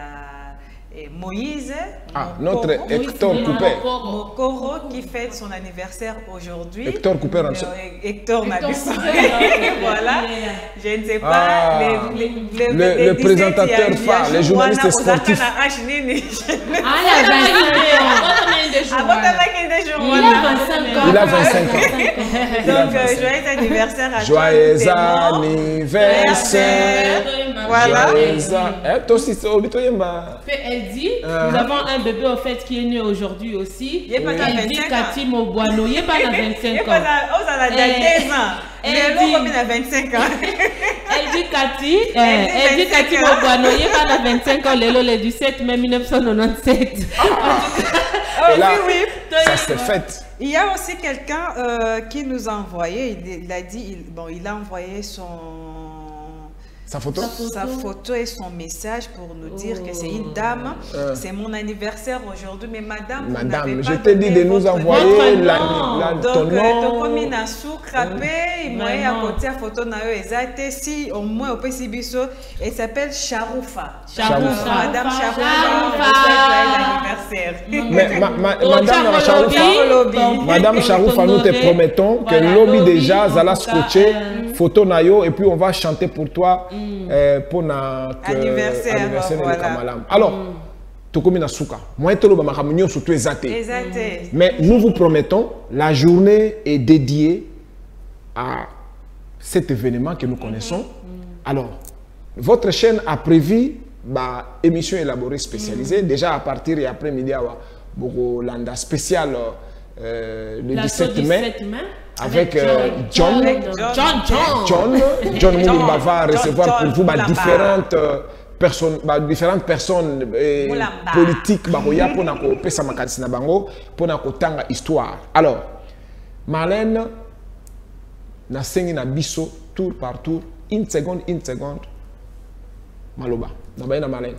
et Moïse, ah, notre Hector Couper. Mokoro qui fête son anniversaire aujourd'hui. Hector Couper, euh, Hector Nabissa. Voilà, je ne sais pas. Ah, les, les, les, le, les le présentateur phare, les journalistes sportifs. Ah, il a vingt-cinq ans. Il a vingt-cinq ans. Donc, euh, joyeux anniversaire à joyeux toi. Joyeux anniversaire. Voilà. Eh, toi aussi, c'est elle dit, euh, nous avons un bébé au fait qui est né aujourd'hui aussi. Il n'est pas à elle dit Cathy Moboano, il n'est pas à vingt-cinq ans. Oh, ça a deux ans. Elle dit combien à vingt-cinq ans. Elle dit Cathy, elle dit Cathy Moboano, il n'est pas à vingt-cinq ans, le dix-sept mai mille neuf cent quatre-vingt-dix-sept. Oh, là, oui, oui. Ça s'est fait. Il y a aussi quelqu'un euh, qui nous a envoyé, il, il a dit, il, bon, il a envoyé son... Sa photo? Sa photo, Sa photo et son message pour nous dire oh. que c'est une dame. Euh. C'est mon anniversaire aujourd'hui, mais madame, madame, je t'ai dit de nous envoyer la, la, donc, ton nom. Comme il a sucrapé, il m'a à côté la photo exacte. Si au moins au P C Bisso, elle s'appelle Charoufa. Charoufa. Madame Charoufa. l'anniversaire. Mais ma, ma, oh, Madame Charoufa, Madame Charoufa, nous te promettons que voilà, lobby déjà, Zala scotché, euh, photo nayo, et puis on va chanter pour toi mm. euh, pour notre anniversaire. anniversaire voilà. de Kamalam. Alors, mm. Tokomi na souka. Moi, je suis surtout exaté. Mais nous vous promettons, la journée est dédiée à cet événement que nous connaissons. Mm-hmm. Alors, votre chaîne a prévu bah, émission élaborée spécialisée. Mm-hmm. Déjà à partir et après-midi, beaucoup landa spécial euh, le dix-sept mai. Avec, avec euh, John. John. John. John. John Moulumba va recevoir pour vous bah, différentes euh, personnes, bah, différentes personnes euh, politiques bah, pour nako pesa makadisi na bango pour nako tanga histoire. Alors, Marlène na sengi na biso tour par tour, une seconde, une seconde. Maloba, na baina Marlène.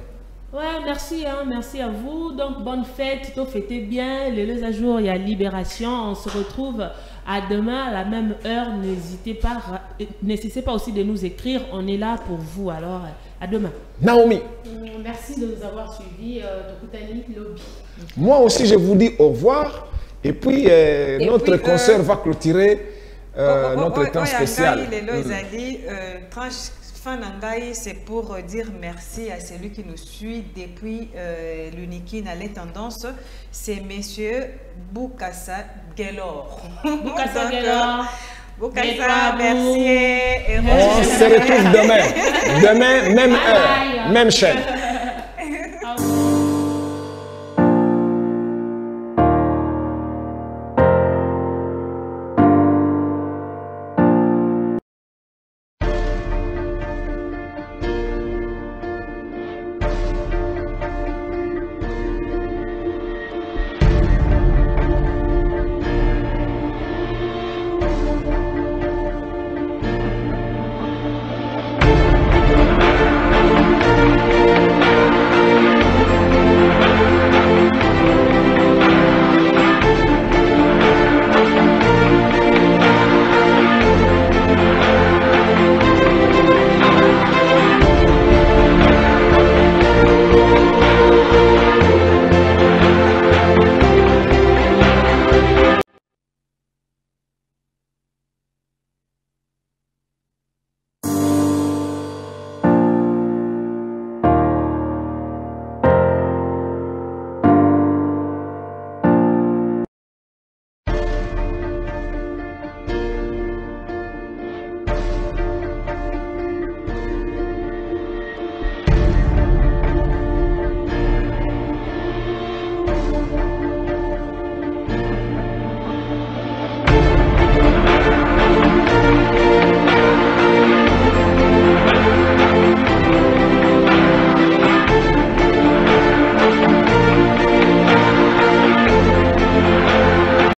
Ouais, merci, hein, merci à vous. Donc, bonne fête, tout fêtez bien. Les deux jours, il y a Libération. On se retrouve à demain à la même heure. N'hésitez pas, n'hésitez pas aussi de nous écrire. On est là pour vous. Alors, à demain. Naomi. Merci de nous avoir suivis. Euh, Lobby. Moi aussi, je vous dis au revoir. Et puis, euh, Et notre puis, concert euh... va clôturer euh, oh, oh, notre oh, temps oh, spécial. C'est pour dire merci à celui qui nous suit depuis euh, l'Unikin à les tendances. C'est monsieur Boukassa Gelor. Boukassa Gelor. Boukassa, merci. Et on se retrouve demain. Demain, même heure, même chaîne.